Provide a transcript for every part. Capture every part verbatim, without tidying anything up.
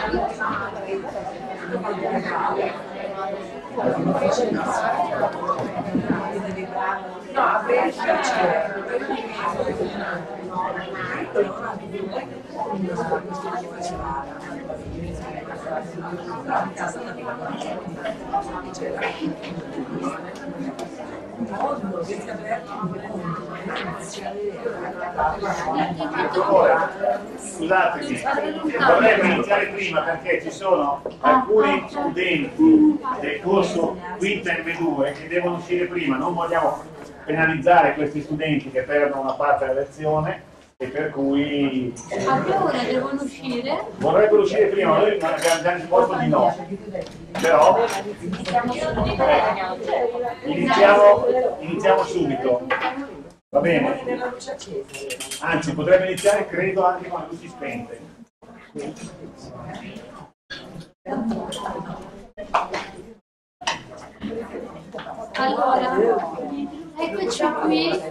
No, a Brescia c'è. Ora, scusatemi, vorrei iniziare prima perché ci sono alcuni studenti del corso quinta M due che devono uscire prima, non vogliamo penalizzare questi studenti che perdono una parte della lezione e per cui... A che ora devono uscire? Vorrebbero uscire prima, noi abbiamo già risposto di no, però iniziamo, iniziamo subito, va bene? Anzi, potrebbe iniziare credo anche con le luci spente. Allora, eccoci qui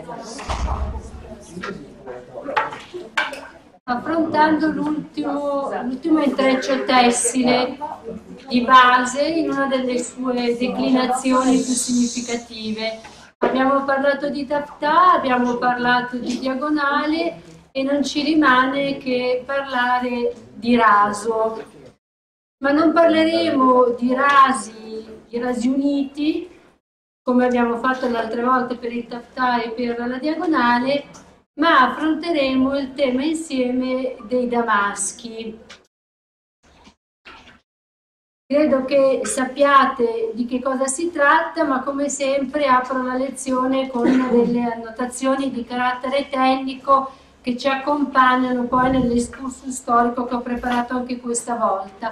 affrontando l'ultimo l'ultimo intreccio tessile di base in una delle sue declinazioni più significative. Abbiamo parlato di taftà, abbiamo parlato di diagonale e non ci rimane che parlare di raso. Ma non parleremo di rasi, di rasi uniti, come abbiamo fatto le altre volte per il taftà e per la diagonale, ma affronteremo il tema insieme dei damaschi. Credo che sappiate di che cosa si tratta, ma come sempre apro la lezione con delle annotazioni di carattere tecnico che ci accompagnano poi nell'escursus storico che ho preparato anche questa volta.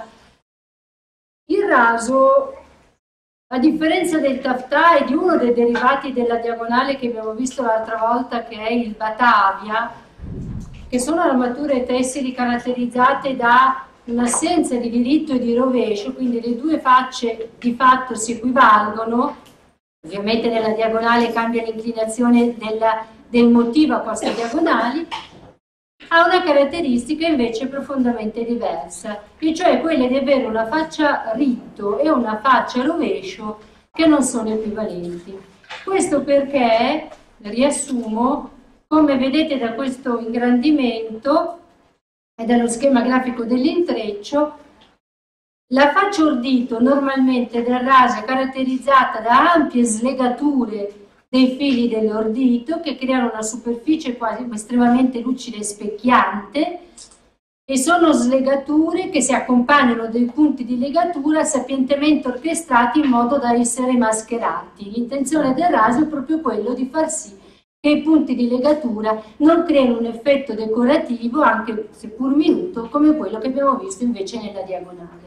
Il raso, a differenza del taftà e di uno dei derivati della diagonale che abbiamo visto l'altra volta, che è il Batavia, che sono armature tessili caratterizzate da un'assenza di diritto e di rovescio, quindi le due facce di fatto si equivalgono. Ovviamente nella diagonale cambia l'inclinazione del, del motivo a queste diagonali, ha una caratteristica invece profondamente diversa, e cioè quella di avere una faccia ritto e una faccia rovescio che non sono equivalenti. Questo perché, riassumo, come vedete da questo ingrandimento e dallo schema grafico dell'intreccio, la faccia ordito normalmente del raso è caratterizzata da ampie slegature dei fili dell'ordito che creano una superficie quasi estremamente lucida e specchiante, e sono slegature che si accompagnano dei punti di legatura sapientemente orchestrati in modo da essere mascherati. L'intenzione del raso è proprio quello di far sì che i punti di legatura non creino un effetto decorativo, anche seppur minuto, come quello che abbiamo visto invece nella diagonale.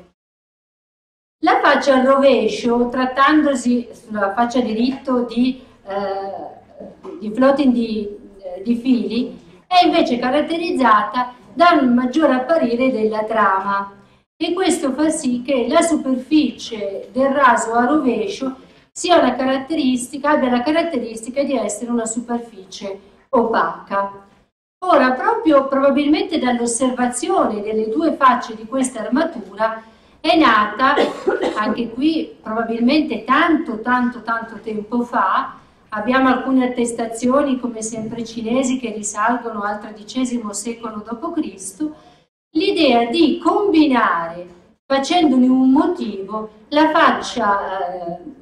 La faccia al rovescio, trattandosi sulla faccia diritto di, eh, di floating di, eh, di fili, è invece caratterizzata da un maggiore apparire della trama, e questo fa sì che la superficie del raso a rovescio sia una caratteristica, abbia la caratteristica di essere una superficie opaca. Ora, proprio probabilmente dall'osservazione delle due facce di questa armatura è nata, anche qui probabilmente tanto tanto tanto tempo fa, abbiamo alcune attestazioni come sempre cinesi che risalgono al tredicesimo secolo dopo Cristo, l'idea di combinare, facendone un motivo, la faccia, eh,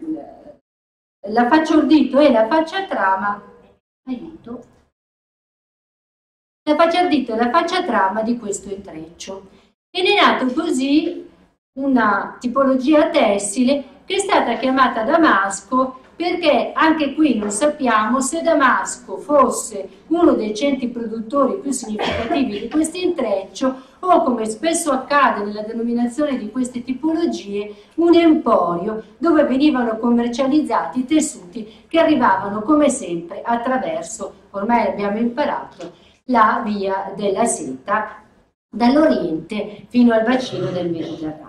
la faccia ordito e la faccia trama, aiuto, la faccia ordito e la faccia trama di questo intreccio. Ed è nato così una tipologia tessile che è stata chiamata damasco, perché anche qui non sappiamo se Damasco fosse uno dei centri produttori più significativi di questo intreccio o, come spesso accade nella denominazione di queste tipologie, un emporio dove venivano commercializzati i tessuti che arrivavano come sempre attraverso, ormai abbiamo imparato, la via della seta dall'Oriente fino al bacino del Mediterraneo.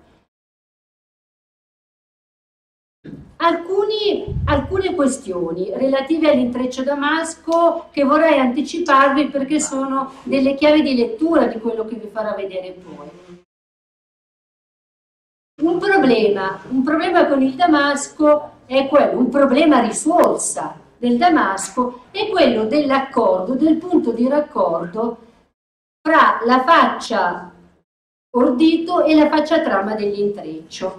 Alcuni, alcune questioni relative all'intreccio damasco che vorrei anticiparvi perché sono delle chiavi di lettura di quello che vi farò vedere poi. Un problema, un problema con il damasco è quello, un problema risorsa del damasco è quello dell'accordo, del punto di raccordo fra la faccia ordito e la faccia trama dell'intreccio.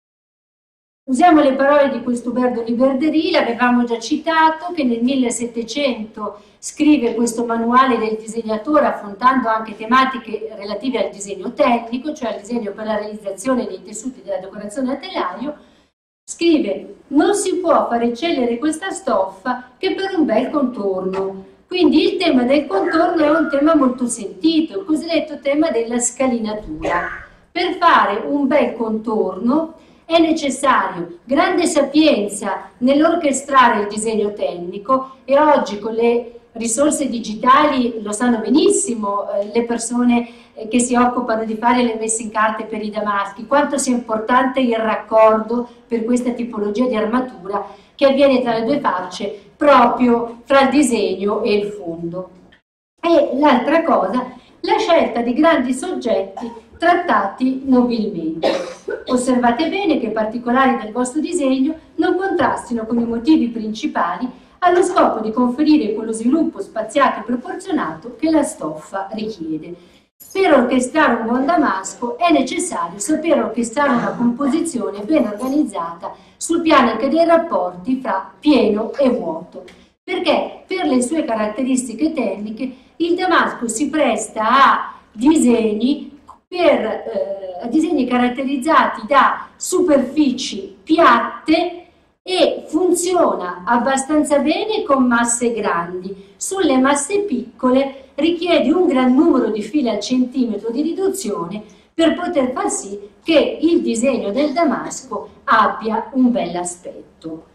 Usiamo le parole di quest'Uberto Liberderi, l'avevamo già citato, che nel millesettecento scrive questo manuale del disegnatore affrontando anche tematiche relative al disegno tecnico, cioè al disegno per la realizzazione dei tessuti della decorazione a telaio. Scrive: non si può far eccellere questa stoffa che per un bel contorno. Quindi il tema del contorno è un tema molto sentito, il cosiddetto tema della scalinatura. Per fare un bel contorno è necessario grande sapienza nell'orchestrare il disegno tecnico, e oggi con le risorse digitali lo sanno benissimo eh, le persone eh, che si occupano di fare le messe in carte per i damaschi, quanto sia importante il raccordo per questa tipologia di armatura che avviene tra le due facce, proprio fra il disegno e il fondo. E l'altra cosa, la scelta di grandi soggetti trattati nobilmente. Osservate bene che i particolari del vostro disegno non contrastino con i motivi principali allo scopo di conferire quello sviluppo spaziato e proporzionato che la stoffa richiede. Per orchestrare un buon damasco è necessario sapere orchestrare una composizione ben organizzata sul piano anche dei rapporti fra pieno e vuoto, perché per le sue caratteristiche tecniche il damasco si presta a disegni, per, eh, a disegni caratterizzati da superfici piatte e funziona abbastanza bene con masse grandi. Sulle masse piccole richiede un gran numero di fili al centimetro di riduzione per poter far sì che il disegno del damasco abbia un bel aspetto.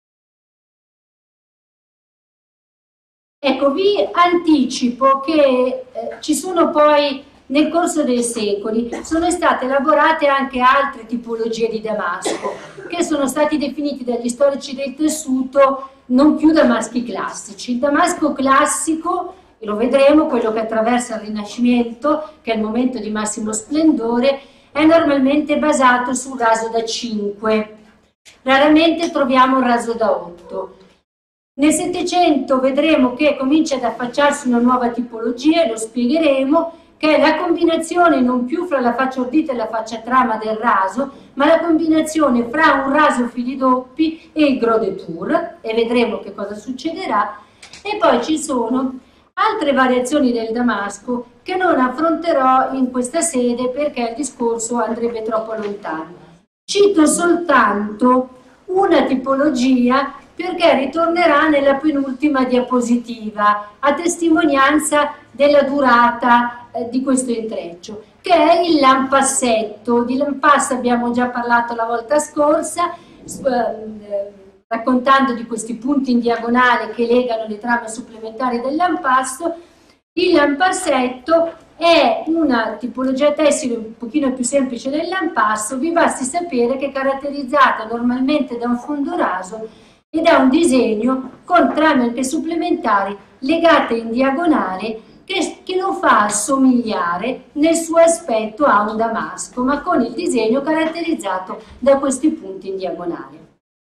Ecco, vi anticipo che eh, ci sono poi nel corso dei secoli sono state elaborate anche altre tipologie di damasco che sono stati definiti dagli storici del tessuto non più damaschi classici. Il damasco classico, e lo vedremo, quello che attraversa il Rinascimento, che è il momento di massimo splendore, è normalmente basato sul raso da cinque. Raramente troviamo un raso da otto. Nel Settecento vedremo che comincia ad affacciarsi una nuova tipologia, e lo spiegheremo, che è la combinazione non più fra la faccia ordita e la faccia trama del raso, ma la combinazione fra un raso fili doppi e il gros de tour, e vedremo che cosa succederà. E poi ci sono altre variazioni del damasco che non affronterò in questa sede perché il discorso andrebbe troppo lontano. Cito soltanto una tipologia perché ritornerà nella penultima diapositiva a testimonianza della durata eh, di questo intreccio, che è il lampassetto. Di lampasso abbiamo già parlato la volta scorsa, eh, raccontando di questi punti in diagonale che legano le trame supplementari del lampasso. Il lampassetto è una tipologia tessile un pochino più semplice del lampasso, vi basti sapere che è caratterizzata normalmente da un fondo raso e da un disegno con trame anche supplementari legate in diagonale che, che lo fa assomigliare nel suo aspetto a un damasco, ma con il disegno caratterizzato da questi punti in diagonale.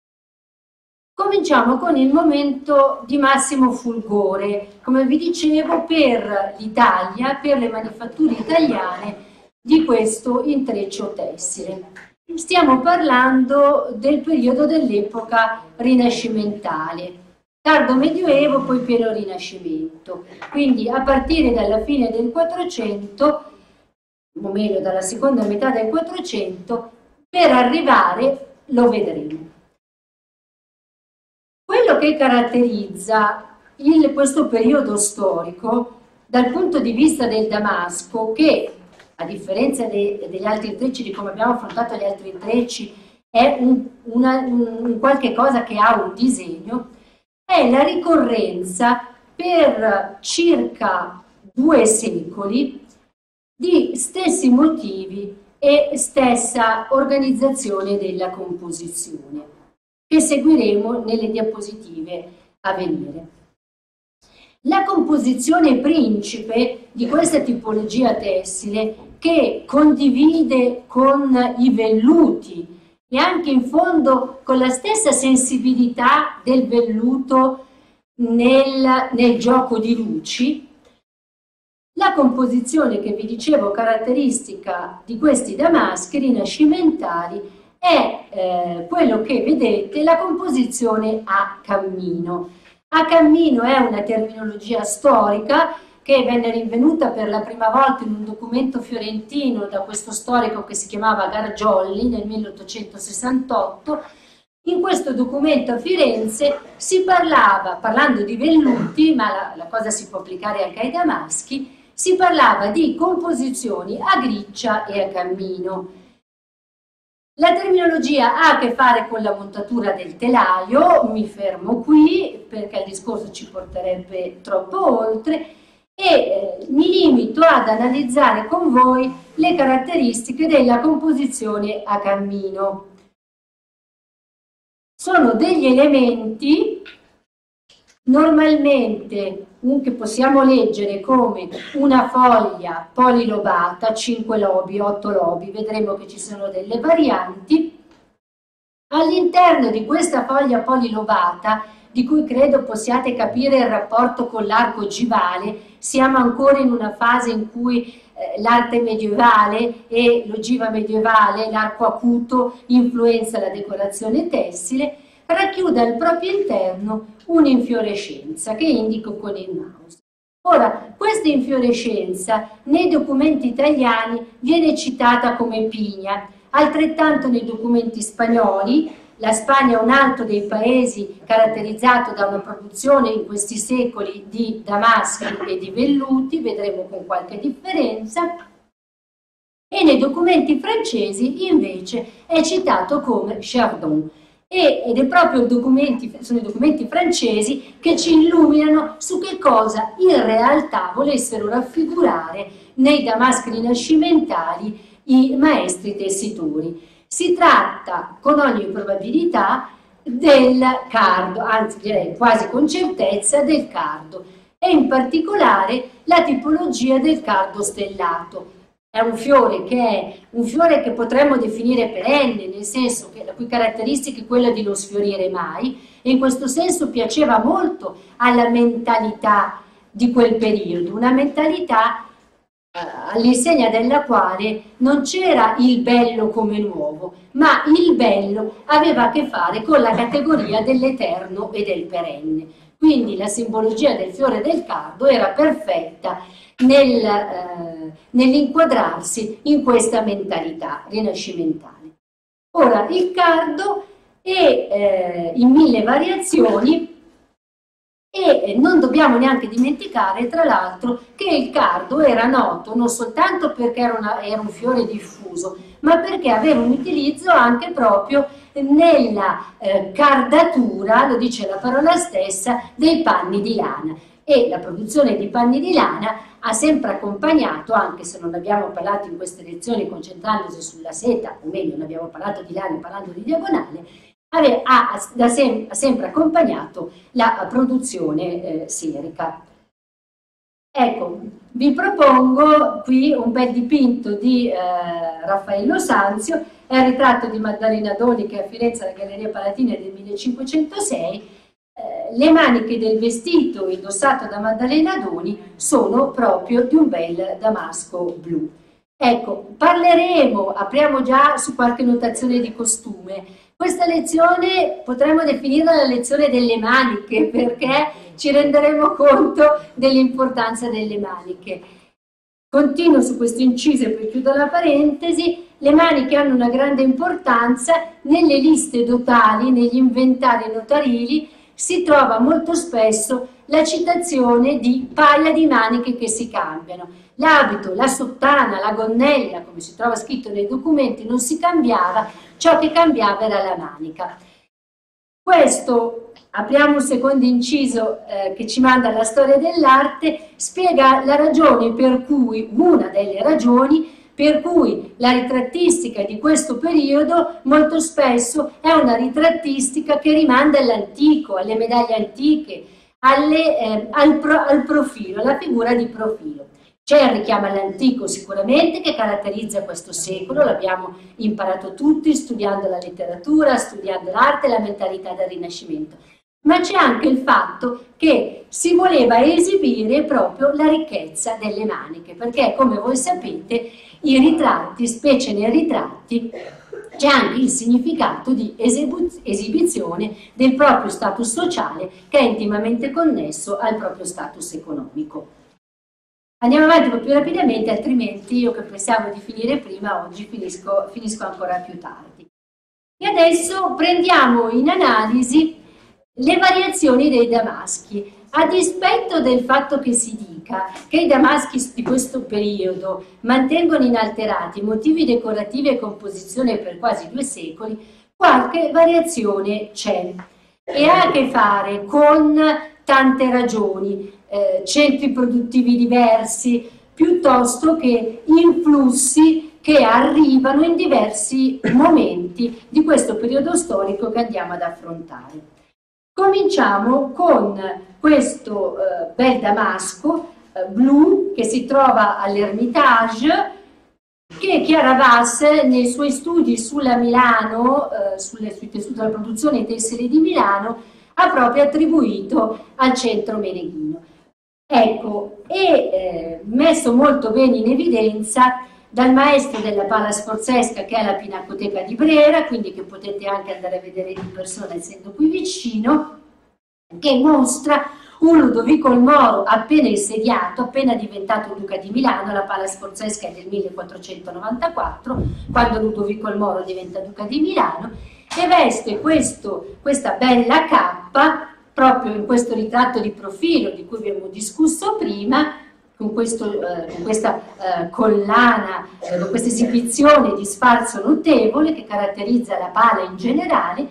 Cominciamo con il momento di massimo fulgore, come vi dicevo, per l'Italia, per le manifatture italiane di questo intreccio tessile. Stiamo parlando del periodo dell'epoca rinascimentale, tardo medioevo, poi pieno rinascimento, quindi a partire dalla fine del Quattrocento, o meglio dalla seconda metà del Quattrocento, per arrivare, lo vedremo. Quello che caratterizza il, questo periodo storico dal punto di vista del damasco, che a differenza de, degli altri intrecci, di come abbiamo affrontato gli altri intrecci, è un, una, un qualche cosa che ha un disegno, è la ricorrenza per circa due secoli di stessi motivi e stessa organizzazione della composizione, che seguiremo nelle diapositive a venire. La composizione principe di questa tipologia tessile che condivide con i velluti e anche in fondo con la stessa sensibilità del velluto nel, nel gioco di luci, la composizione che vi dicevo caratteristica di questi damaschi rinascimentali è eh, quello che vedete, la composizione a cammino. A cammino è una terminologia storica che venne rinvenuta per la prima volta in un documento fiorentino da questo storico che si chiamava Gargiolli nel milleottocentosessantotto. In questo documento a Firenze si parlava, parlando di velluti, ma la, la cosa si può applicare anche ai damaschi, si parlava di composizioni a griccia e a cammino. La terminologia ha a che fare con la montatura del telaio, mi fermo qui perché il discorso ci porterebbe troppo oltre, e eh, mi limito ad analizzare con voi le caratteristiche della composizione a cammino. Sono degli elementi normalmente un, che possiamo leggere come una foglia polilobata, cinque lobi, otto lobi, vedremo che ci sono delle varianti. All'interno di questa foglia polilobata, di cui credo possiate capire il rapporto con l'arco ogivale, siamo ancora in una fase in cui eh, l'arte medievale e l'ogiva medievale, l'arco acuto, influenza la decorazione tessile, racchiude al proprio interno un'infiorescenza che indico con il mouse. Ora, questa infiorescenza nei documenti italiani viene citata come pigna, altrettanto nei documenti spagnoli. La Spagna è un altro dei paesi caratterizzato da una produzione in questi secoli di damaschi e di velluti, vedremo con qualche differenza, e nei documenti francesi invece è citato come chardon. Ed è proprio documenti, sono i documenti francesi che ci illuminano su che cosa in realtà volessero raffigurare nei damaschi rinascimentali i maestri tessitori. Si tratta con ogni probabilità del cardo, anzi direi quasi con certezza del cardo, e in particolare la tipologia del cardo stellato. È un fiore che è un fiore che potremmo definire perenne, nel senso che la cui caratteristica è quella di non sfiorire mai, e in questo senso piaceva molto alla mentalità di quel periodo, una mentalità eh, all'insegna della quale non c'era il bello come nuovo, ma il bello aveva a che fare con la categoria dell'eterno e del perenne. Quindi la simbologia del fiore del cardo era perfetta nel, eh, nell'inquadrarsi in questa mentalità rinascimentale. Ora, il cardo è eh, in mille variazioni e non dobbiamo neanche dimenticare, tra l'altro, che il cardo era noto non soltanto perché era, una, era un fiore diffuso, ma perché aveva un utilizzo anche proprio nella eh, cardatura, lo dice la parola stessa, dei panni di lana. E la produzione di panni di lana ha sempre accompagnato, anche se non abbiamo parlato in queste lezioni concentrandosi sulla seta, o meglio, non abbiamo parlato di lana parlando di diagonale, ha, da sem ha sempre accompagnato la produzione eh, serica. Ecco, vi propongo qui un bel dipinto di eh, Raffaello Sanzio, è il ritratto di Maddalena Doni che è a Firenze alla Galleria Palatina del millecinquecentosei. Le maniche del vestito indossato da Maddalena Doni sono proprio di un bel damasco blu. Ecco, parleremo, apriamo già su qualche notazione di costume. Questa lezione potremmo definirla la lezione delle maniche, perché ci renderemo conto dell'importanza delle maniche. Continuo su questo inciso e poi chiudo la parentesi. Le maniche hanno una grande importanza nelle liste dotali, negli inventari notarili. Si trova molto spesso la citazione di paia di maniche che si cambiano. L'abito, la sottana, la gonnella, come si trova scritto nei documenti, non si cambiava, ciò che cambiava era la manica. Questo, apriamo un secondo inciso eh, che ci manda alla storia dell'arte, spiega la ragione per cui, una delle ragioni, per cui la ritrattistica di questo periodo molto spesso è una ritrattistica che rimanda all'antico, alle medaglie antiche, alle, eh, al, pro, al profilo, alla figura di profilo. C'è il richiamo all'antico sicuramente che caratterizza questo secolo, l'abbiamo imparato tutti studiando la letteratura, studiando l'arte e la mentalità del Rinascimento. Ma c'è anche il fatto che si voleva esibire proprio la ricchezza delle maniche, perché come voi sapete i ritratti, specie nei ritratti, c'è anche il significato di esibizione del proprio status sociale che è intimamente connesso al proprio status economico. Andiamo avanti un po' più rapidamente, altrimenti io che pensavo di finire prima, oggi finisco, finisco ancora più tardi. E adesso prendiamo in analisi le variazioni dei damaschi. A dispetto del fatto che si dica che i damaschi di questo periodo mantengono inalterati motivi decorativi e composizione per quasi due secoli, qualche variazione c'è e ha a che fare con tante ragioni. Eh, centri produttivi diversi, piuttosto che influssi che arrivano in diversi momenti di questo periodo storico che andiamo ad affrontare. Cominciamo con questo eh, bel damasco eh, blu che si trova all'Ermitage, che Chiara Vass nei suoi studi sulla Milano, eh, sulle, sui tessuti della produzione tessile di Milano, ha proprio attribuito al centro meneghino. Ecco, è eh, messo molto bene in evidenza dal maestro della pala sforzesca che è la Pinacoteca di Brera, quindi che potete anche andare a vedere di persona essendo qui vicino, che mostra un Ludovico il Moro appena insediato, appena diventato duca di Milano. La pala sforzesca è del millequattrocentonovantaquattro, quando Ludovico il Moro diventa duca di Milano, e veste questo, questa bella cappa proprio in questo ritratto di profilo di cui abbiamo discusso prima, con, questo, eh, con questa eh, collana, eh, con questa esibizione di sfarzo notevole che caratterizza la pala in generale,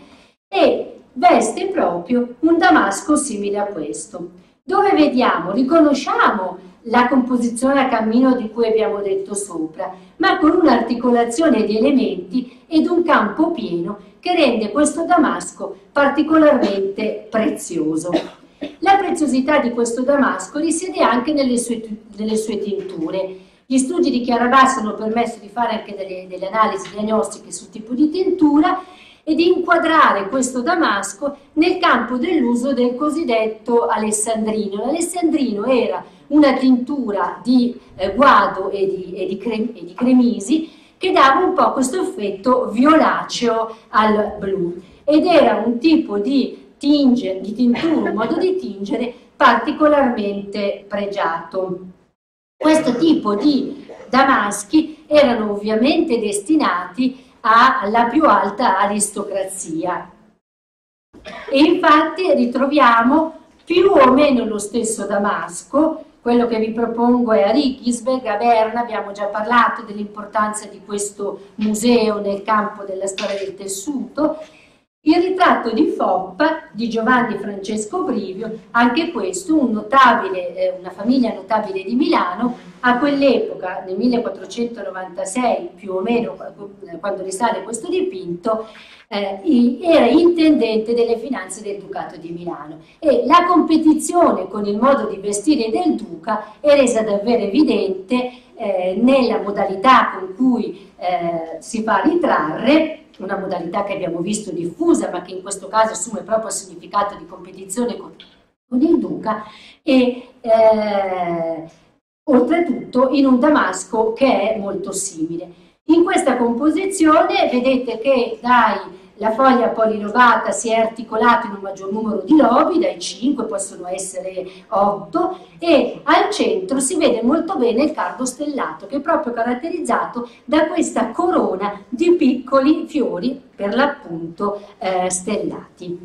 e veste proprio un damasco simile a questo, dove vediamo, riconosciamo la composizione a cammino di cui abbiamo detto sopra, ma con un'articolazione di elementi ed un campo pieno che rende questo damasco particolarmente prezioso. La preziosità di questo damasco risiede anche nelle sue, nelle sue tinture. Gli studi di Chiara Vass hanno permesso di fare anche delle, delle analisi diagnostiche sul tipo di tintura e di inquadrare questo damasco nel campo dell'uso del cosiddetto alessandrino. L'alessandrino era una tintura di eh, guado e di, e, di crem, e di cremisi che dava un po' questo effetto violaceo al blu, ed era un tipo di, tinge, di tintura, un modo di tingere particolarmente pregiato. Questo tipo di damaschi erano ovviamente destinati alla più alta aristocrazia, e infatti ritroviamo più o meno lo stesso damasco. Quello che vi propongo è a Rickisberg, a Berna. Abbiamo già parlato dell'importanza di questo museo nel campo della storia del tessuto. Il ritratto di Foppa di Giovanni Francesco Brivio, anche questo un notabile, eh, una famiglia notabile di Milano. A quell'epoca, nel millequattrocentonovantasei più o meno, quando risale questo dipinto, eh, era intendente delle finanze del Ducato di Milano, e la competizione con il modo di vestire del duca è resa davvero evidente eh, nella modalità con cui eh, si fa ritrarre, una modalità che abbiamo visto diffusa ma che in questo caso assume proprio il significato di competizione con, con il duca, e eh, oltretutto in un damasco che è molto simile. In questa composizione vedete che dai la foglia polilobata si è articolata in un maggior numero di lobi, dai cinque possono essere otto, e al centro si vede molto bene il cardo stellato, che è proprio caratterizzato da questa corona di piccoli fiori, per l'appunto eh, stellati.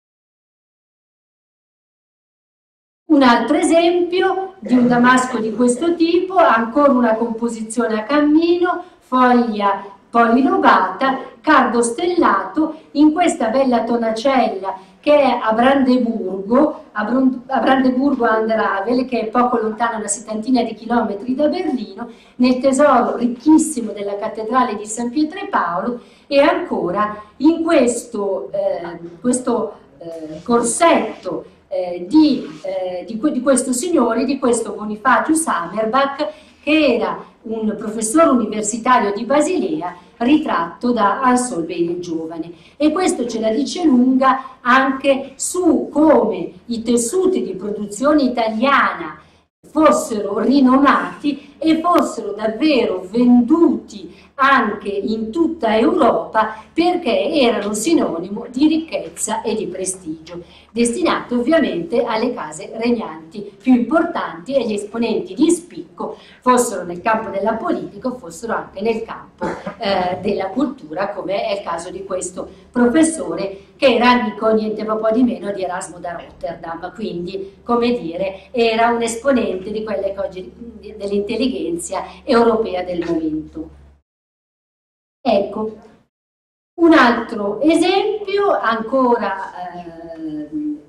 Un altro esempio di un damasco di questo tipo, ancora una composizione a cammino, foglia polilobata, cardo stellato, in questa bella tonacella che è a Brandeburgo, a, Brun a Brandeburgo an der Havel, che è poco lontano, una settantina di chilometri da Berlino, nel tesoro ricchissimo della cattedrale di San Pietro e Paolo, e ancora in questo, eh, questo eh, corsetto eh, di, eh, di, di questo signore, di questo Bonifacius Hammerbach, che era un professore universitario di Basilea, ritratto da Ansolbe il Giovane. E questo ce la dice lunga anche su come i tessuti di produzione italiana fossero rinomati e fossero davvero venduti anche in tutta Europa, perché erano sinonimo di ricchezza e di prestigio, destinati ovviamente alle case regnanti più importanti, e gli esponenti di spicco, fossero nel campo della politica, fossero anche nel campo eh, della cultura, come è il caso di questo professore, che era amico niente po' di meno di Erasmo da Rotterdam, quindi, come dire, era un esponente di quelle che oggi dell'intelligenza europea del momento. Ecco, un altro esempio ancora eh,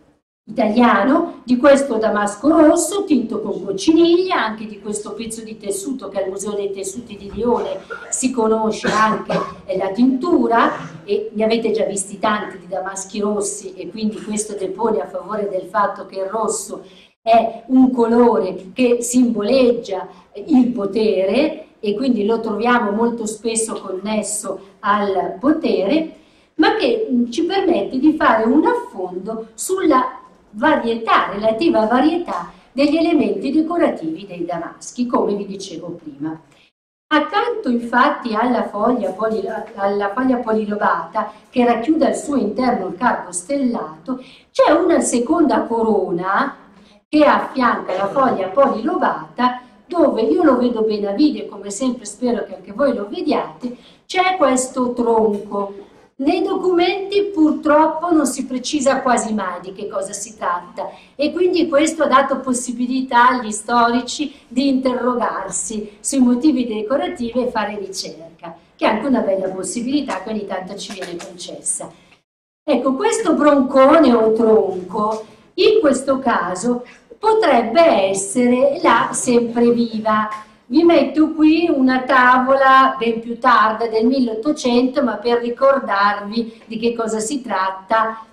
italiano di questo damasco rosso tinto con cocciniglia, anche di questo pezzo di tessuto che al Museo dei Tessuti di Lione si conosce anche la tintura, e ne avete già visti tanti di damaschi rossi, e quindi questo depone a favore del fatto che il rosso è un colore che simboleggia il potere, e quindi lo troviamo molto spesso connesso al potere, ma che ci permette di fare un affondo sulla varietà, relativa varietà degli elementi decorativi dei damaschi, come vi dicevo prima. Accanto infatti alla foglia, poli, alla foglia polilobata, che racchiude al suo interno il cardo stellato, c'è una seconda corona che affianca la foglia polilobata, dove io lo vedo bene a video, come sempre spero che anche voi lo vediate, c'è questo tronco. Nei documenti purtroppo non si precisa quasi mai di che cosa si tratta, e quindi questo ha dato possibilità agli storici di interrogarsi sui motivi decorativi e fare ricerca, che è anche una bella possibilità che ogni tanto ci viene concessa. Ecco, questo broncone o tronco, in questo caso, potrebbe essere la sempreviva. Vi metto qui una tavola ben più tarda del milleottocento, ma per ricordarvi di che cosa si tratta.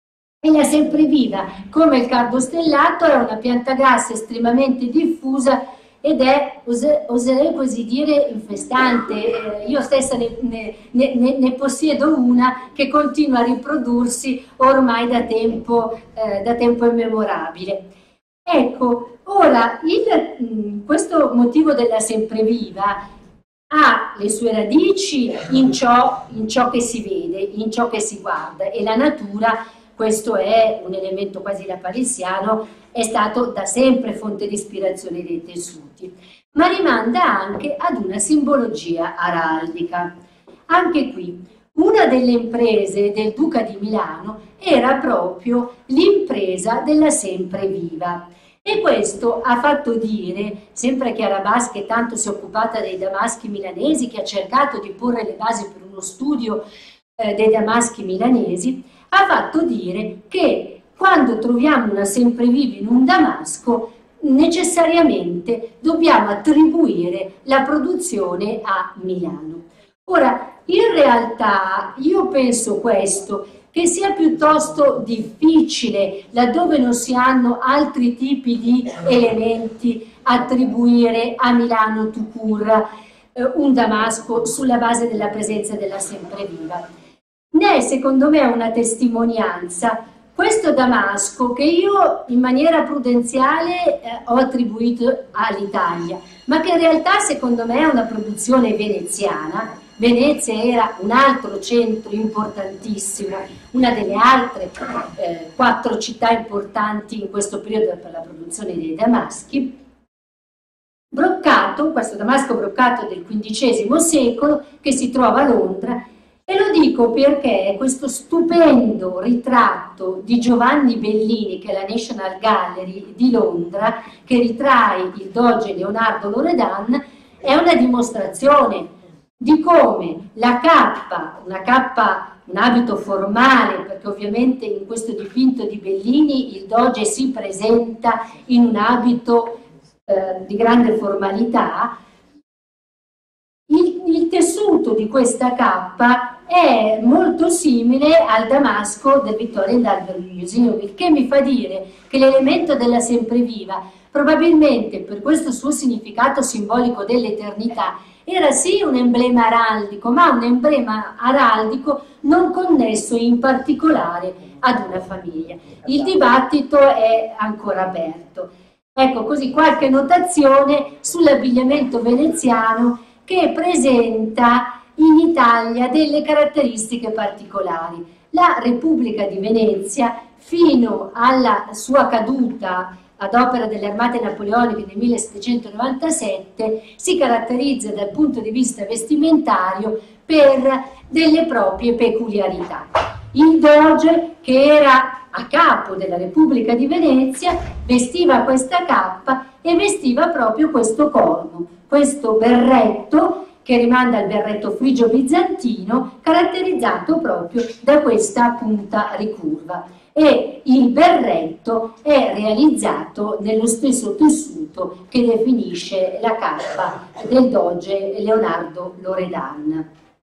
E la sempreviva, come il cardo stellato, è una pianta grassa estremamente diffusa ed è, oserei così dire, infestante. Io stessa ne, ne, ne, ne possiedo una che continua a riprodursi ormai da tempo, eh, da tempo immemorabile. Ecco, ora il, questo motivo della sempreviva ha le sue radici in ciò, in ciò che si vede, in ciò che si guarda, e la natura, questo è un elemento quasi lapalissiano, è stato da sempre fonte di ispirazione dei tessuti, ma rimanda anche ad una simbologia araldica. Anche qui, una delle imprese del Duca di Milano era proprio l'impresa della sempreviva, e questo ha fatto dire, sempre che Arabaschi è tanto si è occupata dei damaschi milanesi, che ha cercato di porre le basi per uno studio eh, dei damaschi milanesi, ha fatto dire che quando troviamo una sempreviva in un damasco necessariamente dobbiamo attribuire la produzione a Milano. Ora, in realtà io penso questo, che sia piuttosto difficile, laddove non si hanno altri tipi di elementi, attribuire a Milano tout court eh, un damasco sulla base della presenza della sempreviva. Ne è secondo me una testimonianza questo damasco che io in maniera prudenziale eh, ho attribuito all'Italia, ma che in realtà secondo me è una produzione veneziana. Venezia era un altro centro importantissimo, una delle altre eh, quattro città importanti in questo periodo per la produzione dei damaschi. Broccato, questo damasco broccato del quindicesimo secolo, che si trova a Londra, e lo dico perché questo stupendo ritratto di Giovanni Bellini, che è la National Gallery di Londra, che ritrae il doge Leonardo Loredan, è una dimostrazione di come la cappa, una cappa, un abito formale, perché ovviamente in questo dipinto di Bellini il doge si presenta in un abito eh, di grande formalità, il, il tessuto tessuto di questa cappa è molto simile al damasco del Victorian Albert Museum, il che mi fa dire che l'elemento della sempreviva, probabilmente per questo suo significato simbolico dell'eternità, era sì un emblema araldico, ma un emblema araldico non connesso in particolare ad una famiglia. Il dibattito è ancora aperto. Ecco, così qualche notazione sull'abbigliamento veneziano che presenta in Italia delle caratteristiche particolari. La Repubblica di Venezia, fino alla sua caduta ad opera delle armate napoleoniche nel millesettecentonovantasette, si caratterizza dal punto di vista vestimentario per delle proprie peculiarità. Il Doge, che era a capo della Repubblica di Venezia, vestiva questa cappa e vestiva proprio questo corno, questo berretto che rimanda al berretto frigio bizantino, caratterizzato proprio da questa punta ricurva. E il berretto è realizzato nello stesso tessuto che definisce la cappa del doge Leonardo Loredan.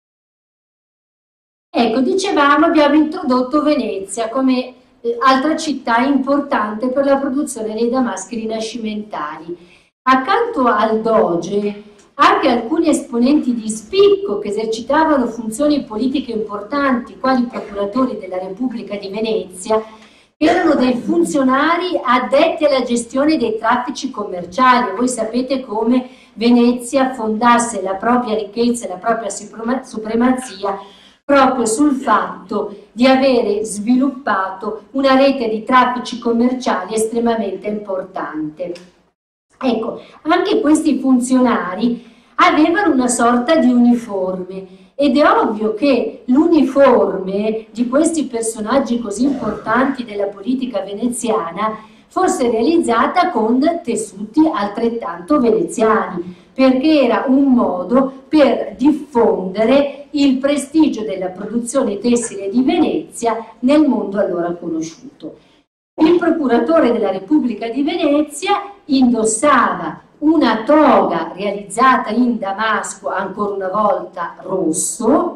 Ecco, dicevamo, abbiamo introdotto Venezia come eh, altra città importante per la produzione dei damaschi rinascimentali. Accanto al doge, anche alcuni esponenti di spicco che esercitavano funzioni politiche importanti, quali procuratori della Repubblica di Venezia, erano dei funzionari addetti alla gestione dei traffici commerciali. Voi sapete come Venezia fondasse la propria ricchezza e la propria supremazia proprio sul fatto di avere sviluppato una rete di traffici commerciali estremamente importante. Ecco, anche questi funzionari avevano una sorta di uniforme ed è ovvio che l'uniforme di questi personaggi così importanti della politica veneziana fosse realizzata con tessuti altrettanto veneziani, perché era un modo per diffondere il prestigio della produzione tessile di Venezia nel mondo allora conosciuto. Il procuratore della Repubblica di Venezia indossava una toga realizzata in damasco, ancora una volta rosso,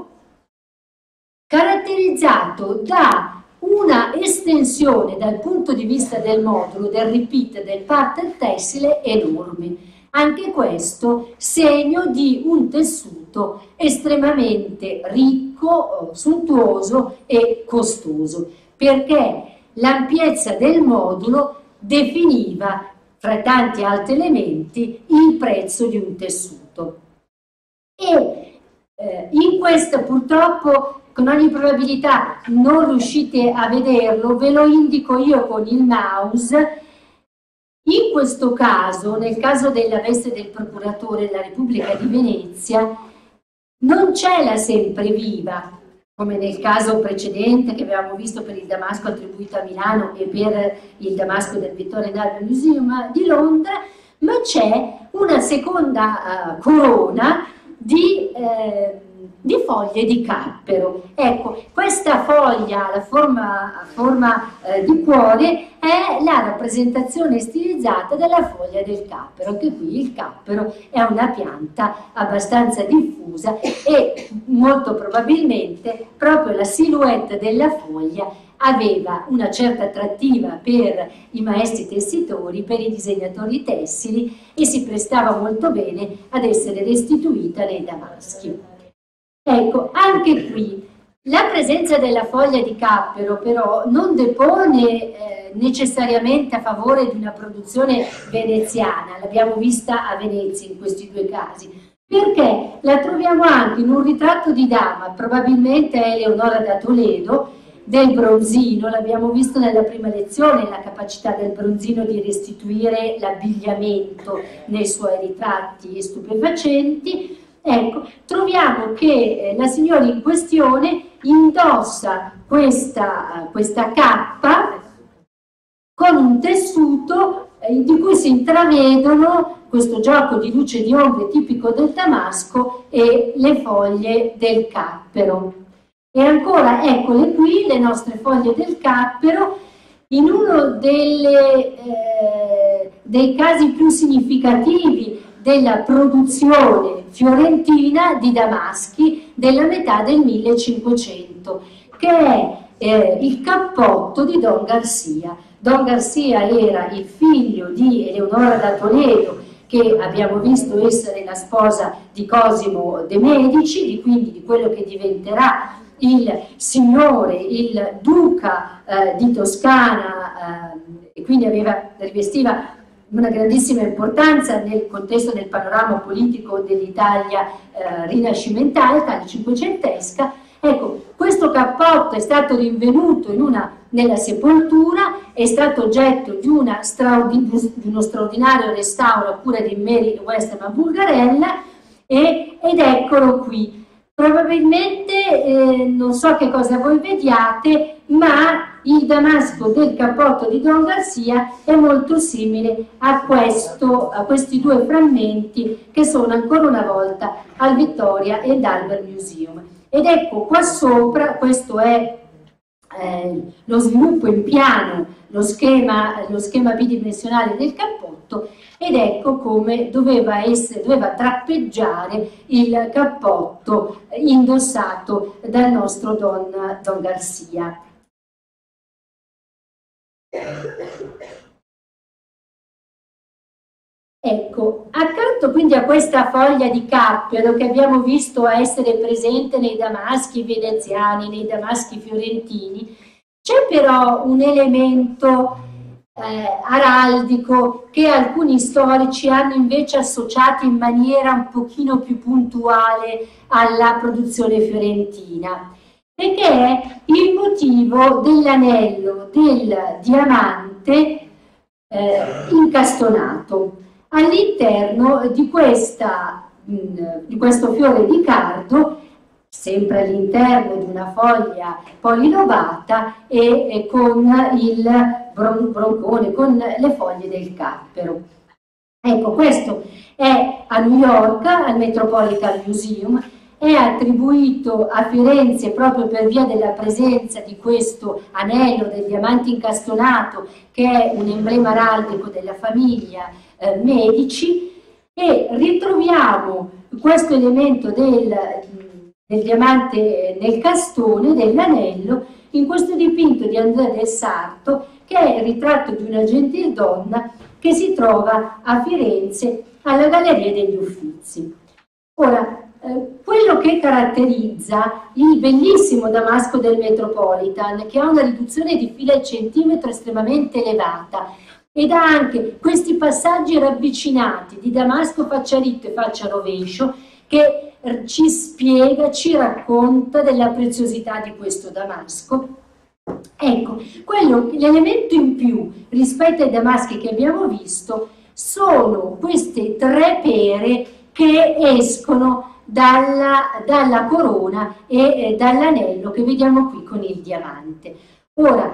caratterizzato da una estensione dal punto di vista del modulo, del repeat, del pattern tessile enorme. Anche questo segno di un tessuto estremamente ricco, sontuoso e costoso, perché l'ampiezza del modulo definiva, fra tanti altri elementi, il prezzo di un tessuto. E eh, in questo, purtroppo, con ogni probabilità non riuscite a vederlo, ve lo indico io con il mouse. In questo caso, nel caso della veste del procuratore della Repubblica di Venezia, non c'è la sempreviva, come nel caso precedente che avevamo visto per il damasco attribuito a Milano e per il damasco del Victorian Albert Museum di Londra, ma c'è una seconda uh, corona di, eh, di foglie di cappero. Ecco, questa foglia, la forma, forma eh, di cuore, è la rappresentazione stilizzata della foglia del cappero. Anche qui il cappero è una pianta abbastanza diffusa e molto probabilmente proprio la silhouette della foglia aveva una certa attrattiva per i maestri tessitori, per i disegnatori tessili, e si prestava molto bene ad essere restituita nei damaschi. Ecco, anche qui la presenza della foglia di cappero però non depone eh, necessariamente a favore di una produzione veneziana, l'abbiamo vista a Venezia in questi due casi, perché la troviamo anche in un ritratto di dama, probabilmente è Eleonora da Toledo, del bronzino. L'abbiamo visto nella prima lezione, la capacità del bronzino di restituire l'abbigliamento nei suoi ritratti stupefacenti. Ecco, troviamo che eh, la signora in questione indossa questa, questa cappa con un tessuto eh, di cui si intravedono questo gioco di luce e di ombre tipico del damasco e le foglie del cappero. E ancora, eccole qui, le nostre foglie del cappero, in uno delle, eh, dei casi più significativi della produzione fiorentina di damaschi della metà del millecinquecento, che è eh, il cappotto di Don Garcia. Don Garcia era il figlio di Eleonora da Toledo, che abbiamo visto essere la sposa di Cosimo de' Medici, di, quindi di quello che diventerà il signore, il duca eh, di Toscana, eh, e quindi aveva, rivestiva una grandissima importanza nel contesto del panorama politico dell'Italia eh, rinascimentale, Italia cinquecentesca. Ecco, questo cappotto è stato rinvenuto in una, nella sepoltura, è stato oggetto di, una straordin di uno straordinario restauro a cura di Mary Westermann Bulgarella, e, ed eccolo qui. Probabilmente eh, non so che cosa voi vediate, ma il damasco del cappotto di Don Garcia è molto simile a, questo, a questi due frammenti che sono ancora una volta al Victoria and Albert Museum. Ed ecco qua sopra, questo è eh, lo sviluppo in piano, lo schema, lo schema bidimensionale del cappotto, ed ecco come doveva, essere, doveva trappeggiare il cappotto indossato dal nostro Don, Don Garcia. Ecco, accanto quindi a questa foglia di cappero che abbiamo visto essere presente nei damaschi veneziani, nei damaschi fiorentini, c'è però un elemento eh, araldico che alcuni storici hanno invece associato in maniera un pochino più puntuale alla produzione fiorentina, e che è il motivo dell'anello del diamante eh, incastonato all'interno di, di questo fiore di cardo, sempre all'interno di una foglia polilobata e, e con il bron broncone, con le foglie del cappero. Ecco, questo è a New York, al Metropolitan Museum, è attribuito a Firenze proprio per via della presenza di questo anello del diamante incastonato, che è un emblema araldico della famiglia eh, Medici, e ritroviamo questo elemento del, del diamante nel castone, dell'anello, in questo dipinto di Andrea del Sarto, che è il ritratto di una gentildonna che si trova a Firenze alla Galleria degli Uffizi. Ora, Eh, quello che caratterizza il bellissimo damasco del Metropolitan, che ha una riduzione di fila al centimetro estremamente elevata ed ha anche questi passaggi ravvicinati di damasco faccia ritto e faccia rovescio, che ci spiega, ci racconta della preziosità di questo damasco. Ecco, l'elemento in più rispetto ai damaschi che abbiamo visto sono queste tre pere che escono Dalla, dalla corona e eh, dall'anello che vediamo qui con il diamante. Ora,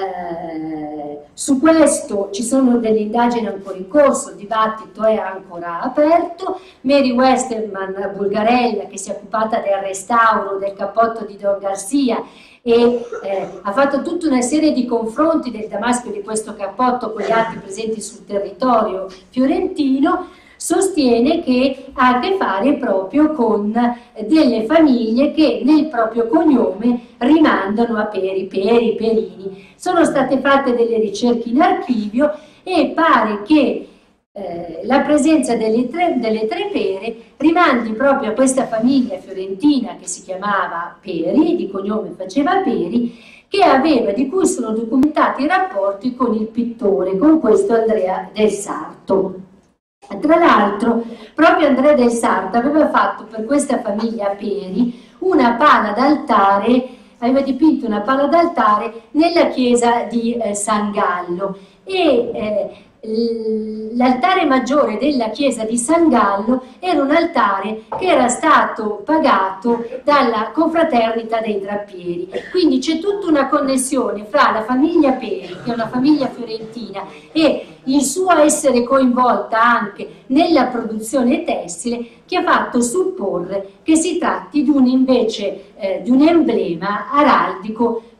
eh, su questo ci sono delle indagini ancora in corso, il dibattito è ancora aperto. Mary Westermann Bulgarella, che si è occupata del restauro del cappotto di Don Garcia e eh, ha fatto tutta una serie di confronti del damasco di questo cappotto con gli altri presenti sul territorio fiorentino, sostiene che ha a che fare proprio con delle famiglie che nel proprio cognome rimandano a Peri, Peri, Perini. Sono state fatte delle ricerche in archivio e pare che eh, la presenza delle tre, delle tre pere rimandi proprio a questa famiglia fiorentina che si chiamava Peri, di cognome faceva Peri, che aveva, di cui sono documentati i rapporti con il pittore, con questo Andrea del Sarto. Tra l'altro, proprio Andrea del Sarto aveva fatto per questa famiglia Peri una pala d'altare, aveva dipinto una pala d'altare nella chiesa di eh, San Gallo, e eh, l'altare maggiore della chiesa di San Gallo era un altare che era stato pagato dalla confraternita dei drappieri. Quindi c'è tutta una connessione fra la famiglia Peri, che è una famiglia fiorentina, e il suo essere coinvolta anche nella produzione tessile, che ha fatto supporre che si tratti di un, invece, eh, di un emblema araldico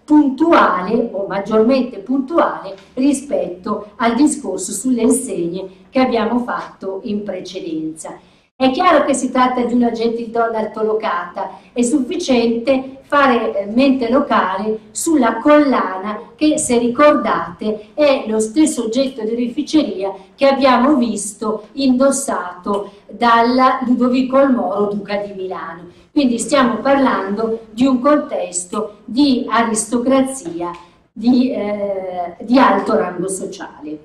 puntuale o maggiormente puntuale rispetto al discorso sulle insegne che abbiamo fatto in precedenza. È chiaro che si tratta di una gentildonna altolocata, è sufficiente fare mente locale sulla collana che, se ricordate, è lo stesso oggetto di oreficeria che abbiamo visto indossato dal Ludovico il Moro, duca di Milano. Quindi stiamo parlando di un contesto di aristocrazia di, eh, di alto rango sociale.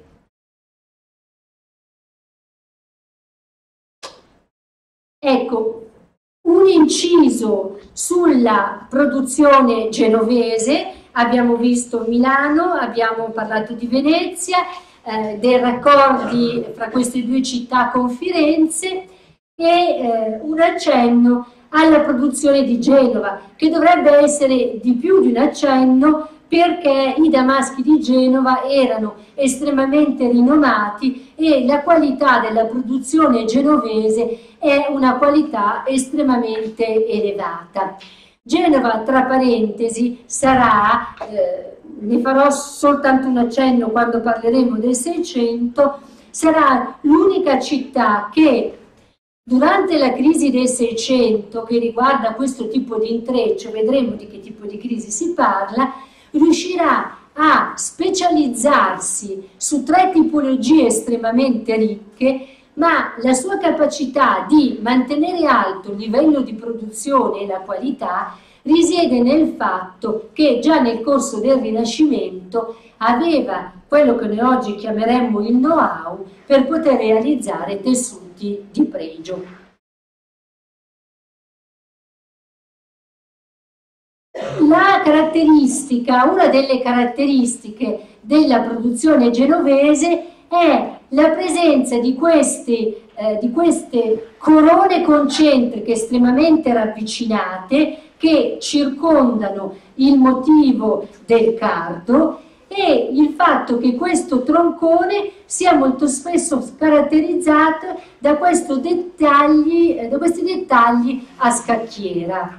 Ecco, un inciso sulla produzione genovese, abbiamo visto Milano, abbiamo parlato di Venezia, eh, dei raccordi fra queste due città con Firenze e eh, un accenno alla produzione di Genova, che dovrebbe essere di più di un accenno perché i damaschi di Genova erano estremamente rinomati e la qualità della produzione genovese è una qualità estremamente elevata. Genova, tra parentesi, sarà, eh, ne farò soltanto un accenno quando parleremo del Seicento, sarà l'unica città che durante la crisi del Seicento, che riguarda questo tipo di intreccio, vedremo di che tipo di crisi si parla, riuscirà a specializzarsi su tre tipologie estremamente ricche, ma la sua capacità di mantenere alto il livello di produzione e la qualità risiede nel fatto che già nel corso del Rinascimento aveva quello che noi oggi chiameremmo il know-how per poter realizzare tessuti di pregio. La caratteristica, una delle caratteristiche della produzione genovese è la presenza di queste, eh, di queste corone concentriche estremamente ravvicinate che circondano il motivo del cardo e il fatto che questo troncone sia molto spesso caratterizzato da, questo dettagli, eh, da questi dettagli a scacchiera.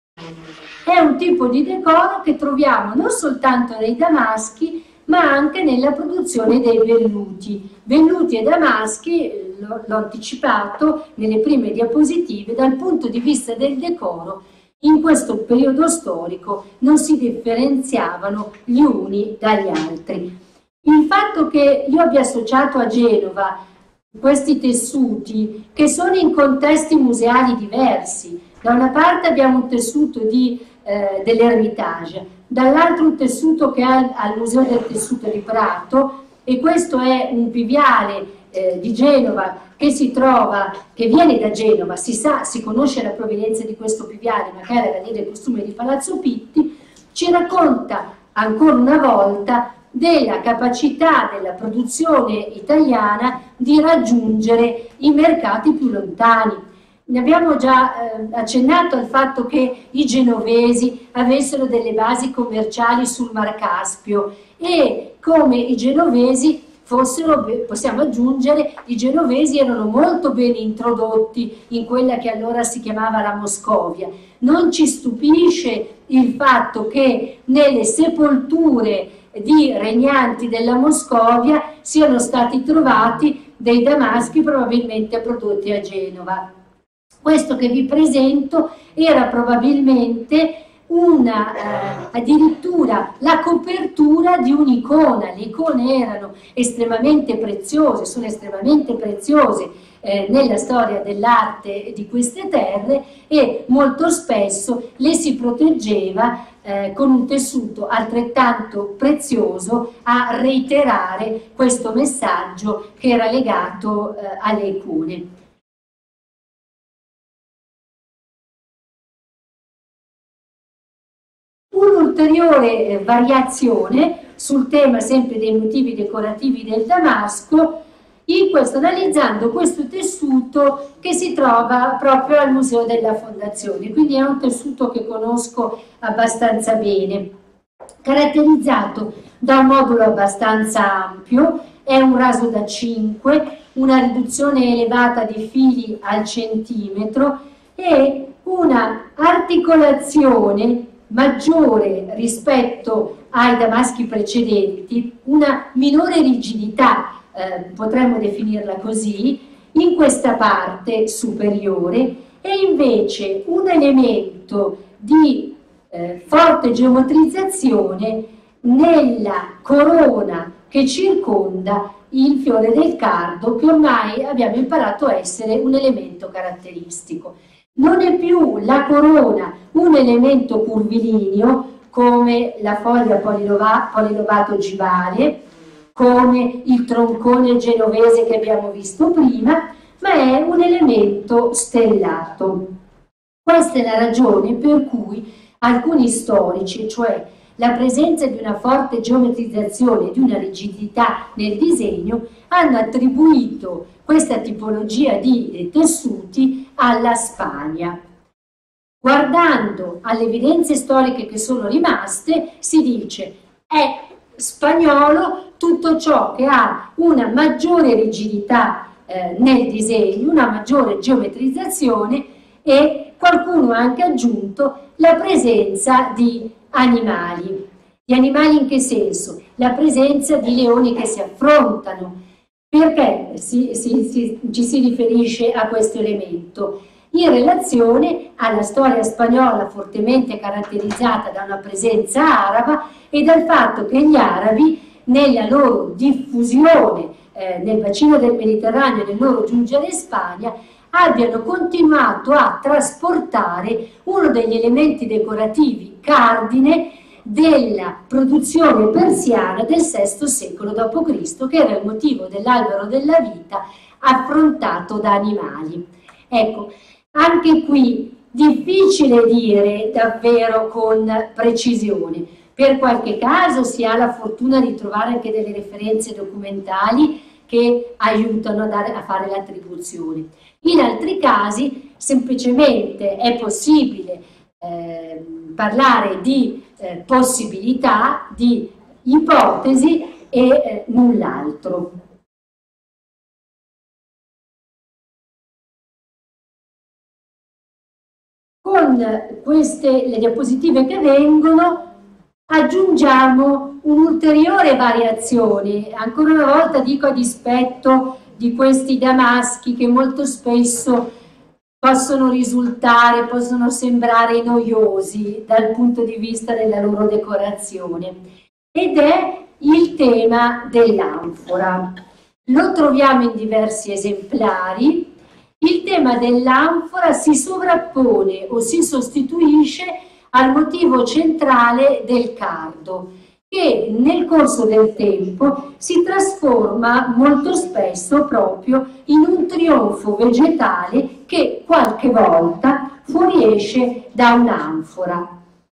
È un tipo di decoro che troviamo non soltanto nei damaschi, ma anche nella produzione dei velluti. Velluti e damaschi, l'ho anticipato nelle prime diapositive, dal punto di vista del decoro, in questo periodo storico non si differenziavano gli uni dagli altri. Il fatto che io abbia associato a Genova questi tessuti, che sono in contesti museali diversi, da una parte abbiamo un tessuto di Eh, dell'Ermitage, dall'altro un tessuto che è al, al Museo del Tessuto di Prato, e questo è un piviale eh, di Genova che si trova, che viene da Genova, si sa, si conosce la provenienza di questo piviale, ma che era la linea del costume di Palazzo Pitti, ci racconta ancora una volta della capacità della produzione italiana di raggiungere i mercati più lontani. Ne abbiamo già eh, accennato al fatto che i genovesi avessero delle basi commerciali sul Mar Caspio e come i genovesi fossero, possiamo aggiungere, i genovesi erano molto ben introdotti in quella che allora si chiamava la Moscovia. Non ci stupisce il fatto che nelle sepolture di regnanti della Moscovia siano stati trovati dei damaschi probabilmente prodotti a Genova. Questo che vi presento era probabilmente una, eh, addirittura la copertura di un'icona. Le icone erano estremamente preziose, sono estremamente preziose eh, nella storia dell'arte di queste terre e molto spesso le si proteggeva eh, con un tessuto altrettanto prezioso a reiterare questo messaggio che era legato eh, alle icone. Un'ulteriore variazione sul tema sempre dei motivi decorativi del damasco, in questo, analizzando questo tessuto che si trova proprio al Museo della Fondazione, quindi è un tessuto che conosco abbastanza bene, caratterizzato da un modulo abbastanza ampio, è un raso da cinque, una riduzione elevata di fili al centimetro e una articolazione maggiore rispetto ai damaschi precedenti, una minore rigidità, eh, potremmo definirla così, in questa parte superiore, e invece un elemento di eh, forte geometrizzazione nella corona che circonda il fiore del cardo, che ormai abbiamo imparato a essere un elemento caratteristico. Non è più la corona un elemento curvilineo come la foglia polilova, polilobato ogivale, come il troncone genovese che abbiamo visto prima, ma è un elemento stellato. Questa è la ragione per cui alcuni storici, cioè la presenza di una forte geometrizzazione, di una rigidità nel disegno, hanno attribuito questa tipologia di tessuti alla Spagna. Guardando alle evidenze storiche che sono rimaste, si dice è spagnolo tutto ciò che ha una maggiore rigidità eh, nel disegno, una maggiore geometrizzazione, e qualcuno ha anche aggiunto la presenza di animali. Di animali in che senso? La presenza di leoni che si affrontano. Perché si, si, si, ci si riferisce a questo elemento? In relazione alla storia spagnola fortemente caratterizzata da una presenza araba e dal fatto che gli arabi, nella loro diffusione eh, nel bacino del Mediterraneo e nel loro giungere in Spagna, abbiano continuato a trasportare uno degli elementi decorativi cardine della produzione persiana del sesto secolo dopo Cristo, che era il motivo dell'albero della vita affrontato da animali. Ecco, anche qui difficile dire davvero con precisione. Per qualche caso si ha la fortuna di trovare anche delle referenze documentali che aiutano a, dare, a fare l'attribuzione. In altri casi semplicemente è possibile eh, parlare di eh, possibilità, di ipotesi e eh, null'altro. Con queste le diapositive che vengono aggiungiamo un'ulteriore variazione, ancora una volta dico a dispetto di questi damaschi che molto spesso possono risultare, possono sembrare noiosi dal punto di vista della loro decorazione, ed è il tema dell'anfora. Lo troviamo in diversi esemplari. Il tema dell'anfora si sovrappone o si sostituisce al motivo centrale del cardo, che nel corso del tempo si trasforma molto spesso proprio in un trionfo vegetale che qualche volta fuoriesce da un'anfora.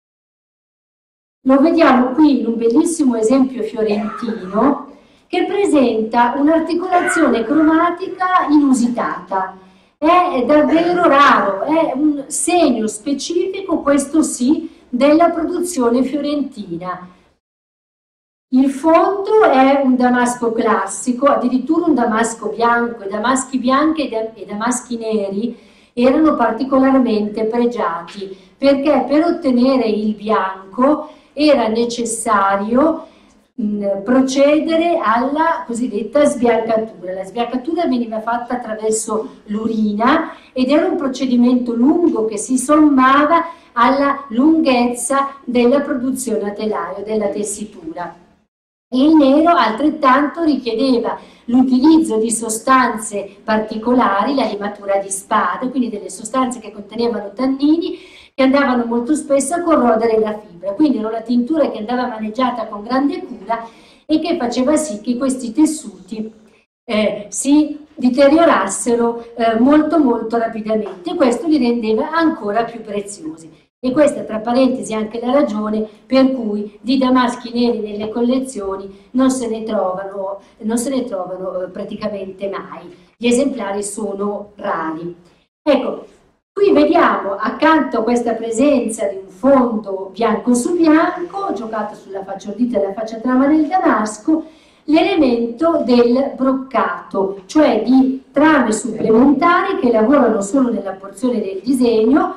Lo vediamo qui in un bellissimo esempio fiorentino che presenta un'articolazione cromatica inusitata. È davvero raro, è un segno specifico, questo sì, della produzione fiorentina. Il fondo è un damasco classico, addirittura un damasco bianco. I damaschi bianchi e i damaschi neri erano particolarmente pregiati, perché per ottenere il bianco era necessario mh, procedere alla cosiddetta sbiancatura. La sbiancatura veniva fatta attraverso l'urina ed era un procedimento lungo che si sommava alla lunghezza della produzione a telaio, della tessitura. Il nero altrettanto richiedeva l'utilizzo di sostanze particolari, la limatura di spade, quindi delle sostanze che contenevano tannini che andavano molto spesso a corrodere la fibra, quindi era una tintura che andava maneggiata con grande cura e che faceva sì che questi tessuti eh, si deteriorassero eh, molto molto rapidamente, e questo li rendeva ancora più preziosi. E questa, tra parentesi, è anche la ragione per cui di damaschi neri nelle collezioni non se ne trovano, non se ne trovano eh, praticamente mai. Gli esemplari sono rari. Ecco, qui vediamo accanto a questa presenza di un fondo bianco su bianco, giocato sulla faccia ordita e la faccia trama del damasco, l'elemento del broccato, cioè di trame supplementari che lavorano solo nella porzione del disegno,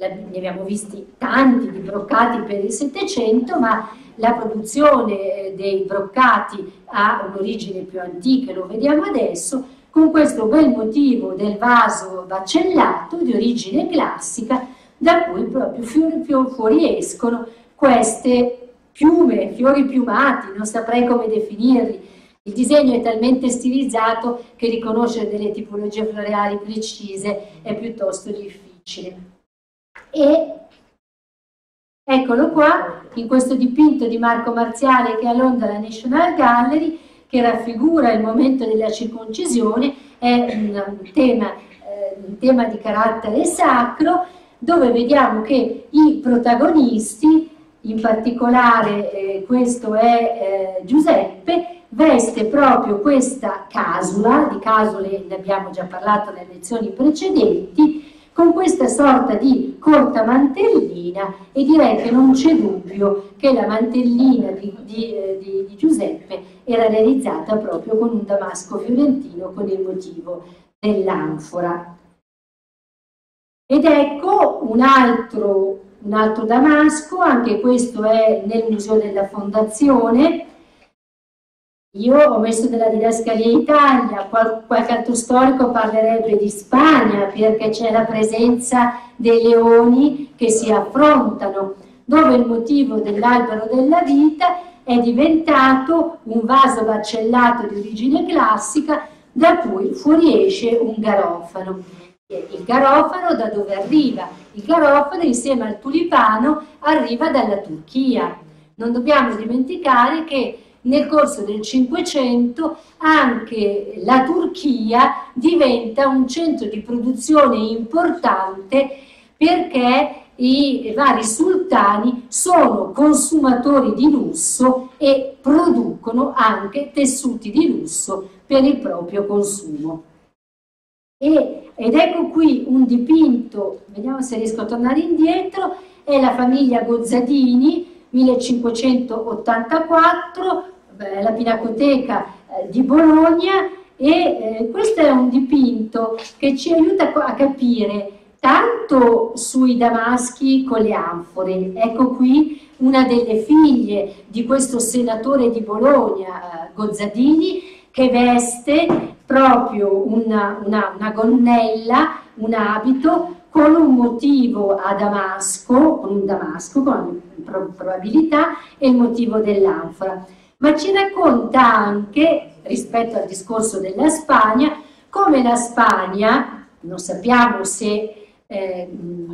ne abbiamo visti tanti di broccati per il Settecento, ma la produzione dei broccati ha un'origine più antica, lo vediamo adesso, con questo bel motivo del vaso baccellato di origine classica, da cui proprio fuoriescono queste piume, fiori piumati, non saprei come definirli. Il disegno è talmente stilizzato che riconoscere delle tipologie floreali precise è piuttosto difficile. E eccolo qua, in questo dipinto di Marco Marziale che è a Londra alla National Gallery, che raffigura il momento della circoncisione, è un tema, eh, un tema di carattere sacro, dove vediamo che i protagonisti, in particolare eh, questo è eh, Giuseppe, veste proprio questa casula, di casule ne abbiamo già parlato nelle lezioni precedenti, con questa sorta di corta mantellina, e direi che non c'è dubbio che la mantellina di, di, eh, di, di Giuseppe era realizzata proprio con un damasco fiorentino con il motivo dell'anfora. Ed ecco un altro, un altro damasco, anche questo è nel Museo della Fondazione. Io ho messo della didascalia Italia, qual, qualche altro storico parlerebbe di Spagna, perché c'è la presenza dei leoni che si affrontano, dove il motivo dell'albero della vita è diventato un vaso baccellato di origine classica, da cui fuoriesce un garofano. Il garofano da dove arriva? Il garofano insieme al tulipano arriva dalla Turchia. Non dobbiamo dimenticare che nel corso del Cinquecento anche la Turchia diventa un centro di produzione importante, perché i vari sultani sono consumatori di lusso e producono anche tessuti di lusso per il proprio consumo. E, ed ecco qui un dipinto, vediamo se riesco a tornare indietro, è la famiglia Gozzadini, millecinquecentottantaquattro, la Pinacoteca eh, di Bologna, e eh, questo è un dipinto che ci aiuta a capire tanto sui damaschi con le anfore. Ecco qui una delle figlie di questo senatore di Bologna, eh, Gozzadini, che veste proprio una, una, una gonnella, un abito con un motivo a damasco, con un damasco con probabilità, e il motivo dell'anfora. Ma ci racconta anche, rispetto al discorso della Spagna, come la Spagna, non sappiamo se, eh,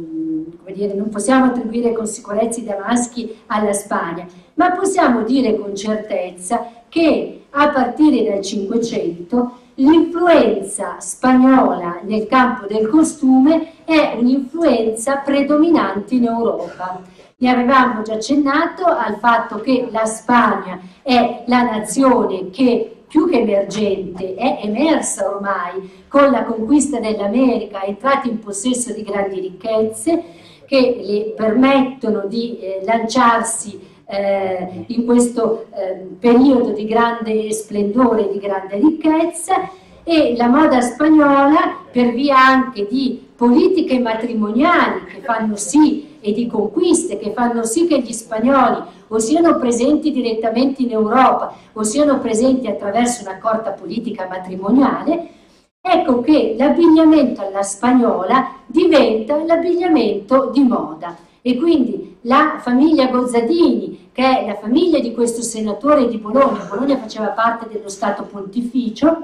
come dire, non possiamo attribuire con sicurezza i damaschi alla Spagna, ma possiamo dire con certezza che a partire dal Cinquecento l'influenza spagnola nel campo del costume è un'influenza predominante in Europa. Ne avevamo già accennato al fatto che la Spagna è la nazione che più che emergente è emersa ormai con la conquista dell'America, è entrata in possesso di grandi ricchezze che le permettono di eh, lanciarsi eh, in questo eh, periodo di grande splendore e di grande ricchezza, e la moda spagnola, per via anche di politiche matrimoniali che fanno sì, e di conquiste che fanno sì che gli spagnoli o siano presenti direttamente in Europa o siano presenti attraverso un'accorta politica matrimoniale, ecco che l'abbigliamento alla spagnola diventa l'abbigliamento di moda. E quindi la famiglia Gozzadini, che è la famiglia di questo senatore di Bologna, Bologna faceva parte dello Stato Pontificio,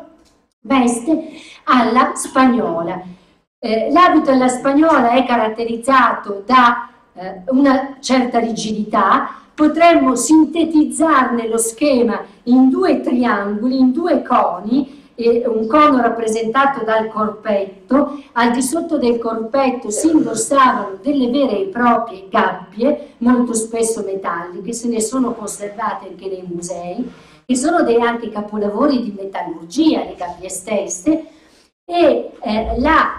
veste alla spagnola. Eh, l'abito alla spagnola è caratterizzato da eh, una certa rigidità. Potremmo sintetizzarne lo schema in due triangoli, in due coni, eh, un cono rappresentato dal corpetto. Al di sotto del corpetto si indossavano delle vere e proprie gabbie, molto spesso metalliche, se ne sono conservate anche nei musei, che sono dei anche capolavori di metallurgia, le gabbie stesse, e eh, la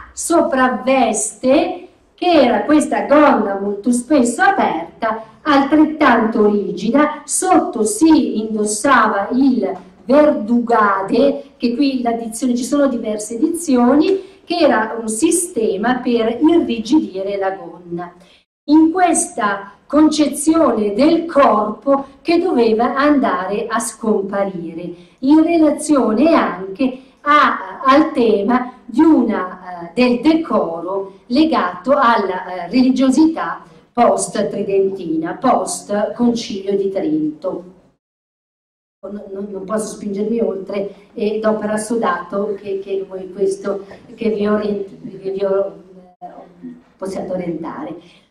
sopravveste, che era questa gonna molto spesso aperta, altrettanto rigida. Sotto si indossava il verdugade, che qui l'addizione, ci sono diverse edizioni, che era un sistema per irrigidire la gonna. In questa concezione del corpo che doveva andare a scomparire, in relazione anche a, al tema di una, uh, del decoro legato alla uh, religiosità post-tridentina, post-concilio di Trento. Non, non, non posso spingermi oltre e do per assodato che, che voi questo che vi, orienti, che vi uh, possiate orientare.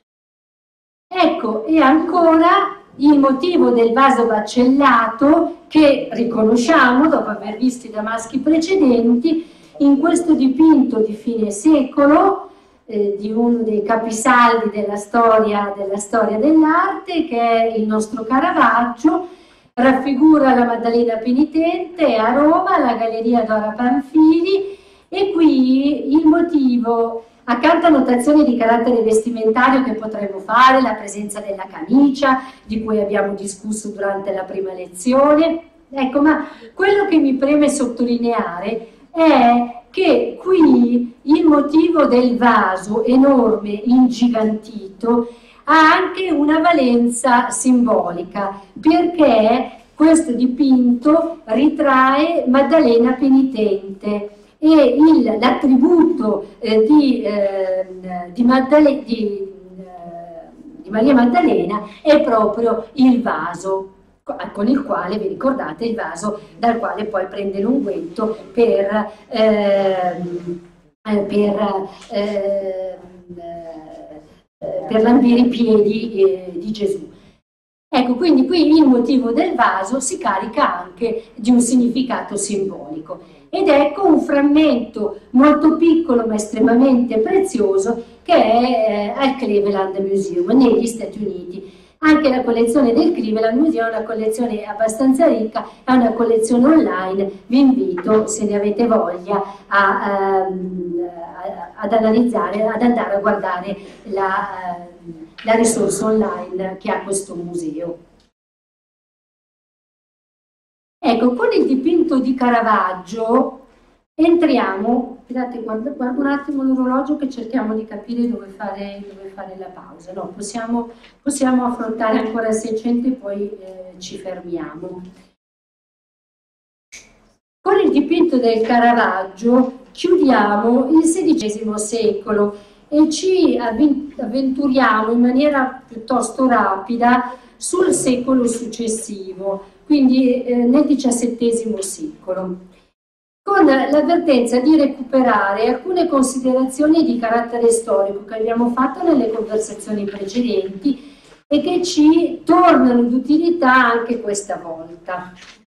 Ecco, e ancora il motivo del vaso baccellato che riconosciamo dopo aver visto i damaschi precedenti in questo dipinto di fine secolo eh, di uno dei capisaldi della storia della storia dell'arte, che è il nostro Caravaggio. Raffigura la Maddalena Penitente a Roma, alla Galleria Dora Pamphili, e qui il motivo, accanto a notazioni di carattere vestimentario che potremmo fare, la presenza della camicia, di cui abbiamo discusso durante la prima lezione, ecco, ma quello che mi preme sottolineare è che qui il motivo del vaso enorme, ingigantito, ha anche una valenza simbolica, perché questo dipinto ritrae Maddalena Penitente e l'attributo eh, di, eh, di, Maddale, di, eh, di Maria Maddalena è proprio il vaso, con il quale, vi ricordate, il vaso dal quale poi prende l'unguento per, eh, per eh, per lambire i piedi eh, di Gesù. Ecco, quindi qui il motivo del vaso si carica anche di un significato simbolico. Ed ecco un frammento molto piccolo ma estremamente prezioso che è eh, al Cleveland Museum negli Stati Uniti. Anche la collezione del Cleveland Museum è una collezione abbastanza ricca, è una collezione online, vi invito, se ne avete voglia, a, um, a, ad analizzare, ad andare a guardare la, uh, la risorsa online che ha questo museo. Ecco, con il dipinto di Caravaggio entriamo, scusate, guardo, guardo un attimo l'orologio che cerchiamo di capire dove fare, dove fare la pausa. No, possiamo, possiamo affrontare ancora il Seicento e poi eh, ci fermiamo. Con il dipinto del Caravaggio chiudiamo il sedicesimo secolo e ci avventuriamo in maniera piuttosto rapida sul secolo successivo, quindi eh, nel diciassettesimo secolo, con l'avvertenza di recuperare alcune considerazioni di carattere storico che abbiamo fatto nelle conversazioni precedenti e che ci tornano d'utilità anche questa volta.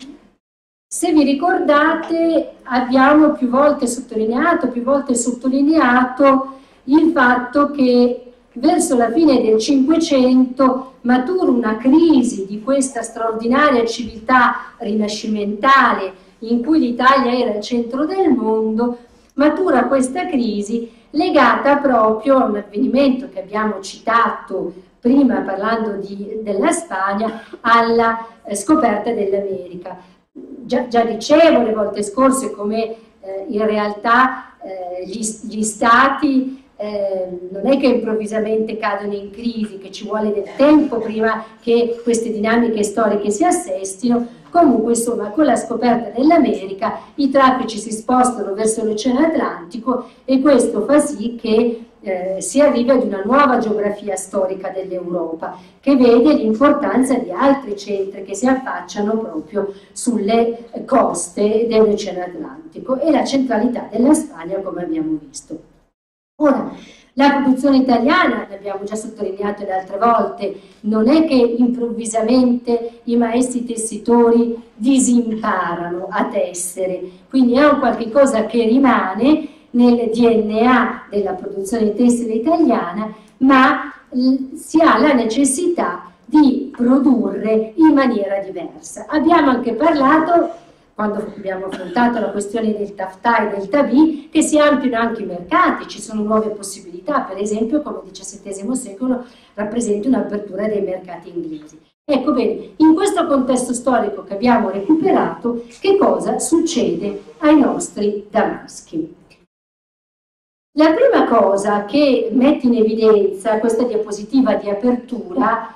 Se vi ricordate, abbiamo più volte sottolineato, più volte sottolineato il fatto che verso la fine del Cinquecento matura una crisi di questa straordinaria civiltà rinascimentale in cui l'Italia era il centro del mondo, matura questa crisi legata proprio a un avvenimento che abbiamo citato prima parlando di, della Spagna, alla eh, scoperta dell'America. Già, già dicevo le volte scorse come eh, in realtà eh, gli, gli stati Eh, non è che improvvisamente cadono in crisi, che ci vuole del tempo prima che queste dinamiche storiche si assestino. Comunque, insomma, con la scoperta dell'America i traffici si spostano verso l'Oceano Atlantico e questo fa sì che eh, si arrivi ad una nuova geografia storica dell'Europa, che vede l'importanza di altri centri che si affacciano proprio sulle coste dell'Oceano Atlantico e la centralità della Spagna, come abbiamo visto. Ora, la produzione italiana, l'abbiamo già sottolineato le altre volte, non è che improvvisamente i maestri tessitori disimparano a tessere, quindi è un qualche cosa che rimane nel D N A della produzione tessile italiana, ma si ha la necessità di produrre in maniera diversa. Abbiamo anche parlato, quando abbiamo affrontato la questione del taftà e del tabì, che si ampliano anche i mercati, ci sono nuove possibilità, per esempio come il diciassettesimo secolo rappresenta un'apertura dei mercati inglesi. Ecco bene, in questo contesto storico che abbiamo recuperato, che cosa succede ai nostri damaschi? La prima cosa che mette in evidenza questa diapositiva di apertura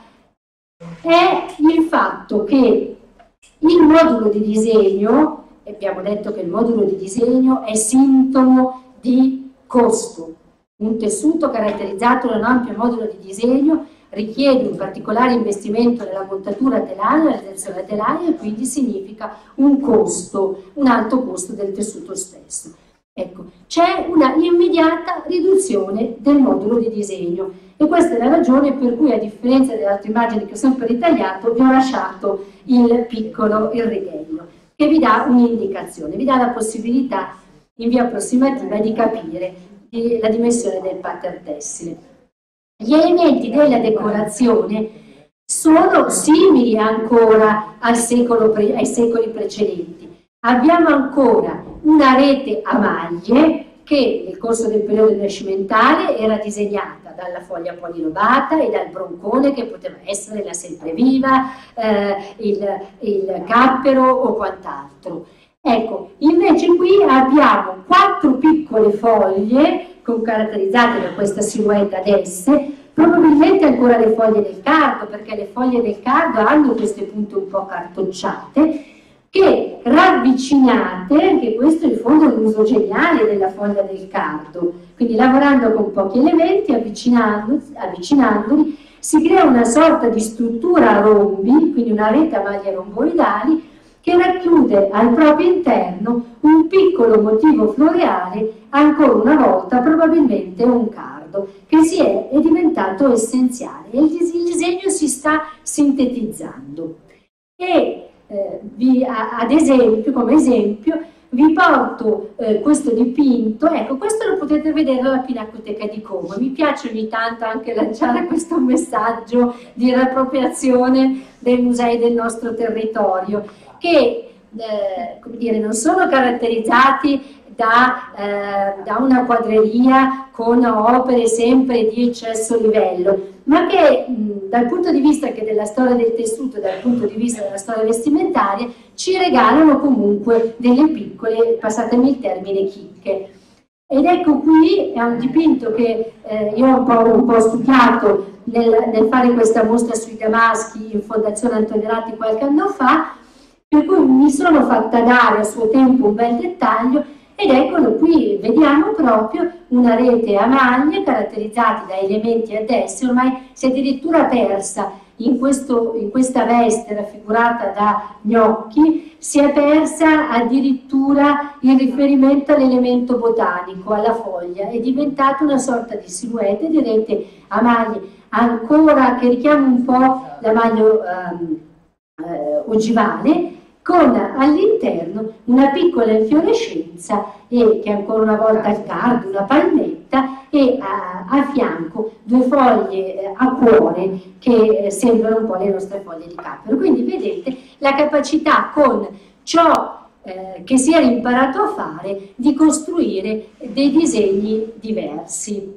è il fatto che il modulo di disegno, abbiamo detto che il modulo di disegno è sintomo di costo. Un tessuto caratterizzato da un ampio modulo di disegno richiede un particolare investimento nella montatura telaia, realizzazione telaia, e quindi significa un costo, un alto costo del tessuto stesso. Ecco, c'è una immediata riduzione del modulo di disegno e questa è la ragione per cui, a differenza delle altre immagini che ho sempre ritagliato, vi ho lasciato il piccolo il righello che vi dà un'indicazione, vi dà la possibilità in via approssimativa di capire la dimensione del pattern tessile. Gli elementi della decorazione sono simili ancora al secolo pre, ai secoli precedenti. Abbiamo ancora una rete a maglie che nel corso del periodo rinascimentale era disegnata dalla foglia polilobata e dal broncone, che poteva essere la sempreviva, eh, il, il cappero o quant'altro. Ecco, invece qui abbiamo quattro piccole foglie caratterizzate da questa silhouette ad esse, probabilmente ancora le foglie del cardo, perché le foglie del cardo hanno queste punte un po' cartocciate, che ravvicinate, anche questo in fondo è l'uso geniale della foglia del cardo, quindi lavorando con pochi elementi, avvicinandoli, avvicinandoli si crea una sorta di struttura a rombi, quindi una rete a maglie romboidali, che racchiude al proprio interno un piccolo motivo floreale, ancora una volta probabilmente un cardo, che si è, è diventato essenziale e il, il disegno si sta sintetizzando. E eh, vi, a, ad esempio, come esempio, vi porto eh, questo dipinto. Ecco, questo lo potete vedere alla Pinacoteca di Como. Mi piace ogni tanto anche lanciare questo messaggio di riappropriazione dei musei del nostro territorio, che eh, come dire, non sono caratterizzati da, eh, da una quadreria con opere sempre di eccesso livello, ma che mh, dal punto di vista che della storia del tessuto e dal punto di vista della storia vestimentaria ci regalano comunque delle piccole, passatemi il termine, chicche. Ed ecco qui è un dipinto che eh, io ho un po', un po' studiato nel, nel fare questa mostra sui damaschi in Fondazione Antonelatti qualche anno fa, per cui mi sono fatta dare a suo tempo un bel dettaglio, ed eccolo qui, vediamo proprio una rete a maglie caratterizzati da elementi ad esse. Ormai si è addirittura persa in, questo, in questa veste raffigurata da gnocchi, si è persa addirittura il riferimento all'elemento botanico, alla foglia, è diventata una sorta di silhouette di rete a maglie ancora che richiama un po' la maglia um, eh, ogivale, con all'interno una piccola infiorescenza e che ancora una volta il cardo, una palmetta, e a, a fianco due foglie a cuore che eh, sembrano un po' le nostre foglie di cappero. Quindi vedete la capacità, con ciò eh, che si era imparato a fare, di costruire dei disegni diversi.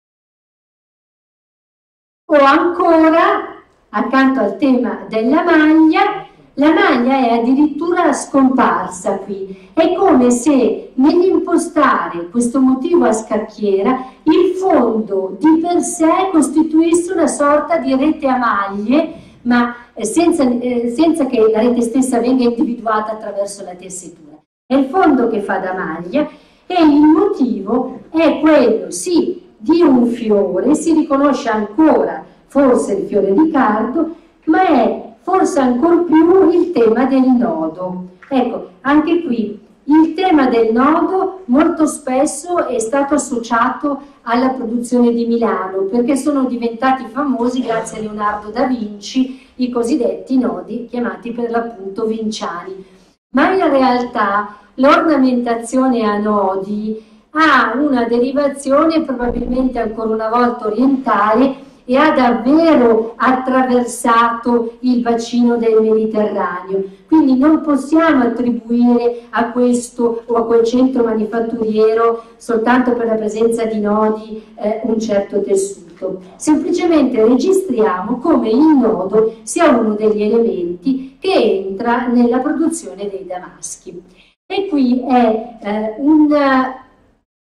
O ancora, accanto al tema della maglia, la maglia è addirittura scomparsa qui. È come se nell'impostare questo motivo a scacchiera il fondo di per sé costituisse una sorta di rete a maglie, ma senza, eh, senza che la rete stessa venga individuata attraverso la tessitura. È il fondo che fa da maglia e il motivo è quello, sì, di un fiore, si riconosce ancora forse il fiore di cardo, ma è forse ancor più il tema del nodo. Ecco, anche qui il tema del nodo molto spesso è stato associato alla produzione di Milano, perché sono diventati famosi grazie a Leonardo da Vinci i cosiddetti nodi, chiamati per l'appunto vinciani. Ma in realtà l'ornamentazione a nodi ha una derivazione probabilmente ancora una volta orientale, e ha davvero attraversato il bacino del Mediterraneo. Quindi non possiamo attribuire a questo o a quel centro manifatturiero, soltanto per la presenza di nodi, eh, un certo tessuto. Semplicemente registriamo come il nodo sia uno degli elementi che entra nella produzione dei damaschi. E qui è eh, un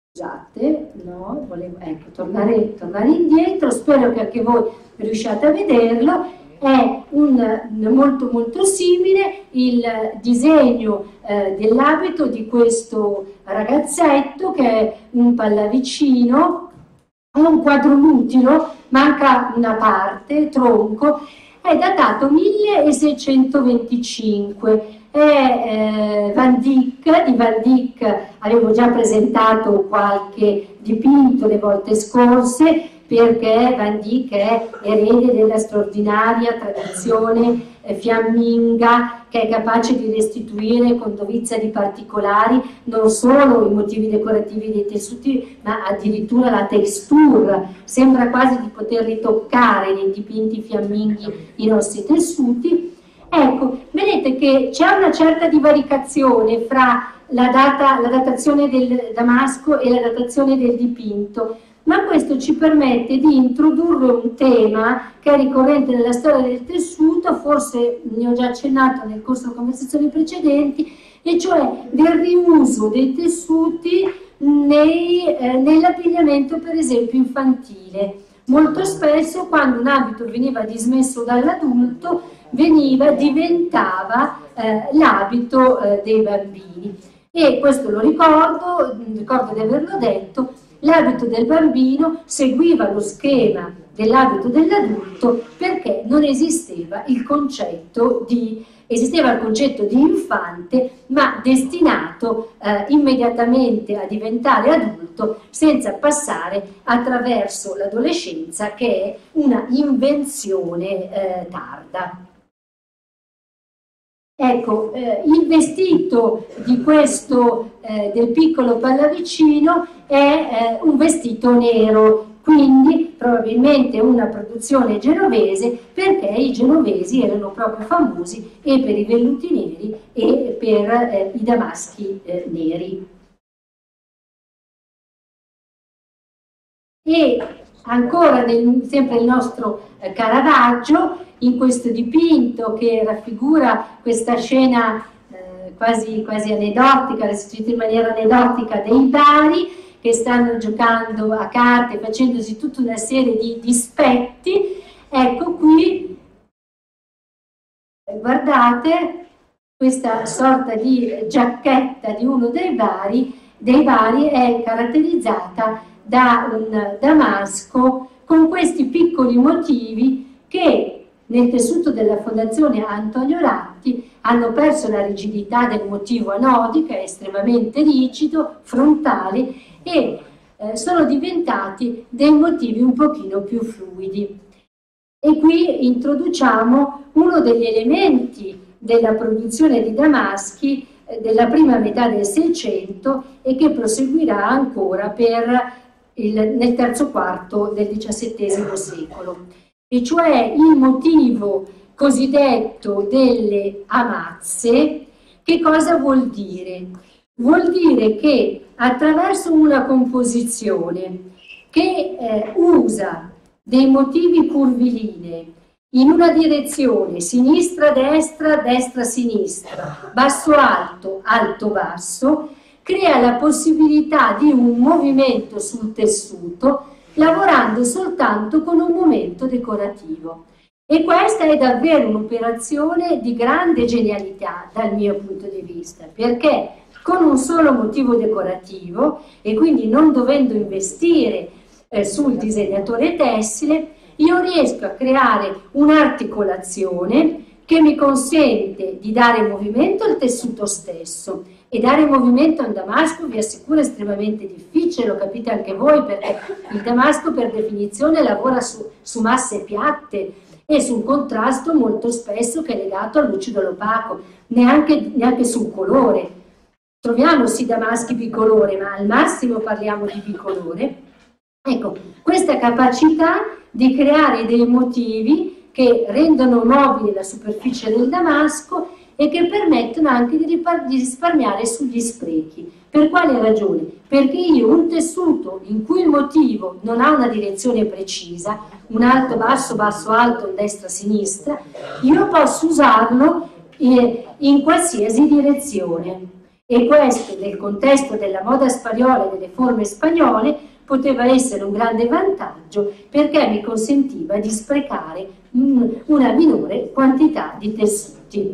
Scusate, no, volevo ecco, tornare, tornare indietro, spero che anche voi riusciate a vederlo. È un, molto molto simile il disegno eh, dell'abito di questo ragazzetto, che è un pallavicino, è un quadrolutero, manca una parte, tronco, è datato milleseicentoventicinque. È eh, Van Dyck. Di Van Dyck avevo già presentato qualche dipinto le volte scorse, perché Van Dyck è erede della straordinaria tradizione eh, fiamminga, che è capace di restituire con dovizia di particolari non solo i motivi decorativi dei tessuti, ma addirittura la texture. Sembra quasi di poterli toccare nei dipinti fiamminghi i nostri tessuti. Ecco, vedete che c'è una certa divaricazione fra la, data, la datazione del damasco e la datazione del dipinto, ma questo ci permette di introdurre un tema che è ricorrente nella storia del tessuto, forse ne ho già accennato nel corso di conversazioni precedenti, e cioè del riuso dei tessuti nei, eh, nell'abbigliamento per esempio infantile. Molto spesso quando un abito veniva dismesso dall'adulto veniva, diventava eh, l'abito eh, dei bambini, e questo lo ricordo, ricordo di averlo detto. L'abito del bambino seguiva lo schema dell'abito dell'adulto perché non esisteva il concetto di, esisteva il concetto di infante, ma destinato eh, immediatamente a diventare adulto senza passare attraverso l'adolescenza, che è una invenzione eh, tarda. Ecco, eh, il vestito di questo, eh, del piccolo pallavicino è eh, un vestito nero, quindi probabilmente una produzione genovese, perché i genovesi erano proprio famosi e per i velluti neri e per eh, i damaschi eh, neri. E ancora nel, sempre il nostro eh, Caravaggio, in questo dipinto che raffigura questa scena eh, quasi, quasi aneddotica, restituita in maniera aneddotica, dei bari che stanno giocando a carte, facendosi tutta una serie di dispetti. Ecco qui, guardate, questa sorta di giacchetta di uno dei bari, dei bari è caratterizzata da un damasco con questi piccoli motivi che nel tessuto della Fondazione Antonio Ratti hanno perso la rigidità del motivo anodico, è estremamente rigido, frontale, e eh, sono diventati dei motivi un pochino più fluidi. E qui introduciamo uno degli elementi della produzione di damaschi eh, della prima metà del Seicento e che proseguirà ancora per il, nel terzo quarto del diciassettesimo secolo. E cioè il motivo cosiddetto delle amazze. Che cosa vuol dire? Vuol dire che attraverso una composizione che eh, usa dei motivi curvilinei in una direzione sinistra-destra, destra-sinistra, basso-alto, alto-basso, crea la possibilità di un movimento sul tessuto lavorando soltanto con un momento decorativo. E questa è davvero un'operazione di grande genialità dal mio punto di vista, perché con un solo motivo decorativo, e quindi non dovendo investire eh, sul disegnatore tessile, io riesco a creare un'articolazione che mi consente di dare movimento al tessuto stesso. E dare movimento a un damasco, vi assicuro, è estremamente difficile, lo capite anche voi, perché il damasco per definizione lavora su, su masse piatte e su un contrasto molto spesso che è legato al lucido all'opaco, neanche, neanche sul colore. Troviamo sì damaschi bicolore, ma al massimo parliamo di bicolore. Ecco, questa capacità di creare dei motivi che rendono mobile la superficie del damasco e che permettono anche di, di risparmiare sugli sprechi. Per quale ragione? Perché io un tessuto in cui il motivo non ha una direzione precisa, un alto, basso, basso, alto, destra, sinistra, io posso usarlo eh, in qualsiasi direzione. E questo, nel contesto della moda spagnola e delle forme spagnole, poteva essere un grande vantaggio perché mi consentiva di sprecare una minore quantità di tessuti.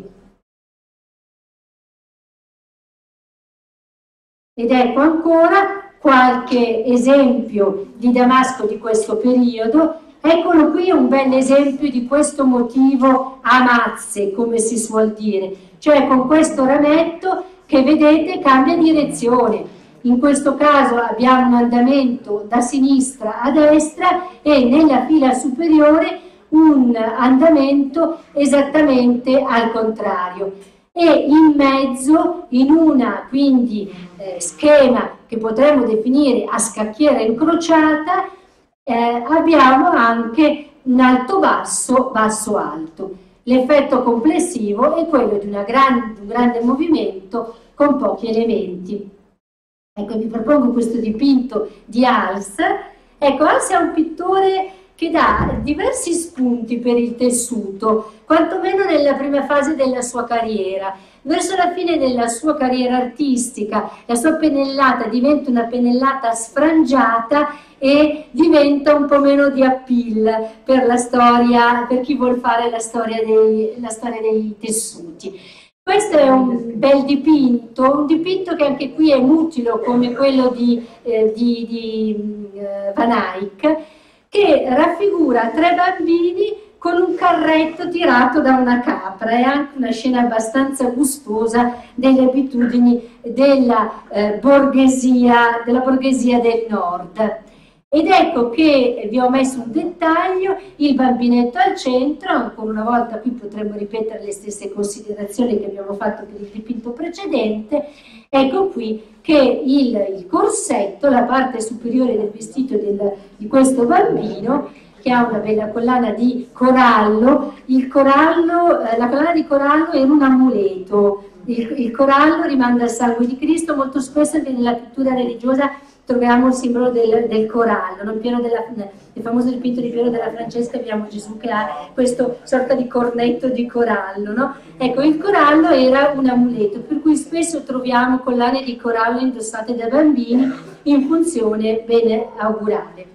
Ed ecco ancora qualche esempio di damasco di questo periodo. Eccolo qui un bel esempio di questo motivo a mazze, come si suol dire, cioè con questo rametto che vedete cambia direzione. In questo caso abbiamo un andamento da sinistra a destra e nella fila superiore un andamento esattamente al contrario. E in mezzo, in una quindi eh, schema che potremmo definire a scacchiera incrociata, eh, abbiamo anche un alto-basso, basso-alto. L'effetto complessivo è quello di una gran, un grande movimento con pochi elementi. Ecco, vi propongo questo dipinto di Hals. Ecco, Hals è un pittore che dà diversi spunti per il tessuto, quantomeno nella prima fase della sua carriera. Verso la fine della sua carriera artistica, la sua pennellata diventa una pennellata sfrangiata e diventa un po' meno di appeal per la storia, per chi vuol fare la storia dei, la storia dei tessuti. Questo è un bel dipinto, un dipinto che anche qui è mutilo come quello di, eh, di, di eh, Van Eyck, che raffigura tre bambini con un carretto tirato da una capra. È anche una scena abbastanza gustosa delle abitudini della, eh, borghesia, della borghesia del nord. Ed ecco che vi ho messo un dettaglio, il bambinetto al centro, ancora una volta qui potremmo ripetere le stesse considerazioni che abbiamo fatto per il dipinto precedente. Ecco qui che il, il corsetto, la parte superiore del vestito del, di questo bambino, che ha una bella collana di corallo, il corallo eh, la collana di corallo era un amuleto, il, il corallo rimanda al sangue di Cristo, molto spesso nella pittura religiosa troviamo il simbolo del, del corallo, no? Piero della, il famoso dipinto di Piero della Francesca abbiamo Gesù che ha questo sorta di cornetto di corallo, no? Ecco, il corallo era un amuleto, per cui spesso troviamo collane di corallo indossate da bambini in funzione bene augurale.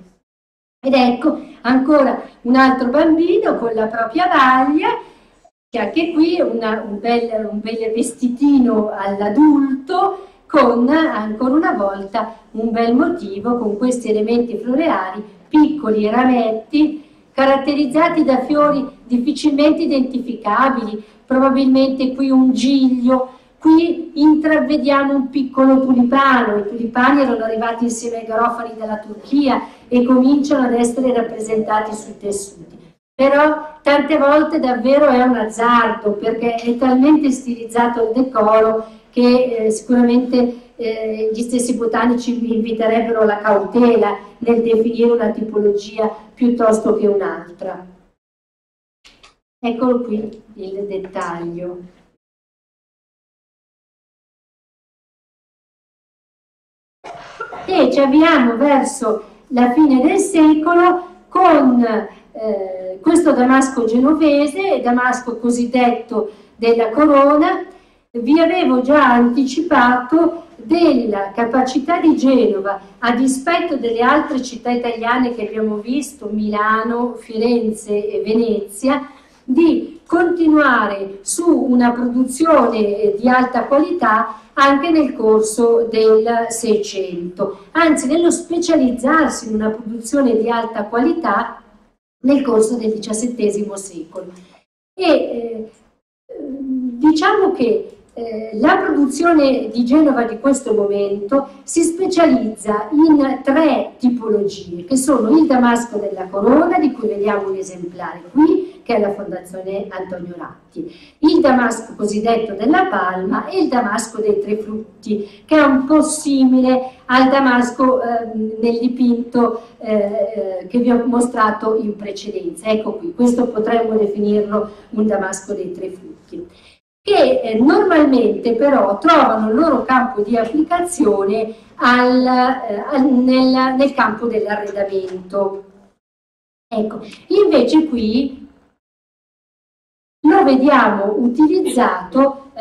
Ed ecco ancora un altro bambino con la propria vaglia, che anche qui è una, un, bel, un bel vestitino all'adulto, con ancora una volta un bel motivo con questi elementi floreali, piccoli rametti, caratterizzati da fiori difficilmente identificabili, probabilmente qui un giglio, qui intravediamo un piccolo tulipano, i tulipani erano arrivati insieme ai garofani dalla Turchia e cominciano ad essere rappresentati sui tessuti. Però tante volte davvero è un azzardo, perché è talmente stilizzato il decoro che eh, sicuramente eh, gli stessi botanici vi inviterebbero alla cautela nel definire una tipologia piuttosto che un'altra. Eccolo qui il dettaglio. E ci avviamo verso la fine del secolo con eh, questo damasco genovese, damasco cosiddetto della corona. Vi avevo già anticipato della capacità di Genova, a dispetto delle altre città italiane che abbiamo visto, Milano, Firenze e Venezia, di continuare su una produzione di alta qualità anche nel corso del Seicento, anzi nello specializzarsi in una produzione di alta qualità nel corso del diciassettesimo secolo. E eh, diciamo che Eh, la produzione di Genova di questo momento si specializza in tre tipologie, che sono il damasco della corona, di cui vediamo un esemplare qui, che è la Fondazione Antonio Ratti, il damasco cosiddetto della palma e il damasco dei tre frutti, che è un po' simile al damasco eh, nel dipinto eh, che vi ho mostrato in precedenza. Ecco qui, questo potremmo definirlo un damasco dei tre frutti, che eh, normalmente però trovano il loro campo di applicazione al, eh, al, nel, nel campo dell'arredamento. Ecco, invece qui lo vediamo utilizzato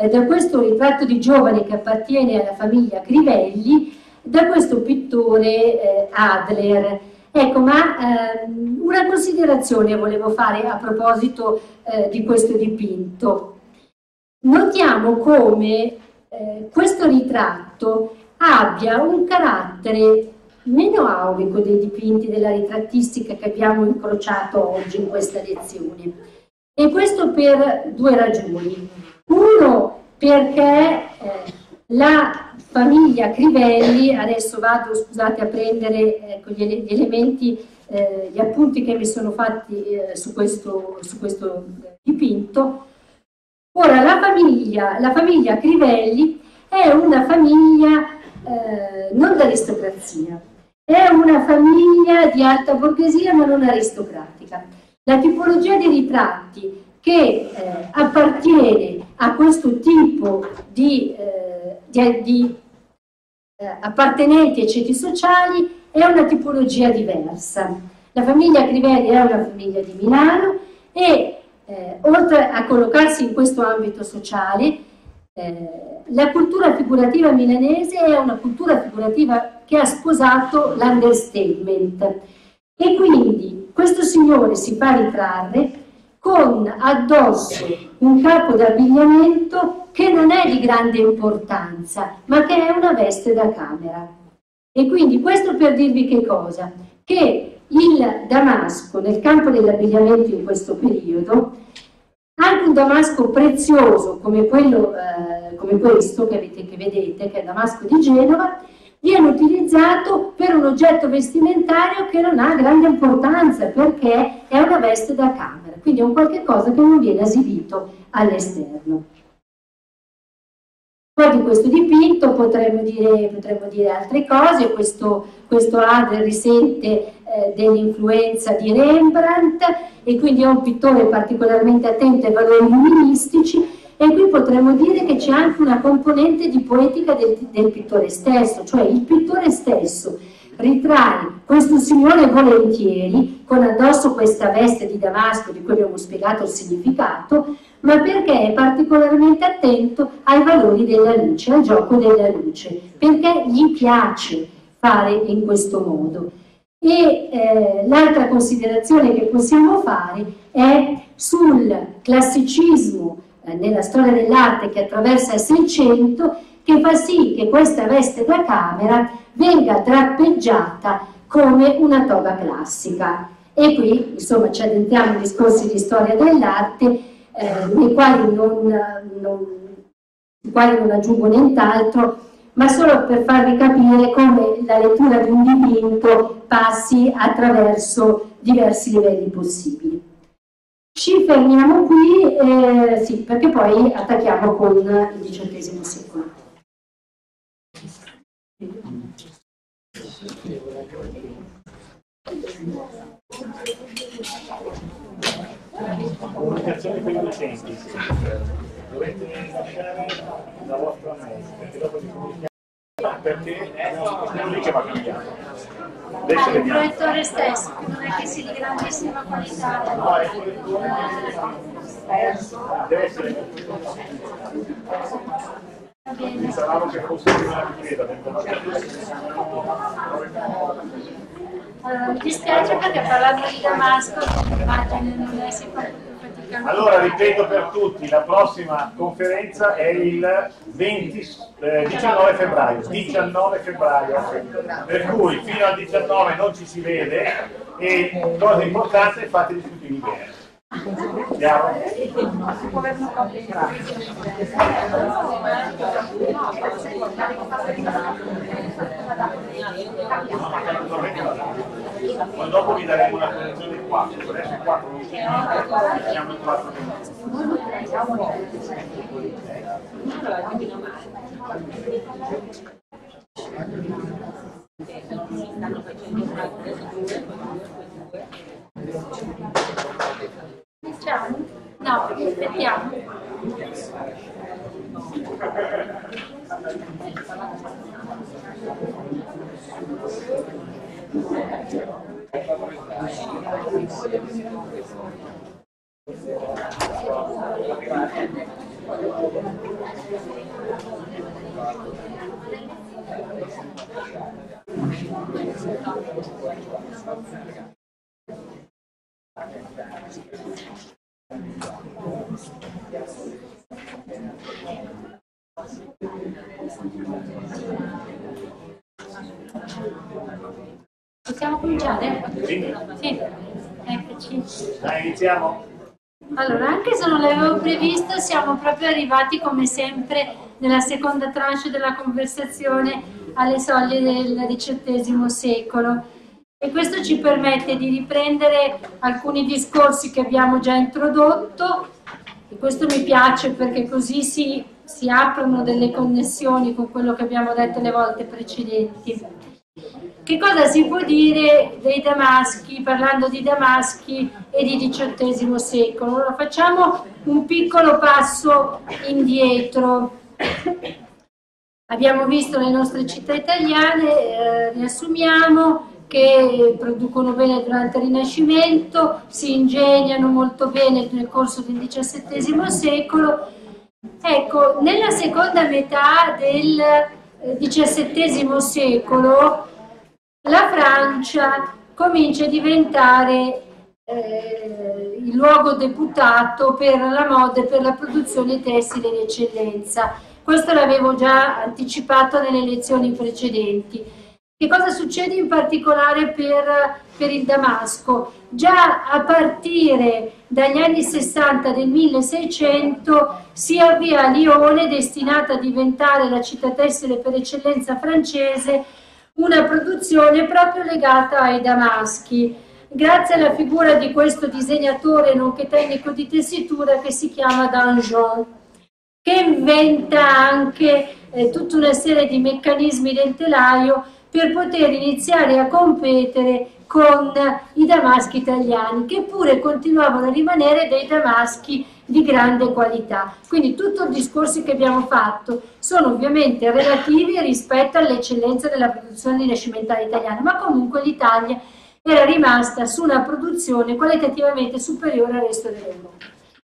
eh, da questo ritratto di giovane che appartiene alla famiglia Crivelli, da questo pittore eh, Adler. Ecco, ma ehm, una considerazione volevo fare a proposito eh, di questo dipinto. Notiamo come eh, questo ritratto abbia un carattere meno aulico dei dipinti della ritrattistica che abbiamo incrociato oggi in questa lezione. E questo per due ragioni. Uno, perché eh, la famiglia Crivelli, adesso vado, scusate, a prendere ecco, gli, ele gli elementi, eh, gli appunti che mi sono fatti eh, su, questo, su questo dipinto. Ora, la famiglia, la famiglia Crivelli è una famiglia eh, non d'aristocrazia, è una famiglia di alta borghesia ma non aristocratica. La tipologia dei ritratti che eh, appartiene a questo tipo di, eh, di, di eh, appartenenti ai ceti sociali è una tipologia diversa. La famiglia Crivelli è una famiglia di Milano e eh, oltre a collocarsi in questo ambito sociale, eh, la cultura figurativa milanese è una cultura figurativa che ha sposato l'understatement e quindi questo signore si fa ritrarre con addosso un capo d'abbigliamento che non è di grande importanza, ma che è una veste da camera. E quindi questo per dirvi che cosa? Che il damasco nel campo dell'abbigliamento in questo periodo, anche un damasco prezioso come, quello, eh, come questo che, avete, che vedete, che è il damasco di Genova, viene utilizzato per un oggetto vestimentario che non ha grande importanza perché è una veste da camera, quindi è un qualche cosa che non viene esibito all'esterno. Poi di questo dipinto potremmo dire, potremmo dire altre cose. Questo, questo Adler risente eh, dell'influenza di Rembrandt e quindi è un pittore particolarmente attento ai valori luministici. E qui potremmo dire che c'è anche una componente di poetica del, del pittore stesso, cioè il pittore stesso ritrae questo signore volentieri con addosso questa veste di damasco di cui abbiamo spiegato il significato, ma perché è particolarmente attento ai valori della luce, al gioco della luce, perché gli piace fare in questo modo. E eh, l'altra considerazione che possiamo fare è sul classicismo nella storia dell'arte che attraversa il Seicento, che fa sì che questa veste da camera venga drappeggiata come una toga classica. E qui insomma ci addentriamo in discorsi di storia dell'arte eh, nei quali non, non, nei quali non aggiungo nient'altro, ma solo per farvi capire come la lettura di un dipinto passi attraverso diversi livelli possibili. Ci fermiamo qui, eh, sì, perché poi attacchiamo con il diciottesimo secolo. Comunicazione per gli utenti. Dovete lasciare la vostra mail, perché dopo di comunicare, perché è lì che va cambiato. Adesso Ah, il vediamo. proiettore stesso, che non è che sia di grandissima qualità. No, è deve essere. Va bene. Pensavamo che fosse una ripresa. Allora, mi dispiace perché parlando di damasco l'immagine non è si fa praticamente. Allora ripeto per tutti, la prossima conferenza è il venti, eh, diciannove febbraio, diciannove febbraio, per cui fino al diciannove non ci si vede e cosa importante, fate gli scrutini bene. Chiaro? Poi dopo vi daremo una correzione del quattro, adesso il quattro non si siamo il quattro. Diciamo? No, aspettiamo. Possiamo cominciare? Sì. Sì, eccoci. Dai, iniziamo. Allora, anche se non l'avevo previsto, siamo proprio arrivati come sempre nella seconda tranche della conversazione alle soglie del diciottesimo secolo. E questo ci permette di riprendere alcuni discorsi che abbiamo già introdotto, e questo mi piace perché così si, si aprono delle connessioni con quello che abbiamo detto le volte precedenti. Che cosa si può dire dei Damaschi, parlando di Damaschi e di diciottesimo secolo? Allora, facciamo un piccolo passo indietro. Abbiamo visto le nostre città italiane, eh, riassumiamo, che producono bene durante il Rinascimento, si ingegnano molto bene nel corso del diciassettesimo secolo. Ecco, nella seconda metà del eh, diciassettesimo secolo la Francia comincia a diventare eh, il luogo deputato per la moda e per la produzione tessile di eccellenza. Questo l'avevo già anticipato nelle lezioni precedenti. Che cosa succede in particolare per, per il Damasco? Già a partire dagli anni sessanta del milleseicento si avvia a Lione, destinata a diventare la città tessile per eccellenza francese, una produzione proprio legata ai damaschi, grazie alla figura di questo disegnatore nonché tecnico di tessitura che si chiama Danjon, che inventa anche eh, tutta una serie di meccanismi del telaio per poter iniziare a competere con i damaschi italiani, che pure continuavano a rimanere dei damaschi di grande qualità. Quindi tutti i discorsi che abbiamo fatto sono ovviamente relativi rispetto all'eccellenza della produzione rinascimentale italiana, ma comunque l'Italia era rimasta su una produzione qualitativamente superiore al resto dell'Europa.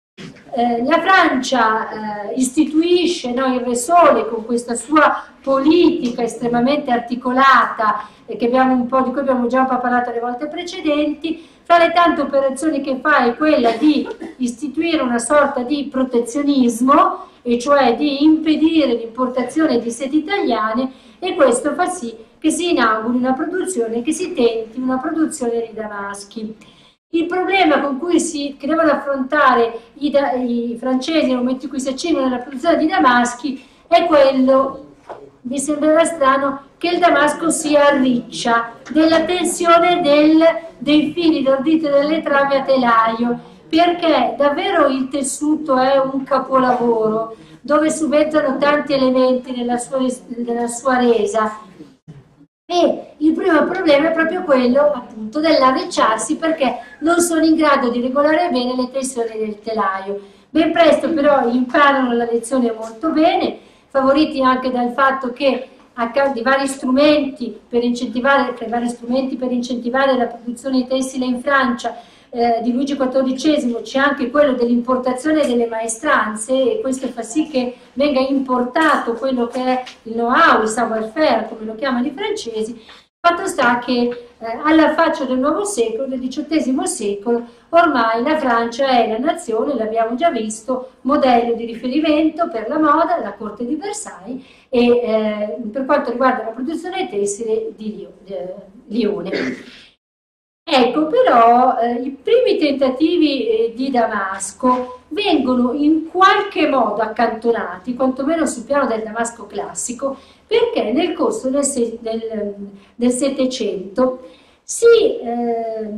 Eh, la Francia eh, istituisce, no, il Re Sole con questa sua politica estremamente articolata e che abbiamo un po', di cui abbiamo già un po' parlato le volte precedenti. Fra le tante operazioni che fa è quella di istituire una sorta di protezionismo, e cioè di impedire l'importazione di seti italiane, e questo fa sì che si inauguri una produzione, che si tenti una produzione di damaschi. Il problema con cui si, che devono affrontare i, da, i francesi nel momento in cui si accendono nella produzione di damaschi è quello, mi sembrerà strano, che il damasco si arriccia della tensione del, dei fili d'ordito delle travi a telaio, perché davvero il tessuto è un capolavoro dove subentrano tanti elementi nella sua, nella sua resa. E il primo problema è proprio quello appunto dell'arricciarsi, perché non sono in grado di regolare bene le tensioni del telaio. Ben presto però imparano la lezione molto bene, favoriti anche dal fatto che di vari strumenti per incentivare, tra i vari strumenti per incentivare la produzione tessile in Francia eh, di Luigi quattordicesimo c'è anche quello dell'importazione delle maestranze, e questo fa sì che venga importato quello che è il know-how, il savoir-faire, come lo chiamano i francesi. Fatto sta che eh, alla faccia del nuovo secolo, del diciottesimo secolo, ormai la Francia è la nazione, l'abbiamo già visto, modello di riferimento per la moda, la corte di Versailles, e eh, per quanto riguarda la produzione tessile di Lione. Ecco, però eh, i primi tentativi eh, di Damasco vengono in qualche modo accantonati, quantomeno sul piano del Damasco classico, perché nel corso del, del, del Settecento si eh,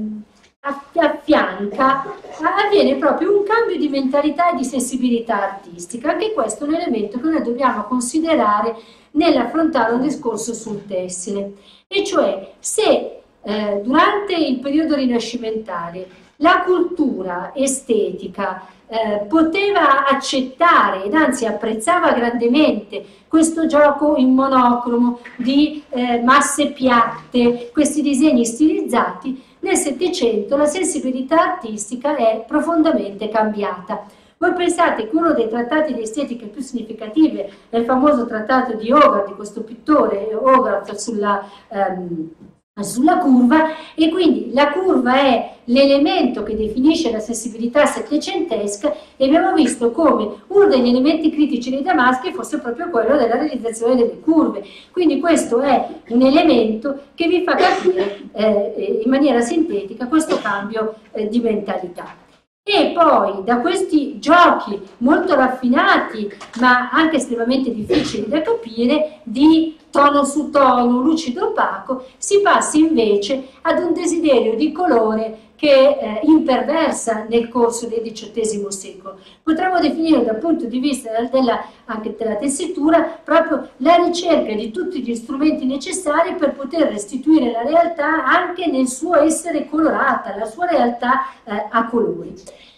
affianca, avviene proprio un cambio di mentalità e di sensibilità artistica. Anche questo è un elemento che noi dobbiamo considerare nell'affrontare un discorso sul tessile, e cioè se eh, durante il periodo rinascimentale la cultura estetica eh, poteva accettare ed anzi apprezzava grandemente questo gioco in monocromo di eh, masse piatte, questi disegni stilizzati, nel Settecento la sensibilità artistica è profondamente cambiata. Voi pensate che uno dei trattati di estetica più significativi è il famoso trattato di Hogarth, di questo pittore Hogarth sulla, um, sulla curva, e quindi la curva è l'elemento che definisce la sensibilità settecentesca, e abbiamo visto come uno degli elementi critici dei damaschi fosse proprio quello della realizzazione delle curve. Quindi questo è un elemento che vi fa capire eh, in maniera sintetica questo cambio eh, di mentalità. E poi da questi giochi molto raffinati, ma anche estremamente difficili da capire, di tono su tono, lucido opaco, si passa invece ad un desiderio di colore che eh, imperversa nel corso del diciottesimo secolo. Potremmo definire dal punto di vista della, anche della tessitura proprio la ricerca di tutti gli strumenti necessari per poter restituire la realtà anche nel suo essere colorata, la sua realtà eh, a colori.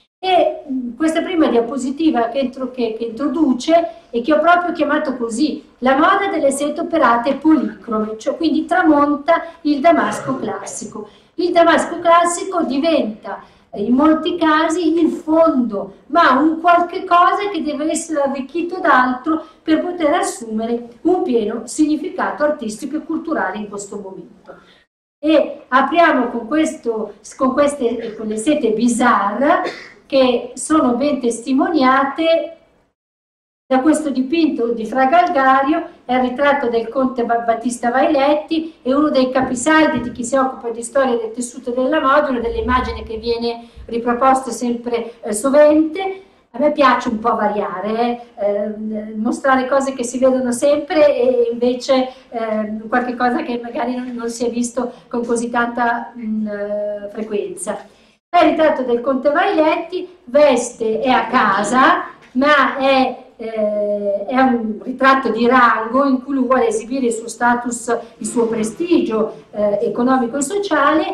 E mh, questa prima diapositiva che, intro, che, che introduce e che ho proprio chiamato così, la moda delle sete operate policrome, cioè quindi tramonta il damasco classico. Il damasco classico diventa in molti casi il fondo, ma un qualche cosa che deve essere arricchito d'altro per poter assumere un pieno significato artistico e culturale in questo momento. E apriamo con, questo, con, queste, con le sete bizarre, che sono ben testimoniate da questo dipinto di Fra Galgario. È il ritratto del conte Battista Vailetti, è uno dei capisaldi di chi si occupa di storia del tessuto della moda, una delle immagini che viene riproposta sempre eh, sovente. A me piace un po' variare, eh, mostrare cose che si vedono sempre e invece eh, qualche cosa che magari non, non si è visto con così tanta mh, frequenza. È il ritratto del conte Vailetti, veste, è a casa, ma è Eh, è un ritratto di rango in cui lui vuole esibire il suo status, il suo prestigio eh, economico e sociale,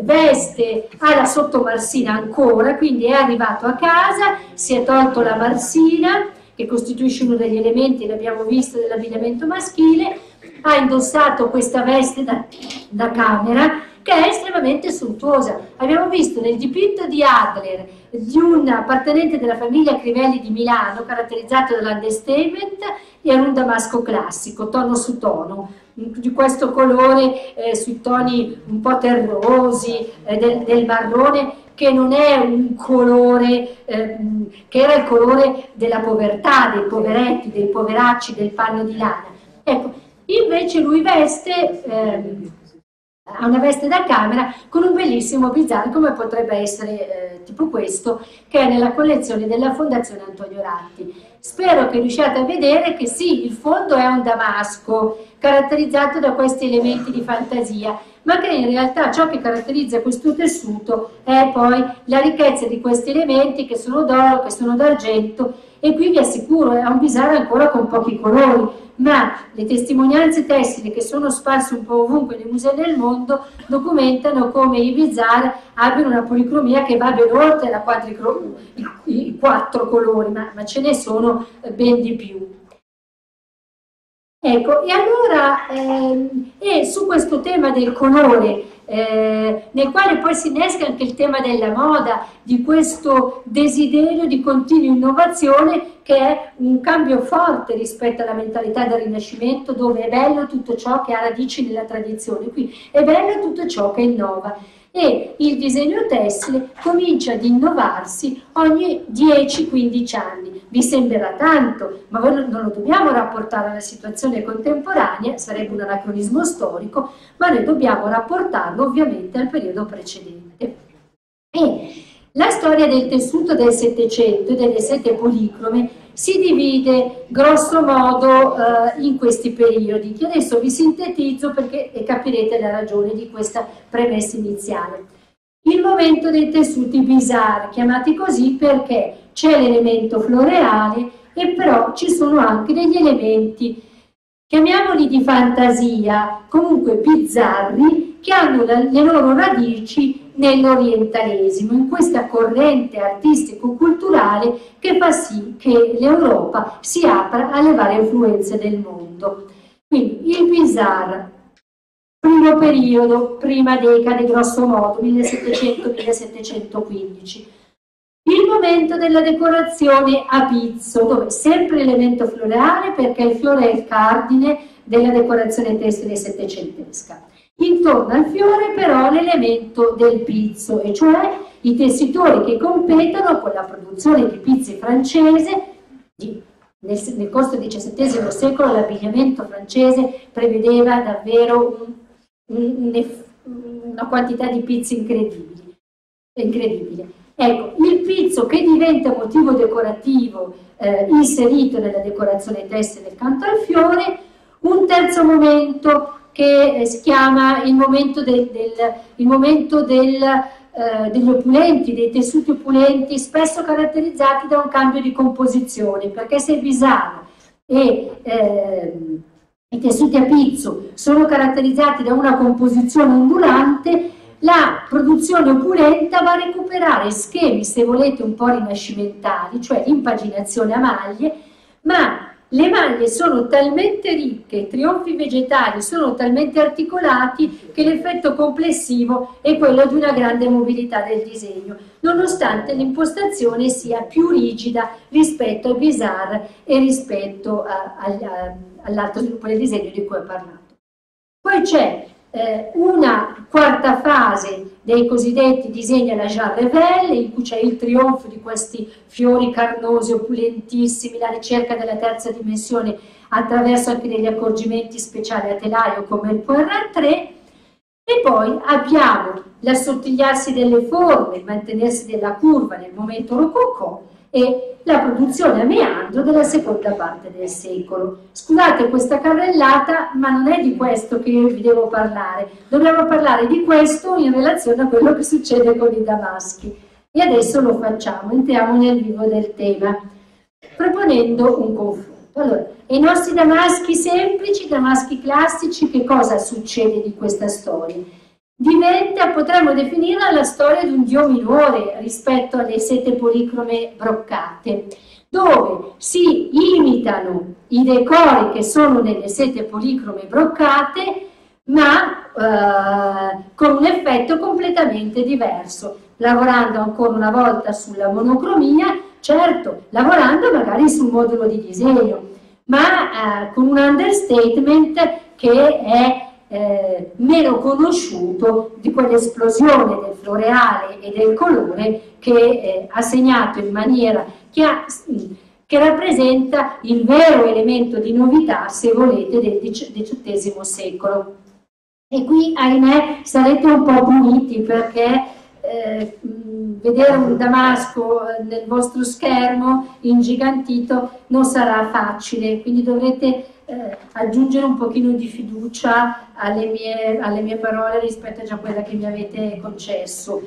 veste, ha la sottomarsina ancora, quindi è arrivato a casa, si è tolto la marsina, che costituisce uno degli elementi, l'abbiamo visto, dell'abbigliamento maschile, ha indossato questa veste da, da camera, che è estremamente sontuosa. Abbiamo visto nel dipinto di Adler di un appartenente della famiglia Crivelli di Milano, caratterizzato dall'understatement, e un damasco classico, tono su tono, di questo colore eh, sui toni un po' terrosi, eh, del, del marrone, che non è un colore, eh, che era il colore della povertà, dei poveretti, dei poveracci, del panno di lana. Ecco, invece lui veste... Eh, ha una veste da camera con un bellissimo bizzarro, come potrebbe essere eh, tipo questo, che è nella collezione della Fondazione Antonio Ratti. Spero che riusciate a vedere che sì, il fondo è un damasco caratterizzato da questi elementi di fantasia, ma che in realtà ciò che caratterizza questo tessuto è poi la ricchezza di questi elementi, che sono d'oro, che sono d'argento, e qui vi assicuro è un bizzarro ancora con pochi colori, ma le testimonianze tessili che sono sparse un po' ovunque nei musei del mondo documentano come i bizzarri abbiano una policromia che va ben oltre la quadricro, i, i quattro colori, ma, ma ce ne sono ben di più. Ecco, e allora ehm, e su questo tema del colore, eh, nel quale poi si innesca anche il tema della moda, di questo desiderio di continua innovazione, che è un cambio forte rispetto alla mentalità del Rinascimento, dove è bello tutto ciò che ha radici nella tradizione, qui è bello tutto ciò che innova. E il disegno tessile comincia ad innovarsi ogni dieci quindici anni. Vi sembrerà tanto, ma non lo dobbiamo rapportare alla situazione contemporanea, sarebbe un anacronismo storico, ma noi dobbiamo rapportarlo ovviamente al periodo precedente. E la storia del tessuto del Settecento e delle sete policrome si divide grosso modo eh, in questi periodi, che adesso vi sintetizzo perché capirete la ragione di questa premessa iniziale. Il momento dei tessuti bizarri, chiamati così perché c'è l'elemento floreale e però ci sono anche degli elementi, chiamiamoli di fantasia, comunque bizzarri, che hanno le loro radici nell'orientalesimo, in questa corrente artistico-culturale che fa sì che l'Europa si apra alle varie influenze del mondo. Quindi il bizarre, primo periodo, prima decade grosso modo, millesettecento millesettecentoquindici. Il momento della decorazione a pizzo, dove sempre l'elemento floreale, perché il fiore è il cardine della decorazione tessile settecentesca. Intorno al fiore però l'elemento del pizzo, e cioè i tessitori che competono con la produzione di pizzi francese. Di, nel, nel corso del diciassettesimo secolo l'abbigliamento francese prevedeva davvero un, un, una quantità di pizzi incredibili. incredibile. Ecco, il pizzo che diventa motivo decorativo eh, inserito nella decorazione tessile accanto al fiore. Un terzo momento che eh, si chiama il momento, del, del, il momento del, eh, degli opulenti, dei tessuti opulenti, spesso caratterizzati da un cambio di composizione, perché se Bizarre e eh, i tessuti a pizzo sono caratterizzati da una composizione ondulante, la produzione opulenta va a recuperare schemi, se volete, un po' rinascimentali, cioè l'impaginazione a maglie, ma le maglie sono talmente ricche, i trionfi vegetali sono talmente articolati che l'effetto complessivo è quello di una grande mobilità del disegno, nonostante l'impostazione sia più rigida rispetto a Bizarre e rispetto all'altro sviluppo del disegno di cui ho parlato. Poi c'è Eh, una quarta fase dei cosiddetti disegni alla Jean Revel, in cui c'è il trionfo di questi fiori carnosi, opulentissimi, la ricerca della terza dimensione attraverso anche degli accorgimenti speciali a telaio come il Poirat tre, e poi abbiamo l'assottigliarsi delle forme, il mantenersi della curva nel momento rococò e la produzione a meandro della seconda parte del secolo. Scusate questa carrellata, ma non è di questo che io vi devo parlare. Dobbiamo parlare di questo in relazione a quello che succede con i damaschi. E adesso lo facciamo, entriamo nel vivo del tema, proponendo un confronto. Allora, i nostri damaschi semplici, damaschi classici, che cosa succede di questa storia? Diventa, potremmo definirla la storia di un dio minore rispetto alle sete policrome broccate, dove si imitano i decori che sono nelle sete policrome broccate, ma eh, con un effetto completamente diverso, lavorando ancora una volta sulla monocromia, certo, lavorando magari sul modulo di disegno, ma eh, con un understatement che è Eh, meno conosciuto di quell'esplosione del floreale e del colore che eh, ha segnato in maniera che, ha, che rappresenta il vero elemento di novità, se volete, del diciottesimo secolo. E qui, ahimè, sarete un po' puniti, perché eh, vedere un damasco nel vostro schermo ingigantito non sarà facile, quindi dovrete Eh, aggiungere un pochino di fiducia alle mie, alle mie parole rispetto a già quella che mi avete concesso.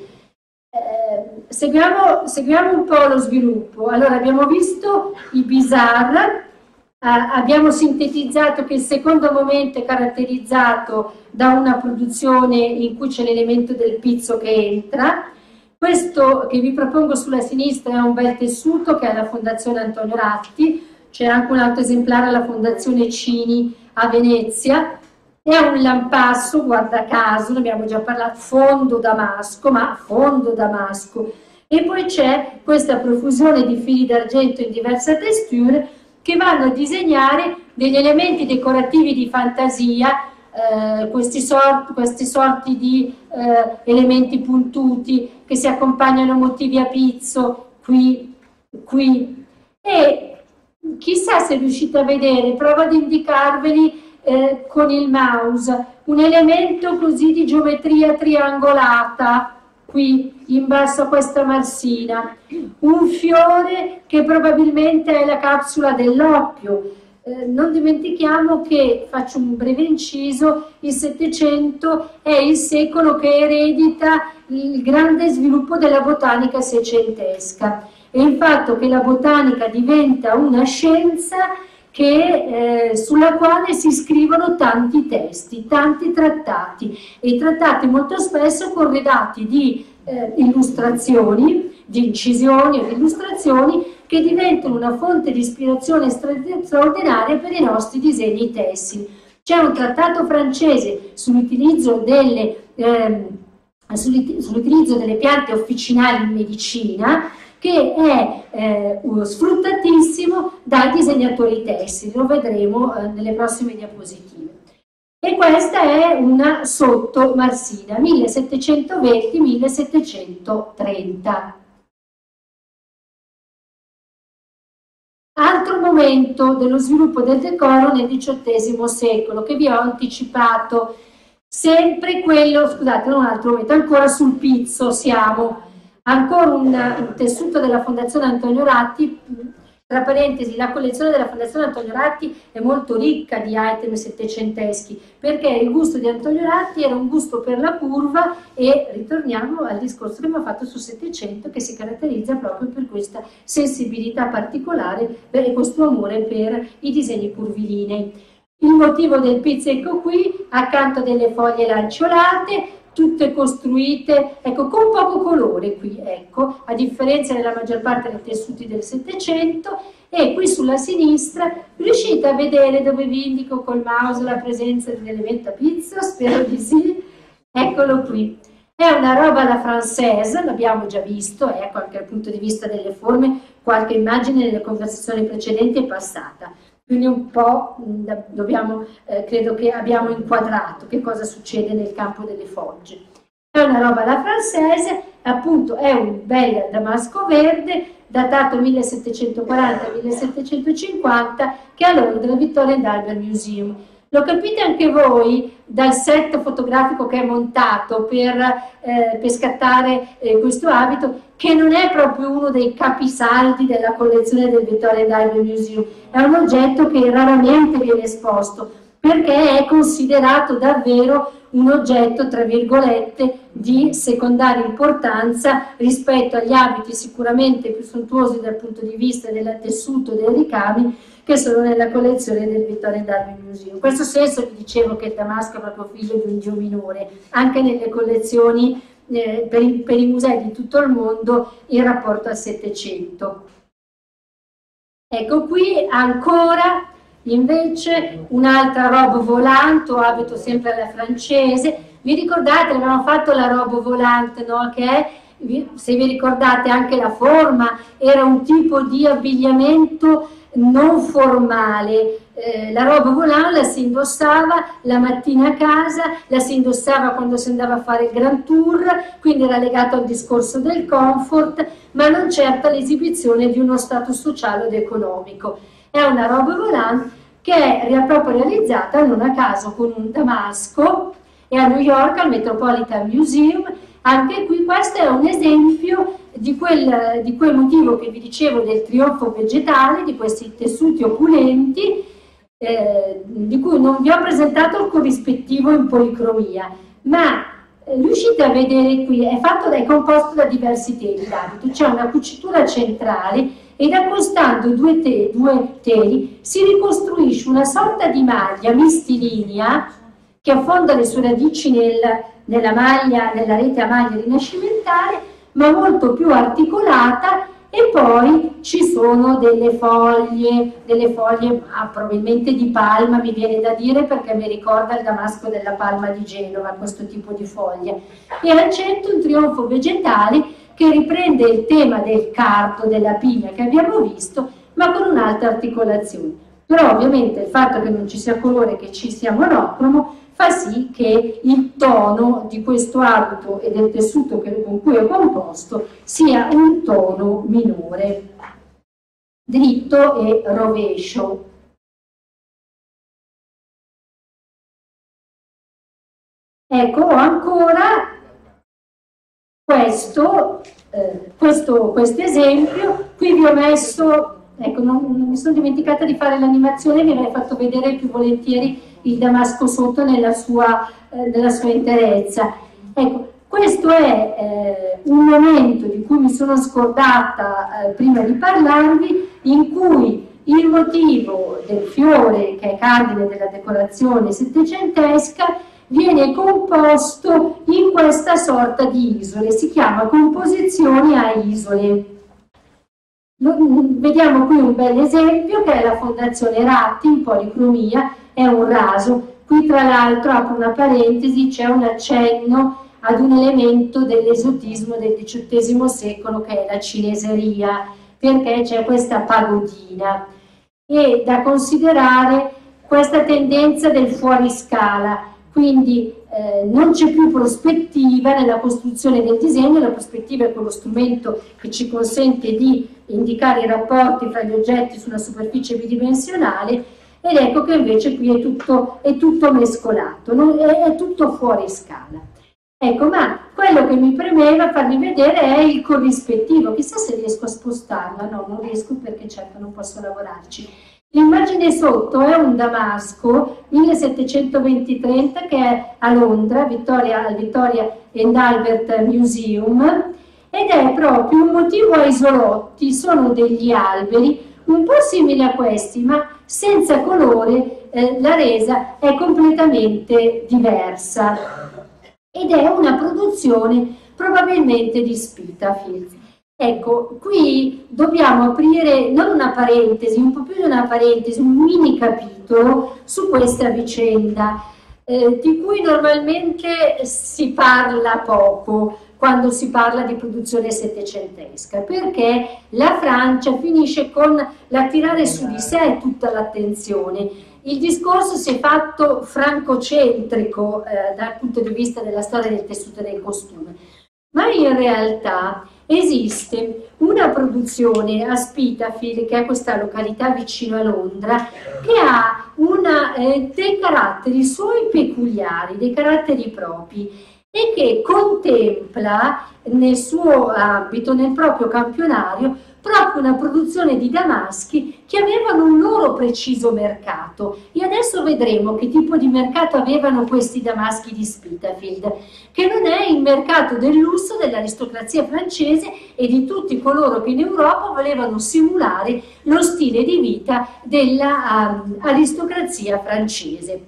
Eh, seguiamo, seguiamo un po' lo sviluppo. Allora, abbiamo visto i Bizarre, eh, abbiamo sintetizzato che il secondo momento è caratterizzato da una produzione in cui c'è l'elemento del pizzo che entra. Questo che vi propongo sulla sinistra è un bel tessuto che è la Fondazione Antonio Ratti. C'è anche un altro esemplare alla Fondazione Cini a Venezia. È un lampasso, guarda caso, ne abbiamo già parlato, fondo damasco, ma fondo damasco. E poi c'è questa profusione di fili d'argento in diverse texture che vanno a disegnare degli elementi decorativi di fantasia, eh, questi, sort, questi sorti di eh, elementi puntuti che si accompagnano a motivi a pizzo, qui, qui. E chissà se riuscite a vedere, provo ad indicarveli eh, con il mouse, un elemento così di geometria triangolata, qui in basso a questa marsina, un fiore che probabilmente è la capsula dell'oppio. Eh, non dimentichiamo che, faccio un breve inciso, il Settecento è il secolo che eredita il grande sviluppo della botanica seicentesca. E il fatto che la botanica diventa una scienza che, eh, sulla quale si scrivono tanti testi, tanti trattati, e i trattati molto spesso corredati di eh, illustrazioni, di incisioni o di illustrazioni che diventano una fonte di ispirazione straordinaria per i nostri disegni tessili. C'è un trattato francese sull'utilizzo delle, eh, sull'utilizzo delle piante officinali in medicina, che è eh, sfruttatissimo dai disegnatori tessili, lo vedremo eh, nelle prossime diapositive. E questa è una sotto Marsina, millesettecentoventi millesettecentotrenta. Altro momento dello sviluppo del decoro nel diciottesimo secolo, che vi ho anticipato, sempre quello, scusate, non un altro momento, ancora sul pizzo siamo, ancora un, un tessuto della Fondazione Antonio Ratti. Tra parentesi, la collezione della Fondazione Antonio Ratti è molto ricca di item settecenteschi, perché il gusto di Antonio Ratti era un gusto per la curva, e ritorniamo al discorso che abbiamo fatto sul Settecento, che si caratterizza proprio per questa sensibilità particolare e questo amore per i disegni curvilinei. Il motivo del pizzo, ecco qui, accanto a delle foglie lanceolate, tutte costruite, ecco, con poco colore qui, ecco, a differenza della maggior parte dei tessuti del Settecento. E qui sulla sinistra riuscite a vedere, dove vi indico col mouse la presenza dell'elemento pizzo? Spero di sì. Eccolo qui. È una roba alla française, l'abbiamo già visto, ecco, anche dal punto di vista delle forme, qualche immagine nelle conversazioni precedenti è passata. Quindi un po' dobbiamo, eh, credo che abbiamo inquadrato che cosa succede nel campo delle fogge. È una roba alla française, appunto è un bel damasco verde, datato millesettecentoquaranta millesettecentocinquanta, che è a Londra, al Victoria and Albert Museum. Lo capite anche voi dal set fotografico che è montato per, eh, per scattare eh, questo abito, che non è proprio uno dei capisaldi della collezione del Victoria and Albert Museum, è un oggetto che raramente viene esposto, perché è considerato davvero un oggetto, tra virgolette, di secondaria importanza rispetto agli abiti sicuramente più sontuosi dal punto di vista del tessuto e dei ricami, che sono nella collezione del Victoria and Albert Museum. In questo senso vi dicevo che il damasco è proprio figlio di un dio minore, anche nelle collezioni eh, per, i, per i musei di tutto il mondo in rapporto al Settecento. Ecco qui ancora invece un'altra robe volante, o abito sempre alla francese. Vi ricordate, avevamo fatto la robe volante, no? Che è, se vi ricordate anche la forma, era un tipo di abbigliamento non formale. Eh, la robe volante la si indossava la mattina a casa, la si indossava quando si andava a fare il grand tour, quindi era legato al discorso del comfort, ma non certo all'esibizione di uno status sociale ed economico. È una robe volante che è proprio realizzata non a caso con un damasco, e a New York al Metropolitan Museum. Anche qui questo è un esempio di quel, di quel motivo che vi dicevo del trionfo vegetale, di questi tessuti opulenti, eh, di cui non vi ho presentato il corrispettivo in policromia, ma eh, riuscite a vedere qui, è fatto, è composto da diversi teli d'abito, c'è una cucitura centrale, ed accostando due, te, due teli si ricostruisce una sorta di maglia mistilinea che affonda le sue radici nel, nella, maglia, nella rete a maglia rinascimentale, ma molto più articolata, e poi ci sono delle foglie, delle foglie ah, probabilmente di palma, mi viene da dire, perché mi ricorda il damasco della palma di Genova, questo tipo di foglie. E al centro un trionfo vegetale che riprende il tema del cardo, della pigna che abbiamo visto, ma con un'altra articolazione. Però ovviamente il fatto che non ci sia colore, che ci sia monocromo, fa sì che il tono di questo abito e del tessuto che, con cui è composto sia un tono minore, dritto e rovescio. Ecco ancora questo, eh, questo, questo esempio. Qui vi ho messo, ecco, non, non mi sono dimenticata di fare l'animazione, vi avrei fatto vedere più volentieri il damasco sotto nella sua, eh, nella sua interezza. Ecco, questo è eh, un momento di cui mi sono scordata eh, prima di parlarvi, in cui il motivo del fiore, che è cardine della decorazione settecentesca, viene composto in questa sorta di isole, si chiama composizione a isole. Vediamo qui un bel esempio che è la Fondazione Ratti in policromia, è un raso. Qui tra l'altro, apro una parentesi, c'è un accenno ad un elemento dell'esotismo del diciottesimo secolo che è la cineseria, perché c'è questa pagodina. E da considerare questa tendenza del fuoriscala, quindi eh, non c'è più prospettiva nella costruzione del disegno, la prospettiva è quello strumento che ci consente di indicare i rapporti fra gli oggetti su una superficie bidimensionale, ed ecco che invece qui è tutto, è tutto mescolato, non, è, è tutto fuori scala. Ecco, ma quello che mi premeva farvi vedere è il corrispettivo, chissà se riesco a spostarla, no, non riesco perché certo non posso lavorarci. L'immagine sotto è un damasco millesettecentoventi trenta che è a Londra, Victoria, al Victoria and Albert Museum, ed è proprio un motivo a isolotti, sono degli alberi un po' simili a questi, ma senza colore, eh, la resa è completamente diversa ed è una produzione probabilmente di Spitafield. Ecco, qui dobbiamo aprire non una parentesi, un po' più di una parentesi, un mini capitolo su questa vicenda, eh, di cui normalmente si parla poco quando si parla di produzione settecentesca, perché la Francia finisce con l'attirare su di sé tutta l'attenzione. Il discorso si è fatto francocentrico eh, dal punto di vista della storia del tessuto e del costume, ma in realtà esiste una produzione a Spitafield, che è questa località vicino a Londra, che ha una, eh, dei caratteri suoi peculiari, dei caratteri propri, e che contempla nel suo ambito, nel proprio campionario, proprio una produzione di damaschi che avevano un loro preciso mercato. E adesso vedremo che tipo di mercato avevano questi damaschi di Spitafield, che non è il mercato del lusso dell'aristocrazia francese e di tutti coloro che in Europa volevano simulare lo stile di vita dell'aristocrazia um, francese.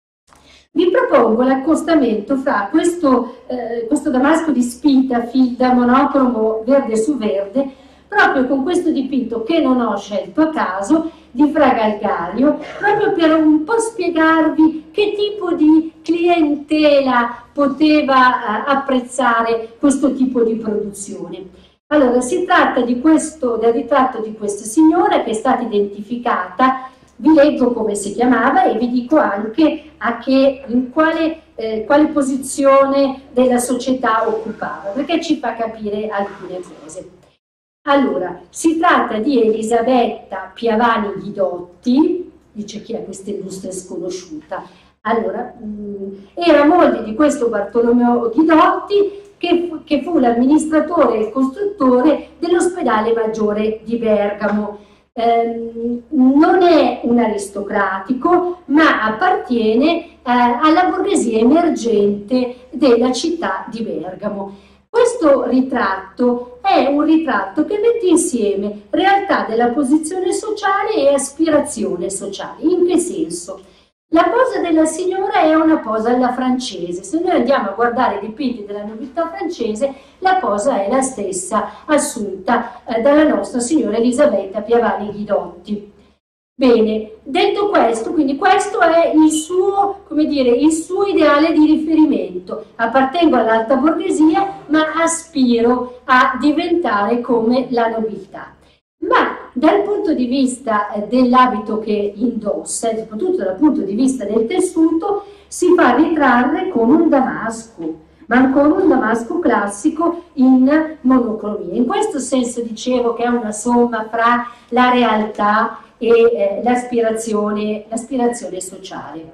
Vi propongo l'accostamento fra questo, eh, questo damasco di Spitafield da monocromo verde su verde, proprio con questo dipinto che non ho scelto a caso, di Fra Galgario, proprio per un po' spiegarvi che tipo di clientela poteva eh, apprezzare questo tipo di produzione. Allora, si tratta di questo, del ritratto di questa signora che è stata identificata. Vi leggo come si chiamava e vi dico anche a che, in quale, eh, quale posizione della società occupava, perché ci fa capire alcune cose. Allora, si tratta di Elisabetta Piavani Ghidotti, dice chi è questa illustre sconosciuta. Allora, mh, era moglie di questo Bartolomeo Ghidotti, che fu, che fu l'amministratore e il costruttore dell'ospedale maggiore di Bergamo. Eh, non è un aristocratico, ma appartiene eh, alla borghesia emergente della città di Bergamo. Questo ritratto è un ritratto che mette insieme realtà della posizione sociale e aspirazione sociale. In che senso? La posa della signora è una posa alla francese. Se noi andiamo a guardare i dipinti della nobiltà francese, la posa è la stessa assunta eh, dalla nostra signora Elisabetta Piavani Ghidotti. Bene, detto questo, quindi questo è il suo, come dire, il suo ideale di riferimento. Appartengo all'alta borghesia, ma aspiro a diventare come la nobiltà. Ma dal punto di vista eh, dell'abito che indossa, e soprattutto dal punto di vista del tessuto, si fa ritrarre con un damasco, ma con un damasco classico in monocromia. In questo senso dicevo che è una somma fra la realtà e eh, l'aspirazione, l'aspirazione sociale.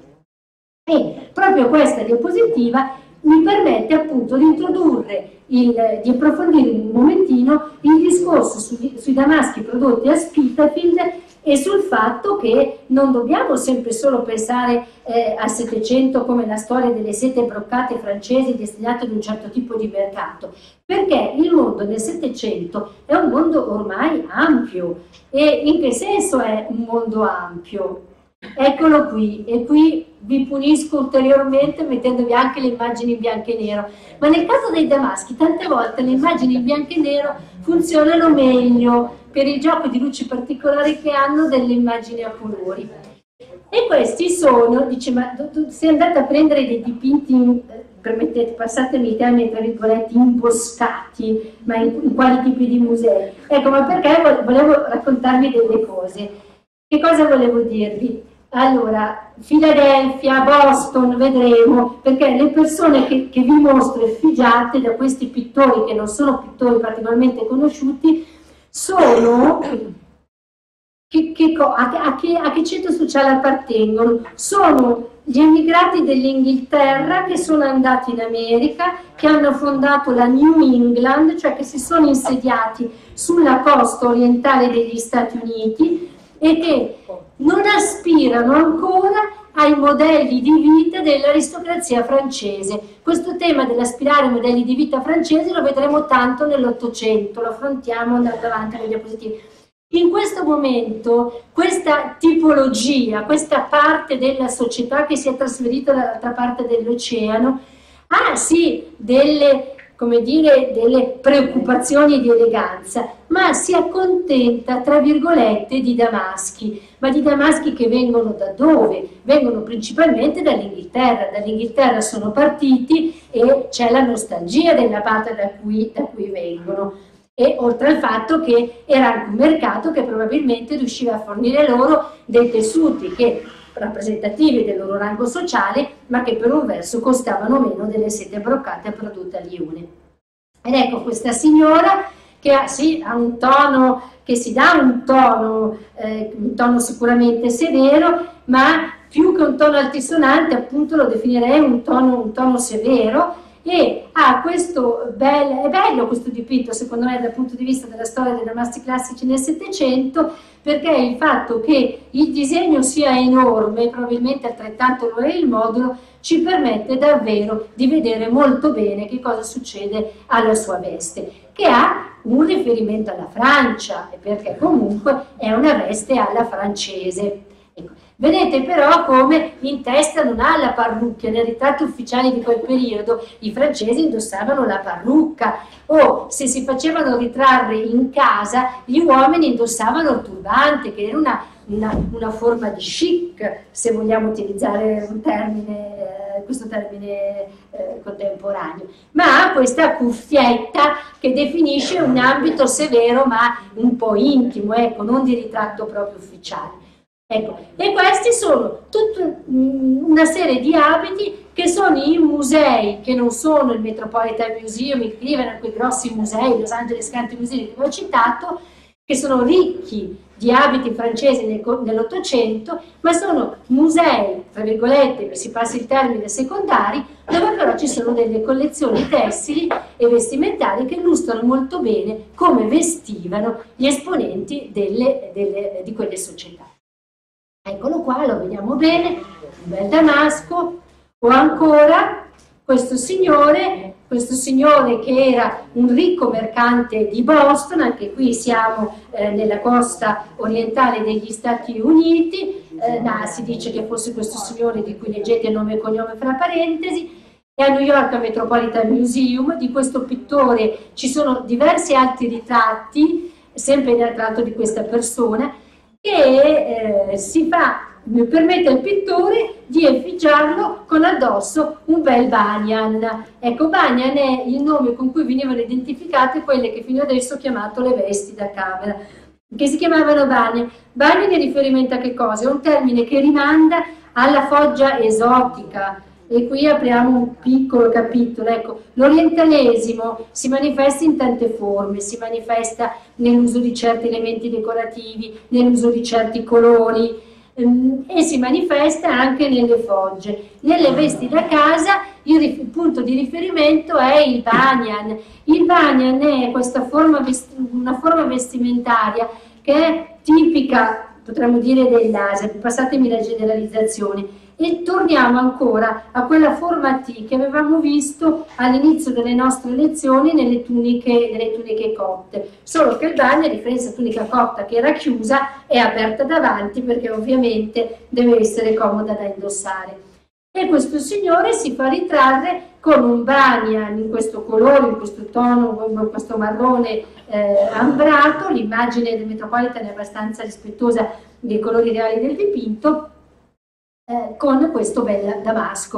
E proprio questa diapositiva mi permette appunto di introdurre, il, di approfondire un momentino il discorso sui, sui damaschi prodotti a Spitafield e sul fatto che non dobbiamo sempre solo pensare eh, al Settecento come la storia delle sete broccate francesi destinate ad un certo tipo di mercato, perché il mondo del Settecento è un mondo ormai ampio. E in che senso è un mondo ampio? Eccolo qui, e qui vi punisco ulteriormente mettendovi anche le immagini in bianco e nero, ma nel caso dei damaschi tante volte le immagini in bianco e nero funzionano meglio per il gioco di luci particolari che hanno delle immagini a colori. E questi sono, dice, ma se andate a prendere dei dipinti permettete, passatemi i termini tra virgolette imboscati, ma in, in quali tipi di musei? Ecco, ma perché volevo raccontarvi delle cose. Che cosa volevo dirvi? Allora, Filadelfia, Boston, vedremo, perché le persone che, che vi mostro effigiate da questi pittori, che non sono pittori particolarmente conosciuti, sono, che, che, a, a, che, a che centro sociale appartengono? Sono gli emigrati dell'Inghilterra che sono andati in America, che hanno fondato la New England, cioè che si sono insediati sulla costa orientale degli Stati Uniti e che non aspirano ancora ai modelli di vita dell'aristocrazia francese. Questo tema dell'aspirare ai modelli di vita francesi lo vedremo tanto nell'Ottocento, lo affrontiamo andando avanti alle diapositive. In questo momento questa tipologia, questa parte della società che si è trasferita dall'altra parte dell'oceano, ha sì delle, come dire, delle preoccupazioni di eleganza, ma si accontenta, tra virgolette, di damaschi. Ma di damaschi che vengono da dove? Vengono principalmente dall'Inghilterra. Dall'Inghilterra sono partiti e c'è la nostalgia della parte da cui, da cui vengono. E oltre al fatto che era anche un mercato che probabilmente riusciva a fornire loro dei tessuti che rappresentativi del loro rango sociale, ma che per un verso costavano meno delle sete broccate prodotte a Lione. Ed ecco questa signora che ha, sì, ha un tono, che si dà un tono, eh, un tono sicuramente severo, ma più che un tono altisonante, appunto lo definirei un tono, un tono severo, e ha questo bel, è bello questo dipinto secondo me dal punto di vista della storia dei damaschi classici nel Settecento, perché il fatto che il disegno sia enorme, probabilmente altrettanto lo è il modulo, ci permette davvero di vedere molto bene che cosa succede alla sua veste, che ha un riferimento alla Francia, perché comunque è una veste alla francese. Ecco. Vedete però come in testa non ha la parrucchia. Nei ritratti ufficiali di quel periodo i francesi indossavano la parrucca, o se si facevano ritrarre in casa gli uomini indossavano il turbante, che era una, una, una forma di chic, se vogliamo utilizzare un termine, eh, questo termine eh, contemporaneo, ma ha questa cuffietta che definisce un ambito severo ma un po' intimo, ecco, non di ritratto proprio ufficiale. Ecco, e questi sono tutta una serie di abiti che sono in musei che non sono il Metropolitan Museum, il Cleveland, quei grossi musei, Los Angeles Country Museum che vi ho citato, che sono ricchi di abiti francesi nell'Ottocento, ma sono musei, tra virgolette, per si passi il termine, secondari, dove però ci sono delle collezioni tessili e vestimentali che illustrano molto bene come vestivano gli esponenti delle, delle, di quelle società. Eccolo qua, lo vediamo bene, un bel damasco, o ancora questo signore, questo signore che era un ricco mercante di Boston, anche qui siamo eh, nella costa orientale degli Stati Uniti, eh, nah, si dice che fosse questo signore di cui leggete il nome e cognome fra parentesi, e a New York al Metropolitan Museum. Di questo pittore ci sono diversi altri ritratti, sempre nel ritratto di questa persona, che eh, si fa, permette al pittore di effigiarlo con addosso un bel banyan. Ecco, banyan è il nome con cui venivano identificate quelle che fino adesso ho chiamato le vesti da camera, che si chiamavano banyan. Banyan è riferimento a che cosa? È un termine che rimanda alla foggia esotica. E qui apriamo un piccolo capitolo. Ecco, l'orientalesimo si manifesta in tante forme, si manifesta nell'uso di certi elementi decorativi, nell'uso di certi colori, ehm, e si manifesta anche nelle fogge. Nelle vesti da casa il, il punto di riferimento è il banyan. Il banyan è questa forma, una forma vestimentaria che è tipica, potremmo dire, dell'Asia, passatemi la generalizzazione. E torniamo ancora a quella forma T che avevamo visto all'inizio delle nostre lezioni nelle tuniche, nelle tuniche cotte, solo che il bagno, a differenza della tunica cotta che era chiusa, è aperta davanti perché ovviamente deve essere comoda da indossare. E questo signore si fa ritrarre con un banyan in questo colore, in questo tono, in questo marrone eh, ambrato. L'immagine del Metropolitan è abbastanza rispettosa dei colori reali del dipinto, Eh, con questo bel damasco.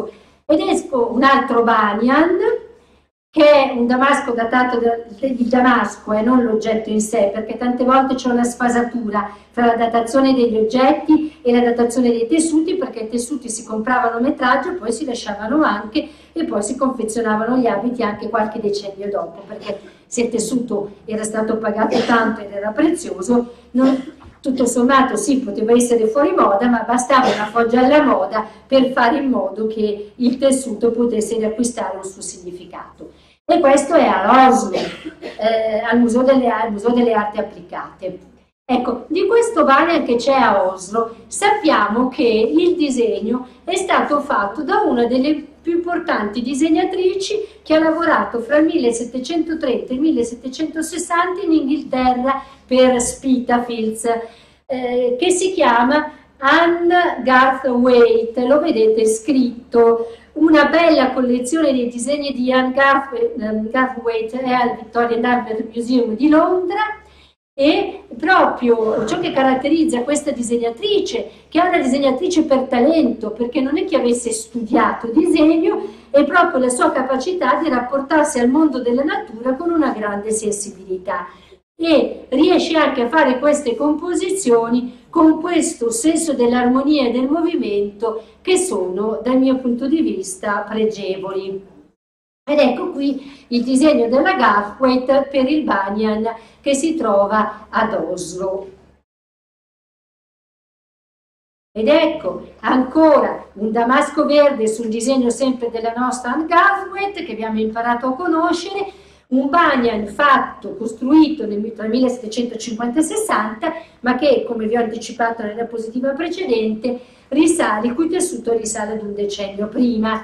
Ed ecco un altro Banyan, che è un damasco datato di Damasco e eh, non l'oggetto in sé, perché tante volte c'è una sfasatura fra la datazione degli oggetti e la datazione dei tessuti, perché i tessuti si compravano metraggio, poi si lasciavano anche e poi si confezionavano gli abiti anche qualche decennio dopo, perché se il tessuto era stato pagato tanto ed era prezioso, non, tutto sommato sì, poteva essere fuori moda, ma bastava una foggia alla moda per fare in modo che il tessuto potesse riacquistare un suo significato. E questo è a Oslo, eh, al, Museo delle, al Museo delle Arti Applicate. Ecco, di questo Banyan che c'è a Oslo, sappiamo che il disegno è stato fatto da una delle più importanti disegnatrici che ha lavorato fra il millesettecentotrenta e il millesettecentosessanta in Inghilterra per Spitafields, eh, che si chiama Anne Garthwaite, lo vedete scritto. Una bella collezione dei disegni di Anne Garthwaite è al Victoria and Albert Museum di Londra, e proprio ciò che caratterizza questa disegnatrice, che è una disegnatrice per talento, perché non è che avesse studiato disegno, è proprio la sua capacità di rapportarsi al mondo della natura con una grande sensibilità, e riesce anche a fare queste composizioni con questo senso dell'armonia e del movimento che sono, dal mio punto di vista, pregevoli. Ed ecco qui il disegno della Garthwaite per il Banyan che si trova ad Oslo. Ed ecco ancora un damasco verde sul disegno sempre della nostra Anne Garthwaite, che abbiamo imparato a conoscere, un Banyan fatto, costruito nel, tra il millesettecentocinquanta e sessanta, ma che, come vi ho anticipato nella diapositiva precedente, risale, il cui tessuto risale ad un decennio prima.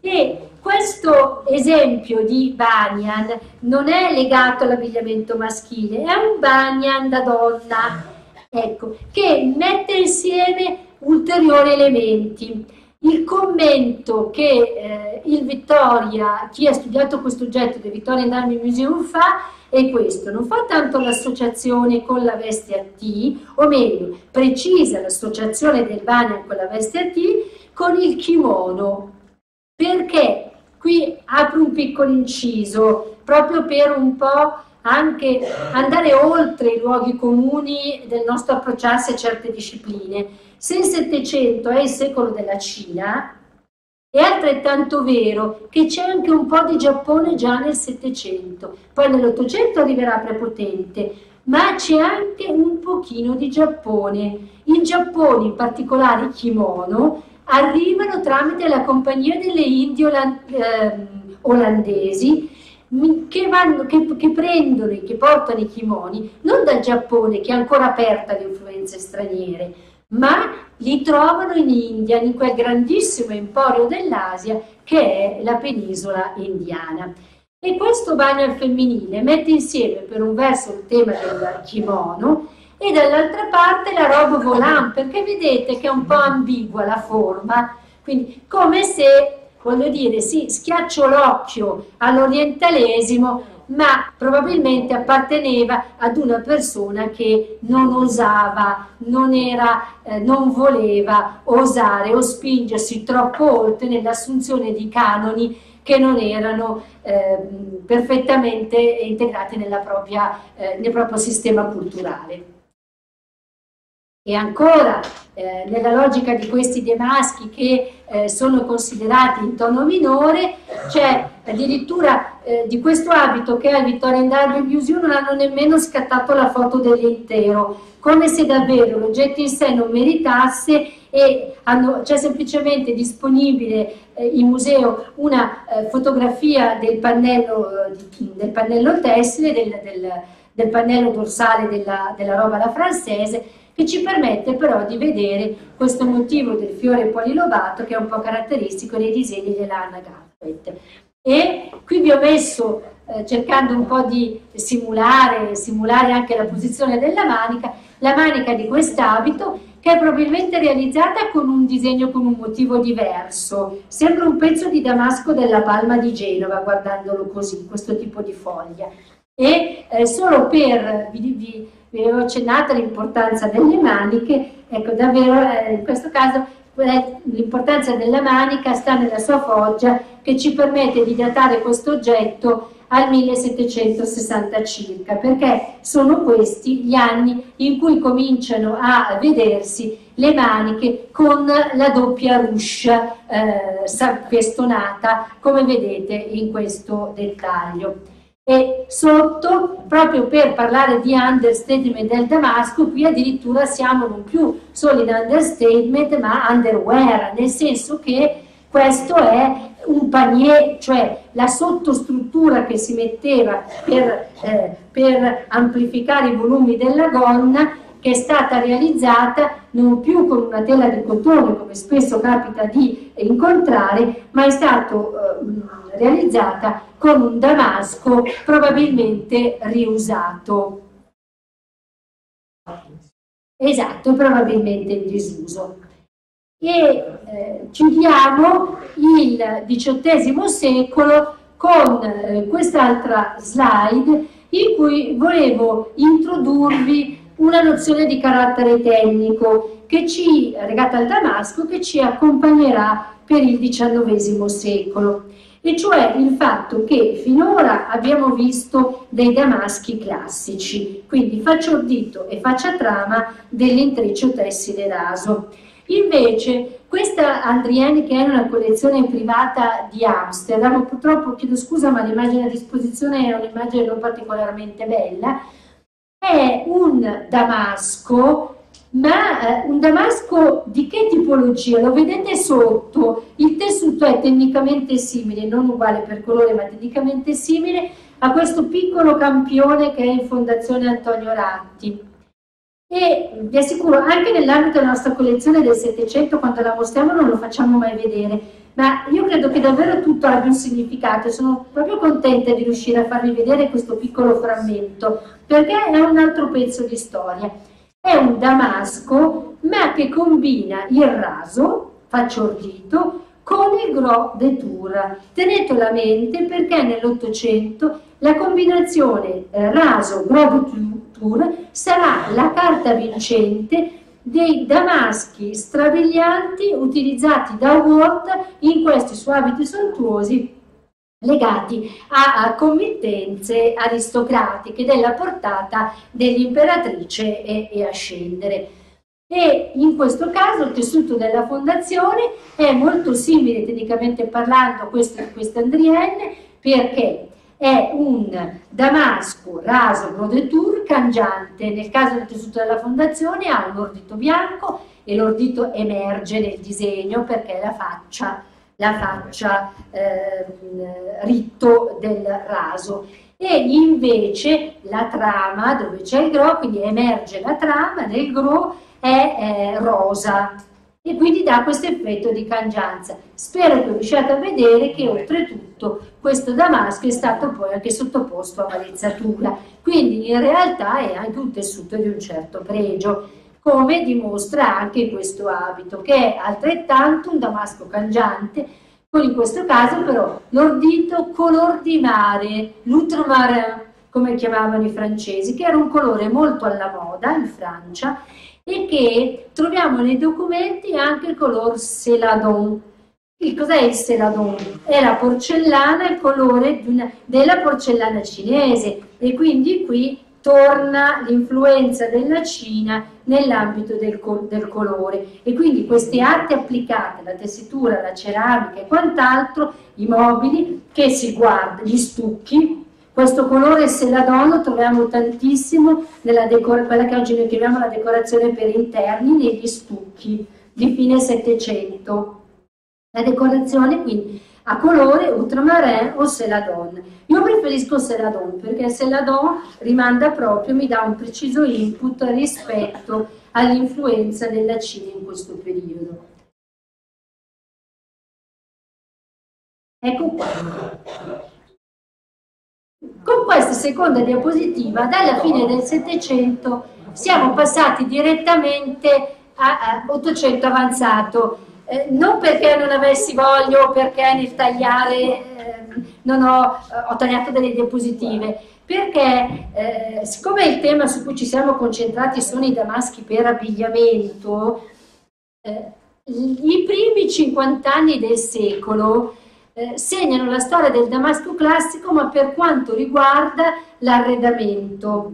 E questo esempio di Banyan non è legato all'abbigliamento maschile, è un Banyan da donna, ecco, che mette insieme ulteriori elementi. Il commento che eh, il Victoria, chi ha studiato questo oggetto del Victoria and Albert Museum fa è questo: non fa tanto l'associazione con la veste a T, o meglio, precisa l'associazione del Banyan con la veste a T con il kimono, perché qui apro un piccolo inciso, proprio per un po' anche andare oltre i luoghi comuni del nostro approcciarsi a certe discipline. Se il Settecento è il secolo della Cina, è altrettanto vero che c'è anche un po' di Giappone già nel Settecento, poi nell'Ottocento arriverà prepotente, ma c'è anche un pochino di Giappone. Il Giappone, in particolare i kimono, arrivano tramite la Compagnia delle Indie oland eh, olandesi, che, vanno, che, che prendono e che portano i kimoni non dal Giappone, che è ancora aperta alle influenze straniere, ma li trovano in India, in quel grandissimo emporio dell'Asia che è la penisola indiana. E questo Banyan femminile mette insieme per un verso il tema del kimono e dall'altra parte la robe volant, perché vedete che è un po' ambigua la forma, quindi come se, voglio dire, sì, schiaccio l'occhio all'orientalesimo, ma probabilmente apparteneva ad una persona che non osava, non, era, eh, non voleva osare o spingersi troppo oltre nell'assunzione di canoni che non erano eh, perfettamente integrati nella propria, eh, nel proprio sistema culturale. E ancora, eh, nella logica di questi damaschi che eh, sono considerati in tono minore, c'è addirittura eh, di questo abito che al Victoria and Albert Museum non hanno nemmeno scattato la foto dell'intero, come se davvero l'oggetto in sé non meritasse, e c'è semplicemente disponibile eh, in museo una eh, fotografia del pannello, del pannello tessile, del, del, del pannello dorsale della, della roba alla francese, che ci permette però di vedere questo motivo del fiore polilobato che è un po' caratteristico dei disegni dell'Anne Garthwaite. E qui vi ho messo, eh, cercando un po' di simulare, simulare anche la posizione della manica, la manica di quest'abito, che è probabilmente realizzata con un disegno con un motivo diverso. Sembra un pezzo di damasco della Palma di Genova, guardandolo così, questo tipo di foglia. E eh, solo per... Vi, vi, vi avevo accennato l'importanza delle maniche, ecco davvero eh, in questo caso l'importanza della manica sta nella sua foggia, che ci permette di datare questo oggetto al millesettecentosessanta circa, perché sono questi gli anni in cui cominciano a vedersi le maniche con la doppia ruche eh, festonata, come vedete in questo dettaglio. E sotto, proprio per parlare di understatement del damasco, qui addirittura siamo non più solo in understatement ma underwear, nel senso che questo è un panier, cioè la sottostruttura che si metteva per, eh, per amplificare i volumi della gonna, che è stata realizzata non più con una tela di cotone, come spesso capita di incontrare, ma è stata eh, realizzata con un damasco probabilmente riusato. Esatto, probabilmente in disuso. E eh, chiudiamo il diciottesimo secolo con eh, quest'altra slide in cui volevo introdurvi una nozione di carattere tecnico che ci, legata al damasco, che ci accompagnerà per il diciannovesimo secolo, e cioè il fatto che finora abbiamo visto dei damaschi classici, quindi faccia ordito e faccia trama dell'intreccio tessile raso. Invece questa Andrieni, che è una collezione privata di Amsterdam, purtroppo chiedo scusa ma l'immagine a disposizione è un'immagine non particolarmente bella, è un damasco, ma eh, un damasco di che tipologia? Lo vedete sotto, il tessuto è tecnicamente simile, non uguale per colore ma tecnicamente simile a questo piccolo campione che è in Fondazione Antonio Ratti. E vi assicuro, anche nell'ambito della nostra collezione del Settecento, quando la mostriamo non lo facciamo mai vedere, ma io credo che davvero tutto abbia un significato e sono proprio contenta di riuscire a farvi vedere questo piccolo frammento, perché è un altro pezzo di storia. È un damasco, ma che combina il raso, faccia ordito, con il gros de tour. Tenetelo a mente perché nell'Ottocento la combinazione eh, raso-gros de tour sarà la carta vincente dei damaschi strabilianti utilizzati da Worth in questi suoi abiti sontuosi legati a, a committenze aristocratiche della portata dell'imperatrice e, e a scendere. E in questo caso il tessuto della fondazione è molto simile tecnicamente parlando a questo di quest'Andrienne, perché è un damasco raso gros de tour cangiante. Nel caso del tessuto della fondazione ha un ordito bianco e l'ordito emerge nel disegno perché è la faccia, la faccia eh, ritto del raso. E invece la trama, dove c'è il gros, quindi emerge la trama del gros, è eh, rosa e quindi dà questo effetto di cangianza. Spero che riusciate a vedere che oltretutto questo damasco è stato poi anche sottoposto a marezzatura, quindi in realtà è anche un tessuto di un certo pregio, come dimostra anche questo abito, che è altrettanto un damasco cangiante, con in questo caso però l'ordito color di mare, l'outre-marin, come chiamavano i francesi, che era un colore molto alla moda in Francia, e che troviamo nei documenti anche il color celadon. Il cos'è il celadon? È la porcellana, il colore di una, della porcellana cinese, e quindi qui torna l'influenza della Cina nell'ambito del, del colore, e quindi queste arte applicate, la tessitura, la ceramica e quant'altro, i mobili che si guarda, gli stucchi. Questo colore celadon lo troviamo tantissimo nella quella che oggi noi chiamiamo la decorazione per interni, negli stucchi di fine Settecento. La decorazione quindi a colore ultramarin o celadon. Io preferisco celadon perché celadon rimanda proprio, mi dà un preciso input rispetto all'influenza della Cina in questo periodo. Ecco qua. Con questa seconda diapositiva, dalla fine del Settecento siamo passati direttamente a, a Ottocento avanzato, eh, non perché non avessi voglia o perché nel tagliare eh, non ho, ho tagliato delle diapositive, perché eh, siccome il tema su cui ci siamo concentrati sono i damaschi per abbigliamento, eh, I primi cinquanta anni del secolo eh, segnano la storia del damasco classico, ma per quanto riguarda l'arredamento.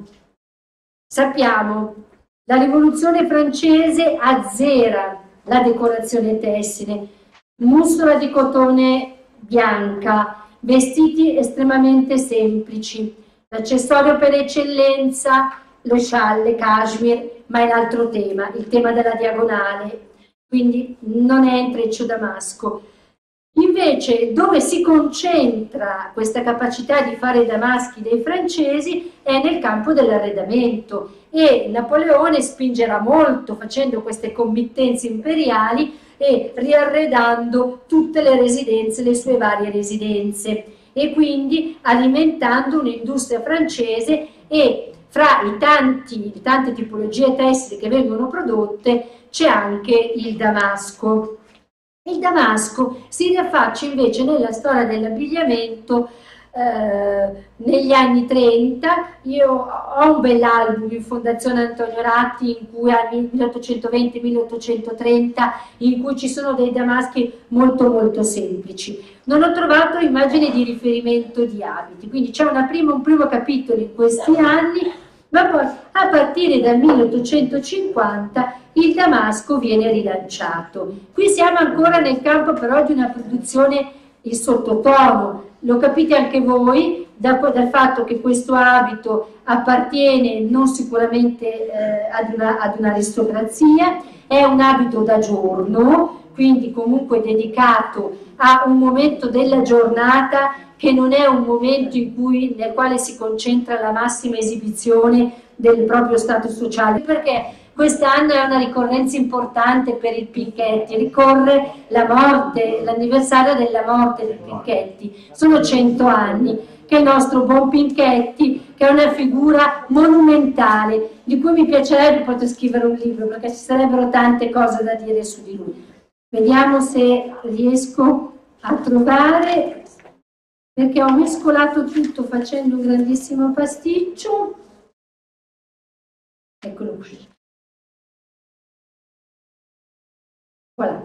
Sappiamo, la rivoluzione francese azzera la decorazione tessile, mussola di cotone bianca, vestiti estremamente semplici, l'accessorio per eccellenza, lo scialle, cashmere, ma è l'altro tema, il tema della diagonale, quindi non è intreccio damasco. Invece, dove si concentra questa capacità di fare damaschi dei francesi è nel campo dell'arredamento, e Napoleone spingerà molto facendo queste committenze imperiali e riarredando tutte le residenze, le sue varie residenze, e quindi alimentando un'industria francese, e fra i tanti, le tante tipologie tessili che vengono prodotte c'è anche il damasco. Il damasco si riaffaccia invece nella storia dell'abbigliamento eh, negli anni trenta. Io ho un bell'album in Fondazione Antonio Ratti in cui anni milleottocentoventi milleottocentotrenta, in cui ci sono dei damaschi molto molto semplici. Non ho trovato immagini di riferimento di abiti, quindi c'è un primo capitolo in questi anni, ma poi a partire dal milleottocentocinquanta il damasco viene rilanciato. Qui siamo ancora nel campo però di una produzione in sottotono, lo capite anche voi da, dal fatto che questo abito appartiene non sicuramente eh, ad, una, ad un'aristocrazia, è un abito da giorno, quindi comunque dedicato a un momento della giornata che non è un momento in cui, nel quale si concentra la massima esibizione del proprio stato sociale, perché quest'anno è una ricorrenza importante per il Pinchetti, ricorre la morte, l'anniversario della morte del Pinchetti, sono cento anni che il nostro buon Pinchetti, che è una figura monumentale, di cui mi piacerebbe poter scrivere un libro, perché ci sarebbero tante cose da dire su di lui. Vediamo se riesco a trovare, perché ho mescolato tutto facendo un grandissimo pasticcio. Eccolo qui. Voilà.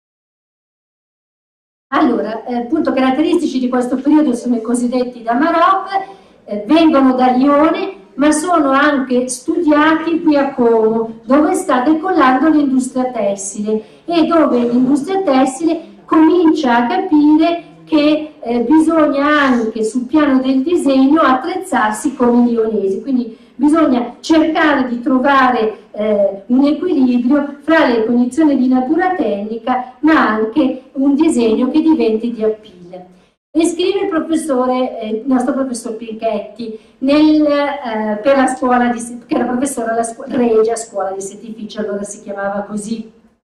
Allora, eh, appunto, caratteristici di questo periodo sono i cosiddetti damarok, eh, vengono da Lione, ma sono anche studiati qui a Como, dove sta decollando l'industria tessile e dove l'industria tessile comincia a capire che eh, bisogna anche sul piano del disegno attrezzarsi come i lionesi, quindi bisogna cercare di trovare eh, un equilibrio fra le condizioni di natura tecnica ma anche un disegno che diventi di appeal. E scrive il professore, eh, il nostro professor Pinchetti, nel, eh, per la scuola di, che era professore alla scuola, Regia Scuola di Settificio, allora si chiamava così.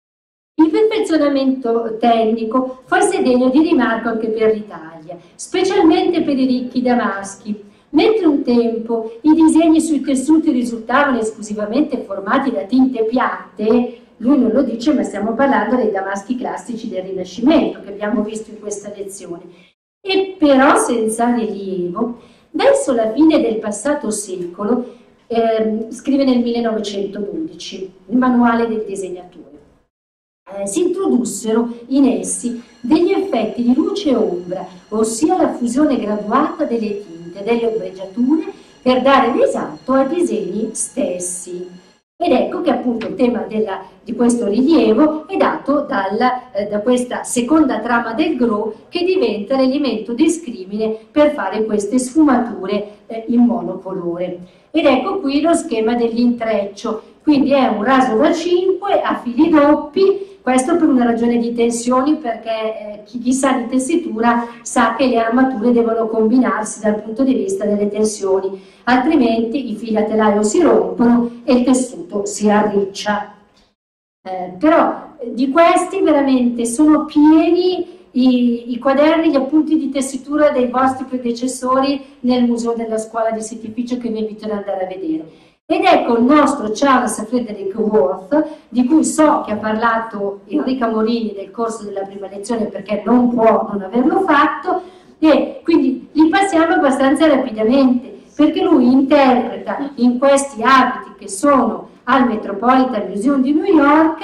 Il perfezionamento tecnico forse è degno di rimarco anche per l'Italia, specialmente per i ricchi damaschi. Mentre un tempo i disegni sui tessuti risultavano esclusivamente formati da tinte piatte, lui non lo dice, ma stiamo parlando dei damaschi classici del Rinascimento che abbiamo visto in questa lezione, e però senza rilievo, verso la fine del passato secolo, eh, scrive nel millenovecentododici, il manuale del disegnatore. Eh, si introdussero in essi degli effetti di luce e ombra, ossia la fusione graduata delle tinte, delle ombreggiature, per dare risalto ai disegni stessi. Ed ecco che appunto il tema della, di questo rilievo è dato dalla, eh, da questa seconda trama del Gros, che diventa l'elemento discrimine per fare queste sfumature eh, in monocolore. Ed ecco qui lo schema dell'intreccio, quindi è un raso da cinque a fili doppi. Questo per una ragione di tensioni, perché eh, chi, chi sa di tessitura sa che le armature devono combinarsi dal punto di vista delle tensioni, altrimenti i fili a telaio si rompono e il tessuto si arriccia. Eh, però di questi veramente sono pieni i, i quaderni, gli appunti di tessitura dei vostri predecessori nel Museo della Scuola di Settificio, che vi invito ad andare a vedere. Ed ecco il nostro Charles Frederick Worth, di cui so che ha parlato Enrica Morini nel corso della prima lezione, perché non può non averlo fatto, e quindi li passiamo abbastanza rapidamente, perché lui interpreta in questi abiti che sono al Metropolitan Museum di New York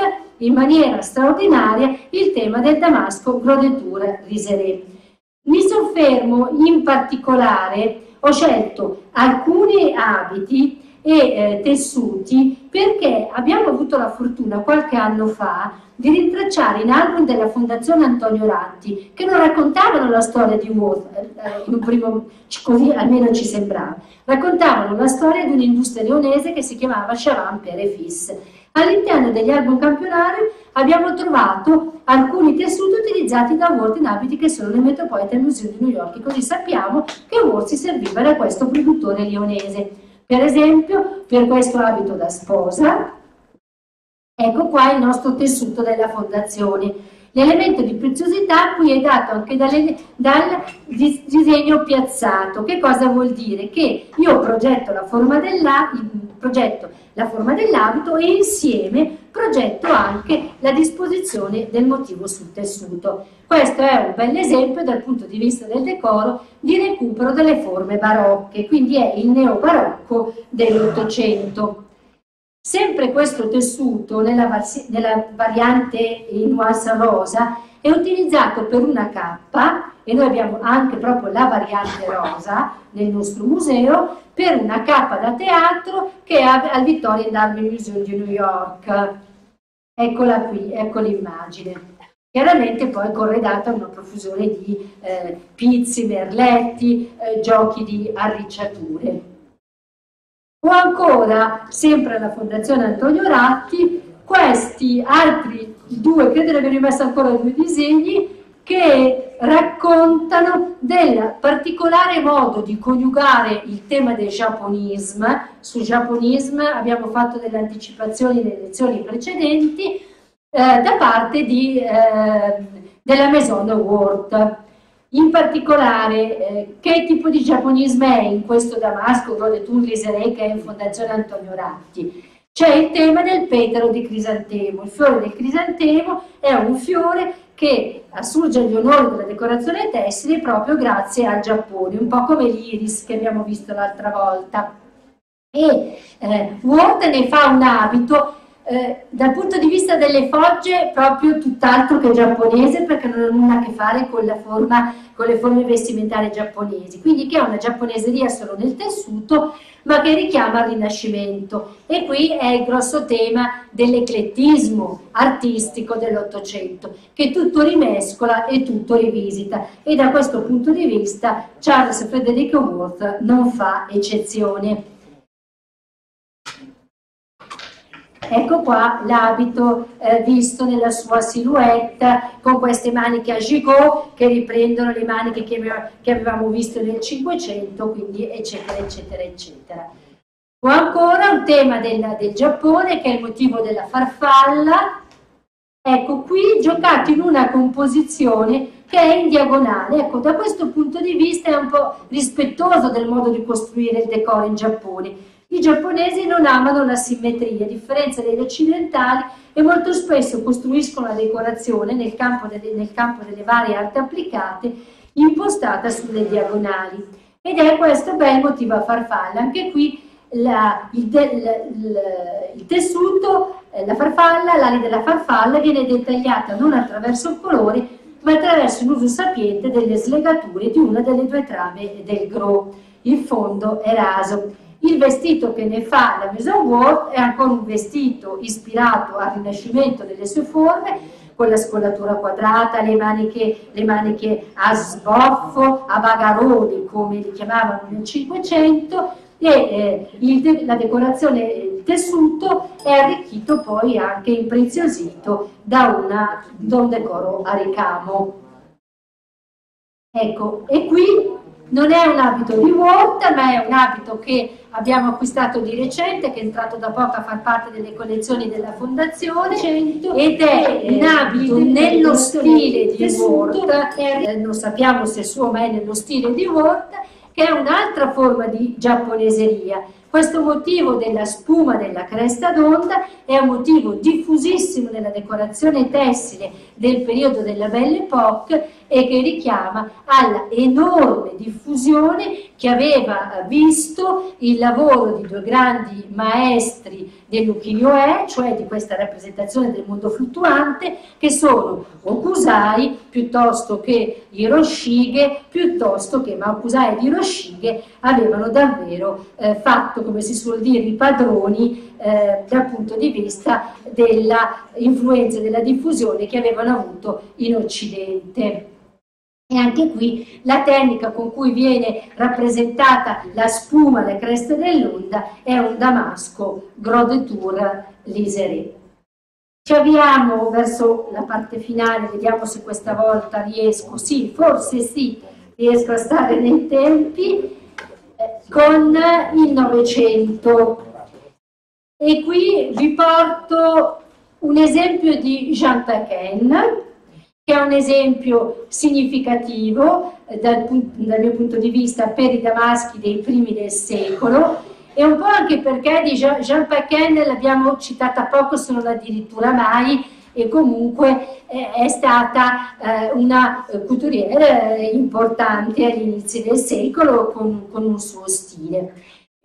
in maniera straordinaria il tema del damasco Gros-de-Tours Riseré. Mi soffermo in particolare, ho scelto alcuni abiti e eh, tessuti perché abbiamo avuto la fortuna qualche anno fa di rintracciare in album della Fondazione Antonio Ratti che non raccontavano la storia di Worth, eh, in un primo, così almeno ci sembrava, raccontavano la storia di un'industria leonese che si chiamava Chavan Pere Fils. All'interno degli album campionari abbiamo trovato alcuni tessuti utilizzati da Worth in abiti che sono nel Metropolitan Museum di New York, così sappiamo che Worth si serviva da questo produttore leonese. Per esempio, per questo abito da sposa, ecco qua il nostro tessuto della fondazione. L'elemento di preziosità qui è dato anche dalle, dal disegno piazzato. Che cosa vuol dire? Che io progetto la forma dell'abito e insieme progetto anche la disposizione del motivo sul tessuto. Questo è un bel esempio dal punto di vista del decoro di recupero delle forme barocche, quindi è il neobarocco dell'Ottocento. Sempre questo tessuto, nella, nella variante in nuance rosa, è utilizzato per una cappa, e noi abbiamo anche proprio la variante rosa nel nostro museo, per una cappa da teatro che è al Victoria and Albert Museum di New York. Eccola qui, ecco l'immagine. Chiaramente poi corredata una profusione di eh, pizzi, merletti, eh, giochi di arricciature. O ancora, sempre alla Fondazione Antonio Ratti, questi altri due, credo di aver messo ancora due disegni, che raccontano del particolare modo di coniugare il tema del giapponismo. Sul giapponismo abbiamo fatto delle anticipazioni nelle lezioni precedenti, eh, da parte di, eh, della Maison Worth. In particolare, eh, che tipo di giapponismo è in questo damasco Gros-de-Tours Riseré che è in Fondazione Antonio Ratti? C'è il tema del petalo di crisantemo. Il fiore del crisantemo è un fiore che assurge agli onori della decorazione tessile proprio grazie al Giappone, un po' come l'iris che abbiamo visto l'altra volta. E eh, Worth ne fa un abito Eh, dal punto di vista delle fogge proprio tutt'altro che giapponese, perché non ha nulla a che fare con, la forma, con le forme vestimentali giapponesi, quindi che è una giapponeseria solo nel tessuto ma che richiama il Rinascimento, e qui è il grosso tema dell'eclettismo artistico dell'Ottocento che tutto rimescola e tutto rivisita, e da questo punto di vista Charles Frederick Worth non fa eccezione. Ecco qua l'abito eh, visto nella sua silhouette con queste maniche a gigot che riprendono le maniche che, che avevamo visto nel Cinquecento, quindi eccetera eccetera eccetera. O ancora un tema del, del Giappone che è il motivo della farfalla. Ecco qui giocato in una composizione che è in diagonale. Ecco, da questo punto di vista è un po' rispettoso del modo di costruire il decoro in Giappone. I giapponesi non amano la simmetria, a differenza degli occidentali, e molto spesso costruiscono la decorazione nel campo delle, nel campo delle varie arti applicate impostata sulle diagonali. Ed è questo bel motivo a farfalla. Anche qui la, il, de, il, il tessuto, la farfalla, l'ali della farfalla viene dettagliata non attraverso il colore, ma attraverso l'uso sapiente delle slegature di una delle due trame del gros. Il fondo è raso. Il vestito che ne fa la Maison Worth è ancora un vestito ispirato al Rinascimento delle sue forme, con la scollatura quadrata, le maniche, le maniche a sboffo, a bagaroni come li chiamavano nel Cinquecento, e eh, il de la decorazione, il tessuto è arricchito poi anche impreziosito da, una, da un decoro a ricamo. Ecco, e qui non è un abito di Worth, ma è un abito che abbiamo acquistato di recente, che è entrato da poco a far parte delle collezioni della Fondazione, ed è un abito nello stile di Worth, eh, non sappiamo se è suo, ma è nello stile di Worth, che è un'altra forma di giapponeseria. Questo motivo della spuma della cresta d'onda è un motivo diffusissimo nella decorazione tessile del periodo della Belle Époque e che richiama alla enorme diffusione che aveva visto il lavoro di due grandi maestri dell'ukiyo-e, cioè di questa rappresentazione del mondo fluttuante, che sono Hokusai piuttosto che Hiroshige, piuttosto che, ma Hokusai ed Hiroshige avevano davvero eh, fatto, come si suol dire, i padroni eh, dal punto di vista della influenza e della diffusione che avevano avuto in Occidente. E anche qui la tecnica con cui viene rappresentata la spuma, le creste dell'onda, è un damasco Gros de Tours liseré. Ci avviamo verso la parte finale, vediamo se questa volta riesco, sì, forse sì, riesco a stare nei tempi, eh, con il Novecento. E qui vi porto un esempio di Jean Paquin, che è un esempio significativo eh, dal, dal mio punto di vista per i damaschi dei primi del secolo, e un po' anche perché di Jean, Jean Paquin l'abbiamo citata poco, se non addirittura mai, e comunque eh, è stata eh, una couturière eh, importante agli inizi del secolo con, con un suo stile.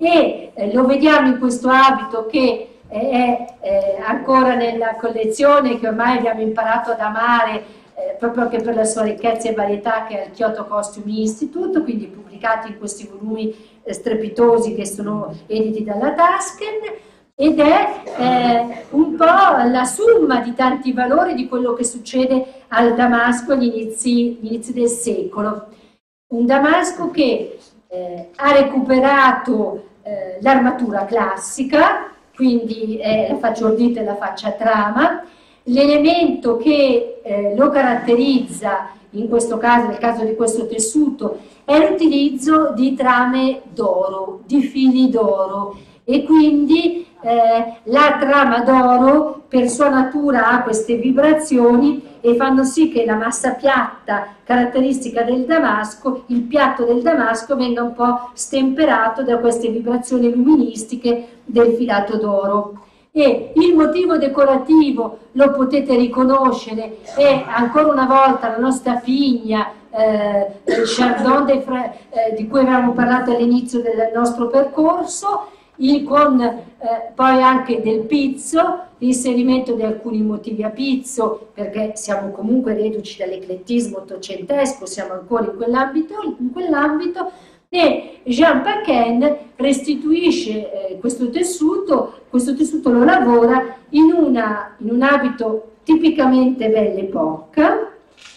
E eh, lo vediamo in questo abito che è eh, ancora nella collezione, che ormai abbiamo imparato ad amare Eh, proprio anche per la sua ricchezza e varietà, che è il Kyoto Costume Institute, quindi pubblicati in questi volumi eh, strepitosi che sono editi dalla Tasken, ed è eh, un po' la somma di tanti valori di quello che succede al Damasco agli inizi, agli inizi del secolo. Un Damasco che eh, ha recuperato eh, l'armatura classica, quindi è la faccia ordita e la faccia trama. L'elemento che eh, lo caratterizza, in questo caso, nel caso di questo tessuto, è l'utilizzo di trame d'oro, di fili d'oro, e quindi eh, la trama d'oro per sua natura ha queste vibrazioni e fanno sì che la massa piatta caratteristica del damasco, il piatto del damasco, venga un po' stemperato da queste vibrazioni luministiche del filato d'oro. E il motivo decorativo lo potete riconoscere, è ancora una volta la nostra pigna, eh, il Chardon de Fra, eh, di cui avevamo parlato all'inizio del nostro percorso, il, con eh, poi anche del pizzo, l'inserimento di alcuni motivi a pizzo, perché siamo comunque reduci dall'eclettismo ottocentesco, siamo ancora in quell'ambito, in quell'ambito. E Jean Paquin restituisce eh, questo tessuto, questo tessuto lo lavora in, una, in un abito tipicamente Belle Époque,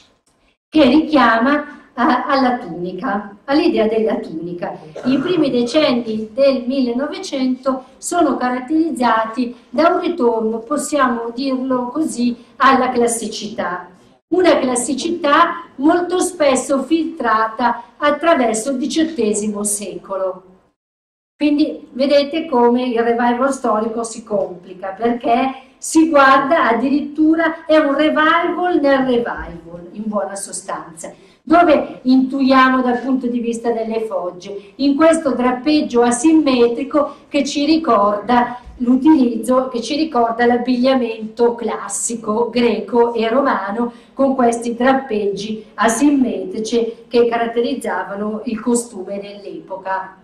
che richiama a, alla tunica, all'idea della tunica. I primi decenni del millenovecento sono caratterizzati da un ritorno, possiamo dirlo così, alla classicità. Una classicità molto spesso filtrata attraverso il diciottesimo secolo. Quindi vedete come il revival storico si complica, perché si guarda addirittura, è un revival nel revival, in buona sostanza, dove intuiamo dal punto di vista delle fogge, in questo drappeggio asimmetrico che ci ricorda l'utilizzo, che ci ricorda l'abbigliamento classico greco e romano, con questi drappeggi asimmetrici che caratterizzavano il costume dell'epoca.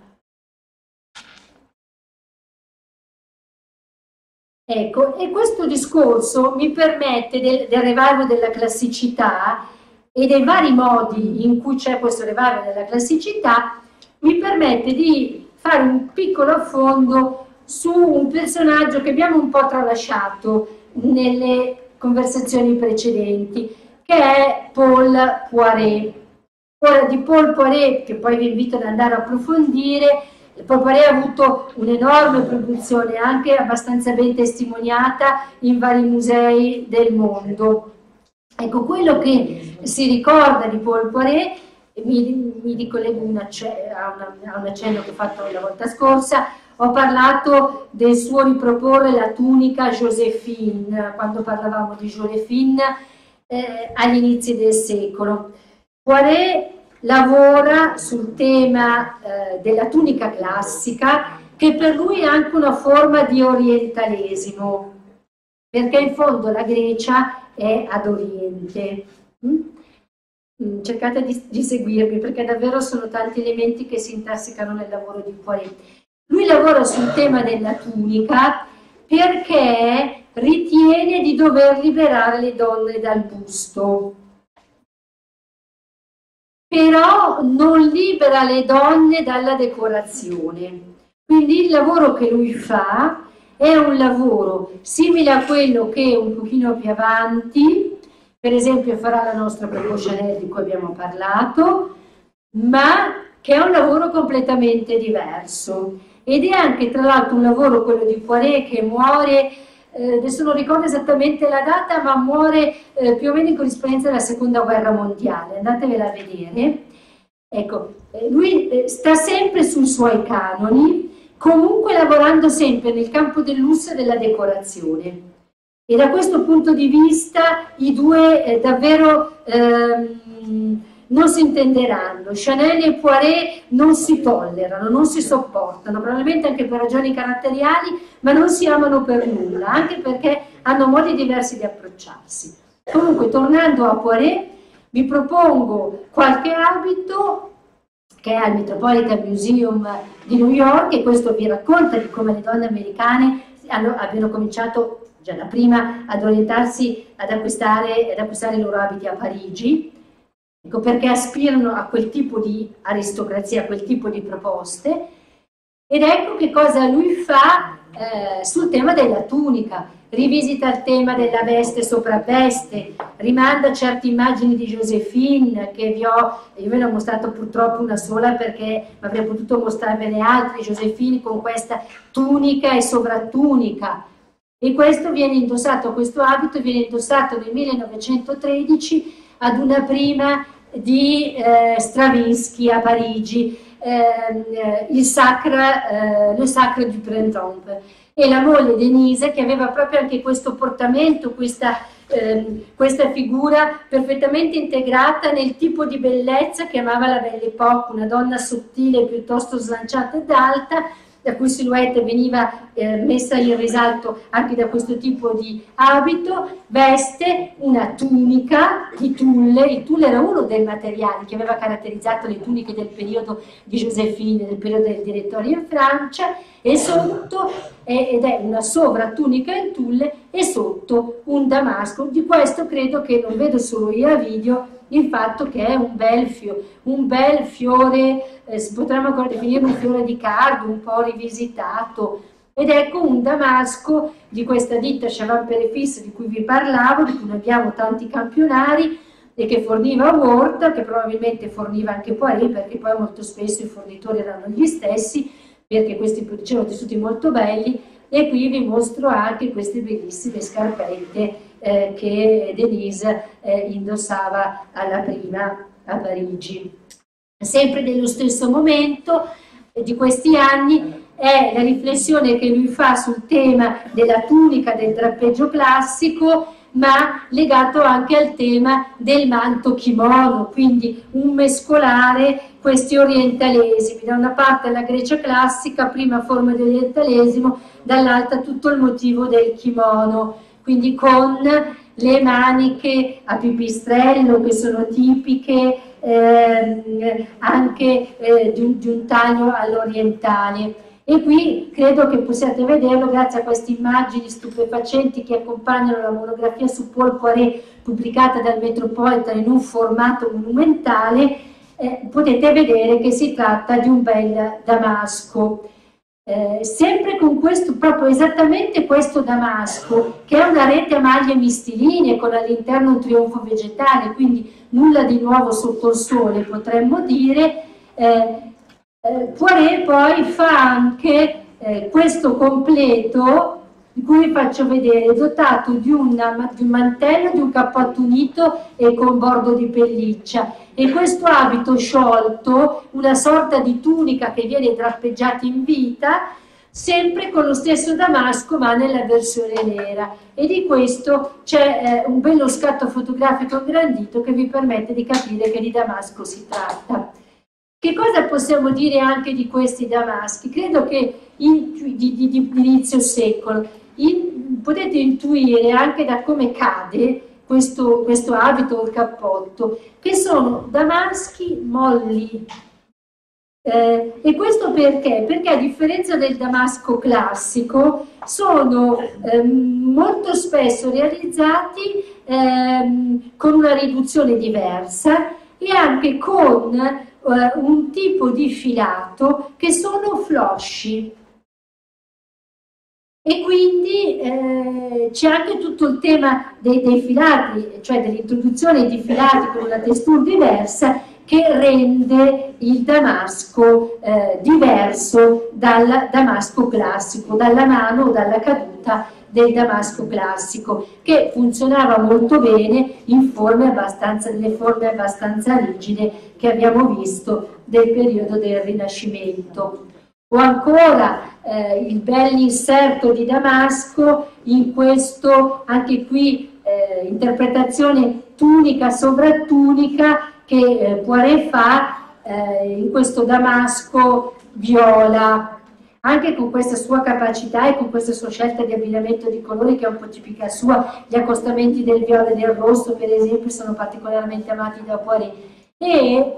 Ecco, e questo discorso mi permette del, del revival della classicità e dei vari modi in cui c'è questo revival della classicità, mi permette di fare un piccolo affondo su un personaggio che abbiamo un po' tralasciato nelle conversazioni precedenti, che è Paul Poiret. Ora, di Paul Poiret, che poi vi invito ad andare a approfondire, Paul Poiret ha avuto un'enorme produzione, anche abbastanza ben testimoniata in vari musei del mondo. Ecco, quello che si ricorda di Paul Poiret, mi, mi ricollego una, a, una, a un accenno che ho fatto la volta scorsa, ho parlato del suo riproporre la tunica Joséphine, quando parlavamo di Joséphine eh, agli inizi del secolo. Poiret lavora sul tema eh, della tunica classica che per lui è anche una forma di orientalesimo, perché in fondo la Grecia è ad oriente. Mm? Cercate di, di seguirmi, perché davvero sono tanti elementi che si intersecano nel lavoro di Poiré. Lui lavora sul tema della tunica perché ritiene di dover liberare le donne dal busto, però non libera le donne dalla decorazione. Quindi il lavoro che lui fa è un lavoro simile a quello che un pochino più avanti, per esempio, farà la nostra Coco Chanel di cui abbiamo parlato, ma che è un lavoro completamente diverso. Ed è anche, tra l'altro, un lavoro, quello di Poiré, che muore, eh, adesso non ricordo esattamente la data, ma muore eh, più o meno in corrispondenza della Seconda Guerra Mondiale. Andatevela a vedere. Ecco, eh, lui eh, sta sempre sui suoi canoni, comunque lavorando sempre nel campo del lusso e della decorazione. E da questo punto di vista i due eh, davvero ehm, non si intenderanno. Chanel e Poiré non si tollerano, non si sopportano, probabilmente anche per ragioni caratteriali, ma non si amano per nulla, anche perché hanno modi diversi di approcciarsi. Comunque, tornando a Poiré, vi propongo qualche abito che è al Metropolitan Museum di New York, e questo vi racconta di come le donne americane hanno, abbiano cominciato già da prima ad orientarsi ad acquistare, ad acquistare i loro abiti a Parigi, ecco, perché aspirano a quel tipo di aristocrazia, a quel tipo di proposte. Ed ecco che cosa lui fa eh, sul tema della tunica. Rivisita il tema della veste sopravveste, rimanda certe immagini di Joséphine che vi ho, io ve ne ho mostrato purtroppo una sola perché avrei potuto mostrarvene altre, Joséphine con questa tunica e sovratunica. E questo viene indossato, questo abito viene indossato nel millenovecentotredici ad una prima di eh, Stravinsky a Parigi, eh, il Sacre, eh, le Sacre du Printemps. E la moglie Denise, che aveva proprio anche questo portamento, questa, eh, questa figura perfettamente integrata nel tipo di bellezza che amava la Belle Époque, una donna sottile, piuttosto slanciata ed alta, la cui silhouette veniva eh, messa in risalto anche da questo tipo di abito, veste una tunica di tulle. Il tulle era uno dei materiali che aveva caratterizzato le tuniche del periodo di Joséphine, del periodo del direttorio in Francia, e sotto, eh, ed è una sovratunica in tulle, e sotto un damasco. Di questo credo che non vedo solo io a video il fatto che è un bel, fio, un bel fiore, eh, si potremmo ancora definire un fiore di cardo, un po' rivisitato. Ed ecco un damasco di questa ditta Chavan Perefis di cui vi parlavo, di cui abbiamo tanti campionari, e che forniva Ward, che probabilmente forniva anche Poiré, perché poi molto spesso i fornitori erano gli stessi, perché questi producevano tessuti molto belli. E qui vi mostro anche queste bellissime scarpette eh, che Denise eh, indossava alla prima a Parigi. Sempre nello stesso momento eh, di questi anni è la riflessione che lui fa sul tema della tunica, del drappeggio classico, ma legato anche al tema del manto kimono, quindi un mescolare questi orientalesimi, da una parte la Grecia classica, prima forma di orientalesimo, dall'altra tutto il motivo del kimono, quindi con le maniche a pipistrello che sono tipiche eh, anche eh, di, un, di un taglio all'orientale. E qui credo che possiate vederlo grazie a queste immagini stupefacenti che accompagnano la monografia su Paul Poiré pubblicata dal Metropolitan in un formato monumentale. Eh, potete vedere che si tratta di un bel damasco. Eh, sempre con questo, proprio esattamente questo damasco, che è una rete a maglie mistilinee con all'interno un trionfo vegetale, quindi nulla di nuovo sotto il sole, potremmo dire. Eh, Eh, Poiré poi fa anche eh, questo completo, di cui vi faccio vedere, dotato di, una, di un mantello, di un cappotto unito e con bordo di pelliccia, e questo abito sciolto, una sorta di tunica che viene drappeggiata in vita, sempre con lo stesso damasco ma nella versione nera, e di questo c'è eh, un bello scatto fotografico ingrandito che vi permette di capire che di damasco si tratta. Che cosa possiamo dire anche di questi damaschi? Credo che in, di, di, di inizio secolo in, potete intuire anche da come cade questo, questo abito o il cappotto, che sono damaschi molli. Eh, e questo perché? Perché a differenza del damasco classico sono eh, molto spesso realizzati eh, con una riduzione diversa e anche con eh, un tipo di filato che sono flosci. E quindi eh, c'è anche tutto il tema dei, dei filati, cioè dell'introduzione di filati con una texture diversa, che rende il damasco eh, diverso dal damasco classico, dalla mano o dalla caduta del damasco classico, che funzionava molto bene in forme abbastanza, delle forme abbastanza rigide che abbiamo visto del periodo del Rinascimento. O ancora eh, il bell'inserto di damasco in questo, anche qui, eh, interpretazione tunica sovra tunica, che eh, Poiret fa eh, in questo damasco viola, anche con questa sua capacità e con questa sua scelta di abbinamento di colori che è un po' tipica sua. Gli accostamenti del viola e del rosso, per esempio, sono particolarmente amati da Poiret. E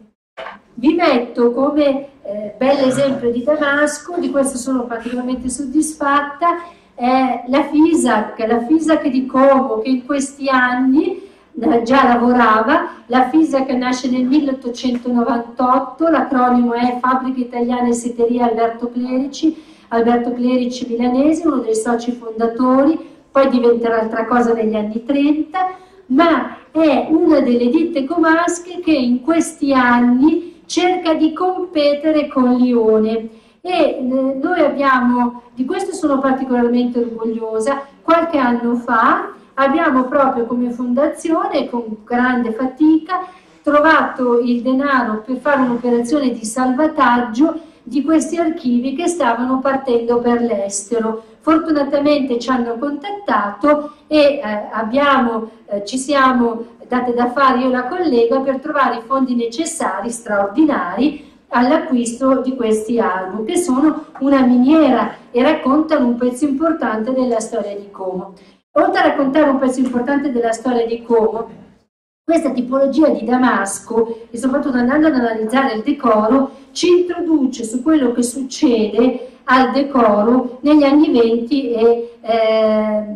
vi metto come eh, bell'esempio di damasco, di questo sono particolarmente soddisfatta, è la Fisac, la Fisac di Como, che in questi anni eh, già lavorava. La Fisac nasce nel milleottocentonovantotto, l'acronimo è Fabbrica Italiana e Setteria Alberto Clerici, Alberto Clerici milanese, uno dei soci fondatori, poi diventerà altra cosa negli anni trenta, ma è una delle ditte comasche che in questi anni cerca di competere con Lione. E eh, noi abbiamo, di questo sono particolarmente orgogliosa, qualche anno fa abbiamo proprio come fondazione, con grande fatica, trovato il denaro per fare un'operazione di salvataggio di questi archivi che stavano partendo per l'estero. Fortunatamente ci hanno contattato e eh, abbiamo, eh, ci siamo date da fare io e la collega per trovare i fondi necessari, straordinari, all'acquisto di questi album, che sono una miniera e raccontano un pezzo importante della storia di Como. Oltre a raccontare un pezzo importante della storia di Como, questa tipologia di damasco, e soprattutto andando ad analizzare il decoro, ci introduce su quello che succede al decoro negli anni venti e eh,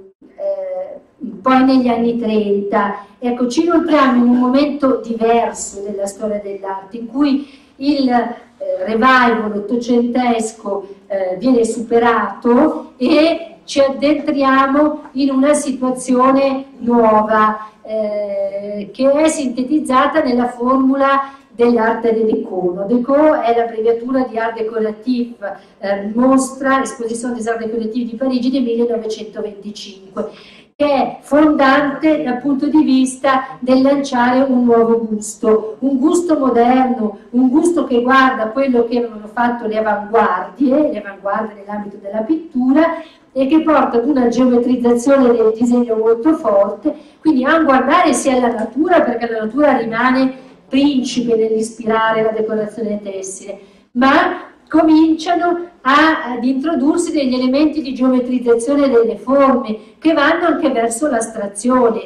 eh, poi negli anni trenta. Ecco, ci inoltriamo in un momento diverso della storia dell'arte, in cui il eh, revival ottocentesco eh, viene superato e ci addentriamo in una situazione nuova, eh, che è sintetizzata nella formula dell'arte de déco. Déco è l'abbreviatura di Art Décoratif, eh, mostra, Exposition des Arts Décoratifs di Parigi del millenovecentoventicinque, che è fondante dal punto di vista del lanciare un nuovo gusto, un gusto moderno, un gusto che guarda quello che avevano fatto le avanguardie, le avanguardie nell'ambito della pittura, e che porta ad una geometrizzazione del disegno molto forte, quindi a guardare sia alla natura, perché la natura rimane principe nell'ispirare la decorazione tessile, ma cominciano a, ad introdursi degli elementi di geometrizzazione delle forme che vanno anche verso l'astrazione.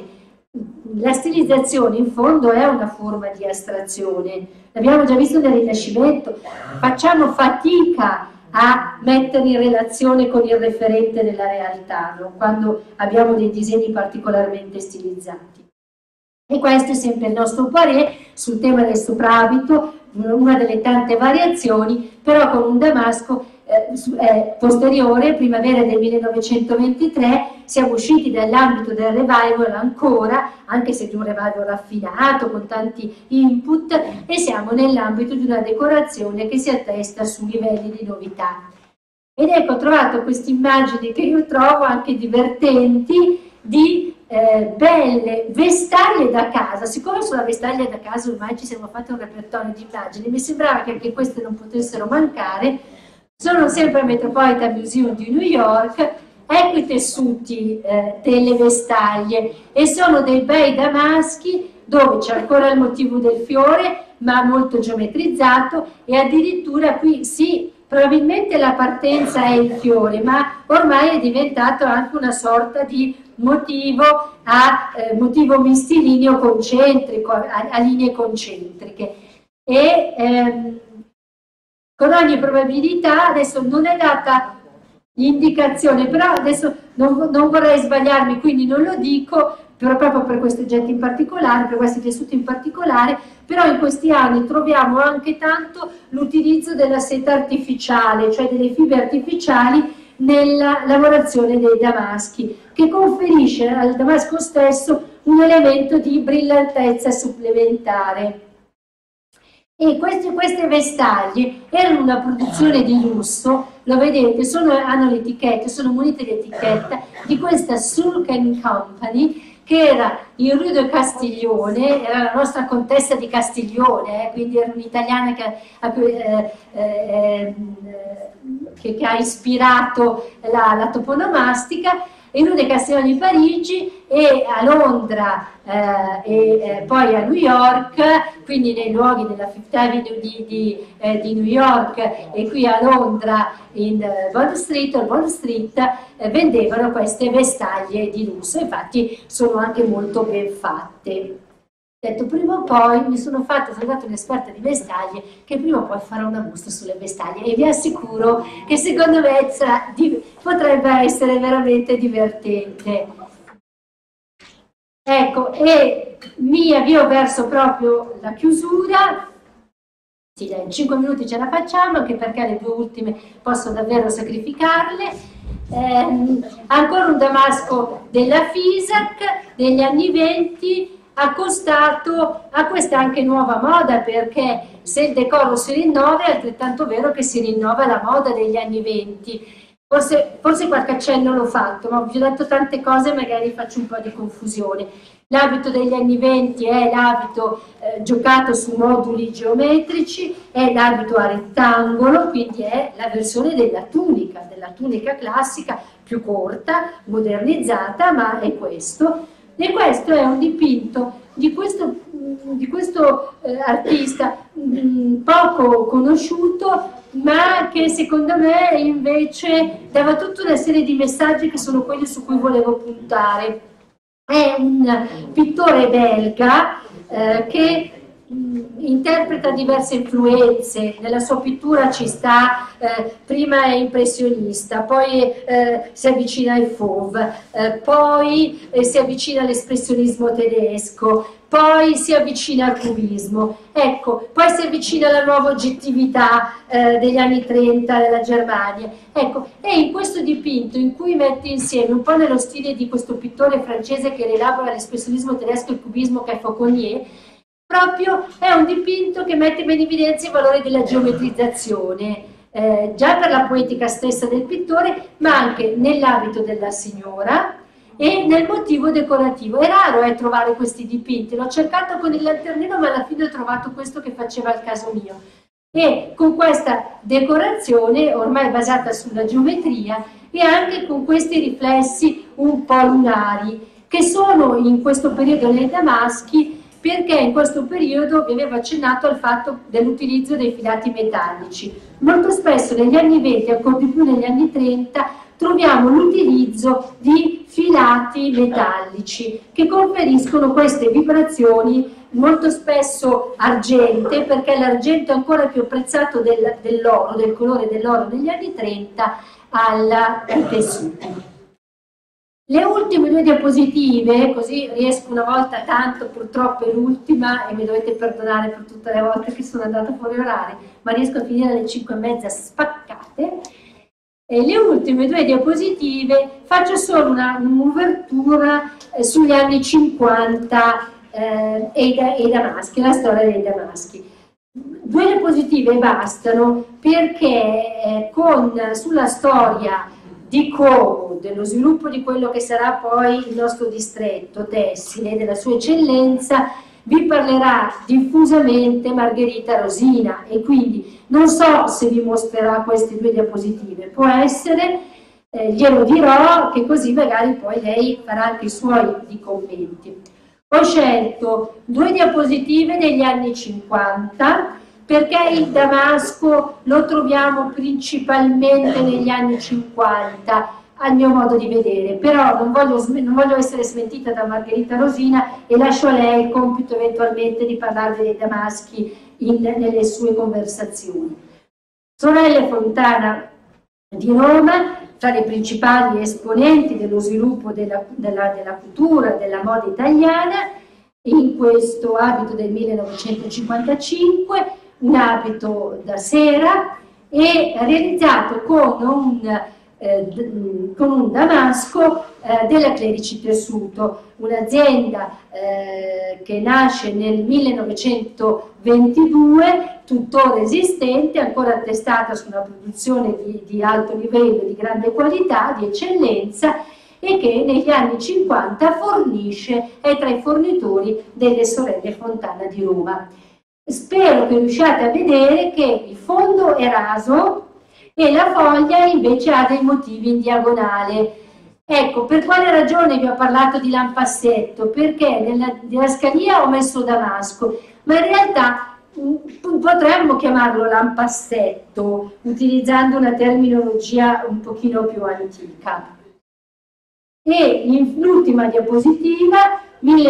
La stilizzazione in fondo è una forma di astrazione, l'abbiamo già visto nel Rinascimento, facciamo fatica a mettere in relazione con il referente della realtà, no? Quando abbiamo dei disegni particolarmente stilizzati. E questo è sempre il nostro Poiret sul tema del soprabito, una delle tante variazioni, però con un damasco eh, eh, posteriore, primavera del millenovecentoventitré. Siamo usciti dall'ambito del revival ancora, anche se di un revival raffinato, con tanti input, e siamo nell'ambito di una decorazione che si attesta su livelli di novità. Ed ecco, ho trovato queste immagini che io trovo anche divertenti, di eh, belle vestaglie da casa. Siccome sulla vestaglia da casa ormai ci siamo fatti un repertorio di immagini, mi sembrava che anche queste non potessero mancare. Sono sempre al Metropolitan Museum di New York. Ecco i tessuti eh, delle vestaglie, e sono dei bei damaschi dove c'è ancora il motivo del fiore, ma molto geometrizzato, e addirittura qui sì, probabilmente la partenza è il fiore, ma ormai è diventato anche una sorta di motivo a eh, motivo mistilineo concentrico, a, a linee concentriche. E ehm, con ogni probabilità, adesso non è data l'indicazione, però adesso non, non vorrei sbagliarmi, quindi non lo dico, però proprio per questi oggetti in particolare, per questi tessuti in particolare, però in questi anni troviamo anche tanto l'utilizzo della seta artificiale, cioè delle fibre artificiali nella lavorazione dei damaschi, che conferisce al damasco stesso un elemento di brillantezza supplementare. E queste, queste vestaglie erano una produzione di lusso, lo vedete, sono, hanno l'etichetta, sono munite di etichetta di questa Sulken Company, che era in Rue de Castiglione, era la nostra contessa di Castiglione, eh, quindi era un'italiana che, eh, eh, che, che ha ispirato la, la toponomastica, in Rue de Castiglione di Parigi, e a Londra eh, e eh, poi a New York, quindi nei luoghi della Fifth Avenue di, di, eh, di New York, e qui a Londra in eh, Bond Street, o Bond Street, eh, vendevano queste vestaglie di lusso, infatti sono anche molto ben fatte. Detto, prima o poi mi sono fatta, sono stata un'esperta di vestaglie, che prima o poi farò una mostra sulle vestaglie, e vi assicuro che secondo me sarà, potrebbe essere veramente divertente. Ecco, e mi avvio verso proprio la chiusura. Sì, in cinque minuti ce la facciamo, anche perché le due ultime posso davvero sacrificarle. Eh, ancora un damasco della Fisac degli anni venti, accostato a questa anche nuova moda, perché se il decoro si rinnova è altrettanto vero che si rinnova la moda degli anni venti. Forse, forse qualche accenno l'ho fatto, ma vi ho detto tante cose, magari faccio un po' di confusione. L'abito degli anni venti è l'abito eh, giocato su moduli geometrici, è l'abito a rettangolo, quindi è la versione della tunica, della tunica classica, più corta, modernizzata, ma è questo. E questo è un dipinto di questo, di questo eh, artista mh, poco conosciuto, ma che secondo me invece dava tutta una serie di messaggi che sono quelli su cui volevo puntare. È un pittore belga eh, che mh, interpreta diverse influenze, nella sua pittura ci sta, eh, prima è impressionista, poi eh, si avvicina ai Fauve, eh, poi eh, si avvicina all'espressionismo tedesco, poi si avvicina al cubismo, ecco, poi si avvicina alla nuova oggettività eh, degli anni trenta della Germania, ecco, e in questo dipinto in cui mette insieme un po' nello stile di questo pittore francese che rielabora l'espressionismo tedesco e il cubismo, che è Fauconnier, proprio è un dipinto che mette ben in evidenza i valori della geometrizzazione, eh, già per la poetica stessa del pittore, ma anche nell'abito della signora e nel motivo decorativo. È raro eh, trovare questi dipinti, l'ho cercato con il lanternino, ma alla fine ho trovato questo che faceva il caso mio. E con questa decorazione, ormai basata sulla geometria, e anche con questi riflessi un po' lunari, che sono in questo periodo nei damaschi, perché in questo periodo vi avevo accennato al fatto dell'utilizzo dei filati metallici. Molto spesso negli anni venti, ancora di più negli anni trenta, troviamo l'utilizzo di filati metallici che conferiscono queste vibrazioni, molto spesso argente, perché l'argento è ancora più apprezzato del, dell'oro, del colore dell'oro negli anni trenta, alla, ai tessuti. Le ultime due diapositive, così riesco una volta tanto, purtroppo è l'ultima e mi dovete perdonare per tutte le volte che sono andata fuori orario, ma riesco a finire alle cinque e mezza spaccate. E le ultime due diapositive faccio solo un'ouvertura eh, sugli anni cinquanta eh, e, i, e i damaschi, la storia dei damaschi. Due diapositive bastano perché eh, con, sulla storia di Como, dello sviluppo di quello che sarà poi il nostro distretto tessile, della sua eccellenza, vi parlerà diffusamente Margherita Rosina, e quindi non so se vi mostrerà queste due diapositive, può essere, eh, glielo dirò, che così magari poi lei farà anche i suoi di commenti. Ho scelto due diapositive degli anni cinquanta, perché il damasco lo troviamo principalmente negli anni cinquanta, al mio modo di vedere, però non voglio, non voglio essere smentita da Margherita Rosina e lascio a lei il compito eventualmente di parlarvi dei damaschi in, nelle sue conversazioni. Sorelle Fontana di Roma, tra le principali esponenti dello sviluppo della, della, della cultura, della moda italiana, in questo abito del millenovecentocinquantacinque, un abito da sera e realizzato con un, eh, con un damasco eh, della Clerici Tessuto, un'azienda eh, che nasce nel millenovecentoventidue, tuttora esistente, ancora attestata su una produzione di, di alto livello, di grande qualità, di eccellenza, e che negli anni cinquanta fornisce, è tra i fornitori delle sorelle Fontana di Roma. Spero che riusciate a vedere che il fondo è raso e la foglia invece ha dei motivi in diagonale. Ecco, per quale ragione vi ho parlato di lampassetto? Perché nella didascalia ho messo damasco, ma in realtà potremmo chiamarlo lampassetto, utilizzando una terminologia un pochino più antica. E l'ultima diapositiva,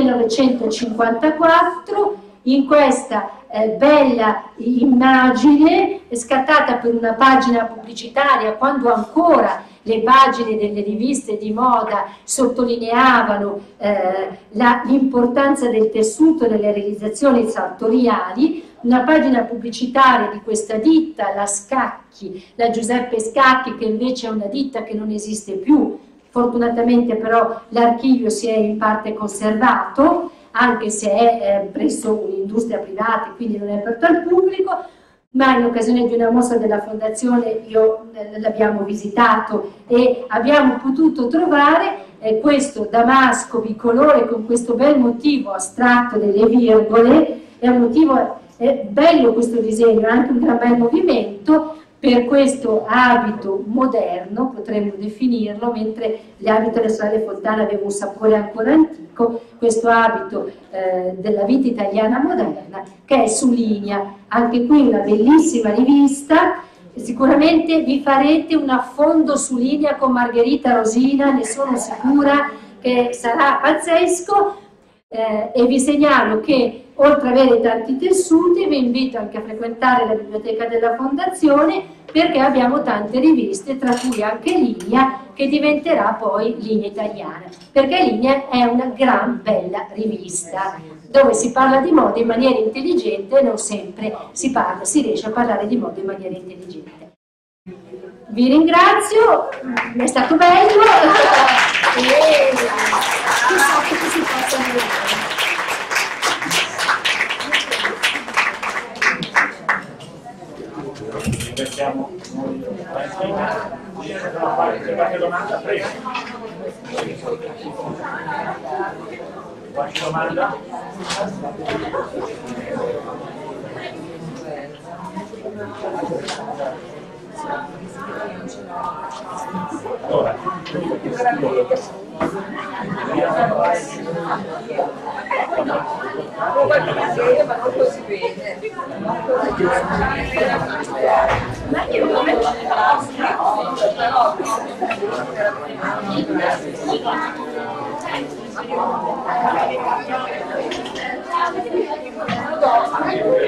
millenovecentocinquantaquattro, in questa eh, bella immagine scattata per una pagina pubblicitaria, quando ancora le pagine delle riviste di moda sottolineavano eh, l'importanza del tessuto nelle realizzazioni sartoriali, una pagina pubblicitaria di questa ditta, la Scacchi, la Giuseppe Scacchi, che invece è una ditta che non esiste più. Fortunatamente però l'archivio si è in parte conservato, anche se è eh, presso un'industria privata, quindi non è aperto al pubblico, ma in occasione di una mostra della Fondazione io eh, l'abbiamo visitato e abbiamo potuto trovare eh, questo damasco bicolore con questo bel motivo astratto delle virgole. È un motivo, è bello questo disegno, è anche un gran bel movimento per questo abito moderno, potremmo definirlo, mentre l'abito delle sorelle Fontana aveva un sapore ancora antico, questo abito eh, della vita italiana moderna che è su linea. Anche qui una bellissima rivista, sicuramente vi farete un affondo su linea con Margherita Rosina, ne sono sicura che sarà pazzesco. Eh, e vi segnalo che oltre ad avere tanti tessuti vi invito anche a frequentare la biblioteca della Fondazione, perché abbiamo tante riviste, tra cui anche Linea, che diventerà poi Linea Italiana, perché Linea è una gran bella rivista dove si parla di moda in maniera intelligente e non sempre si, parla, si riesce a parlare di moda in maniera intelligente. Vi ringrazio, è stato bello e chissà che si possa vedere. Ringraziamo noi Valentina. Qualche domanda? Prego. Qualche domanda? Allora, ma non così bene. Ma io non me lo però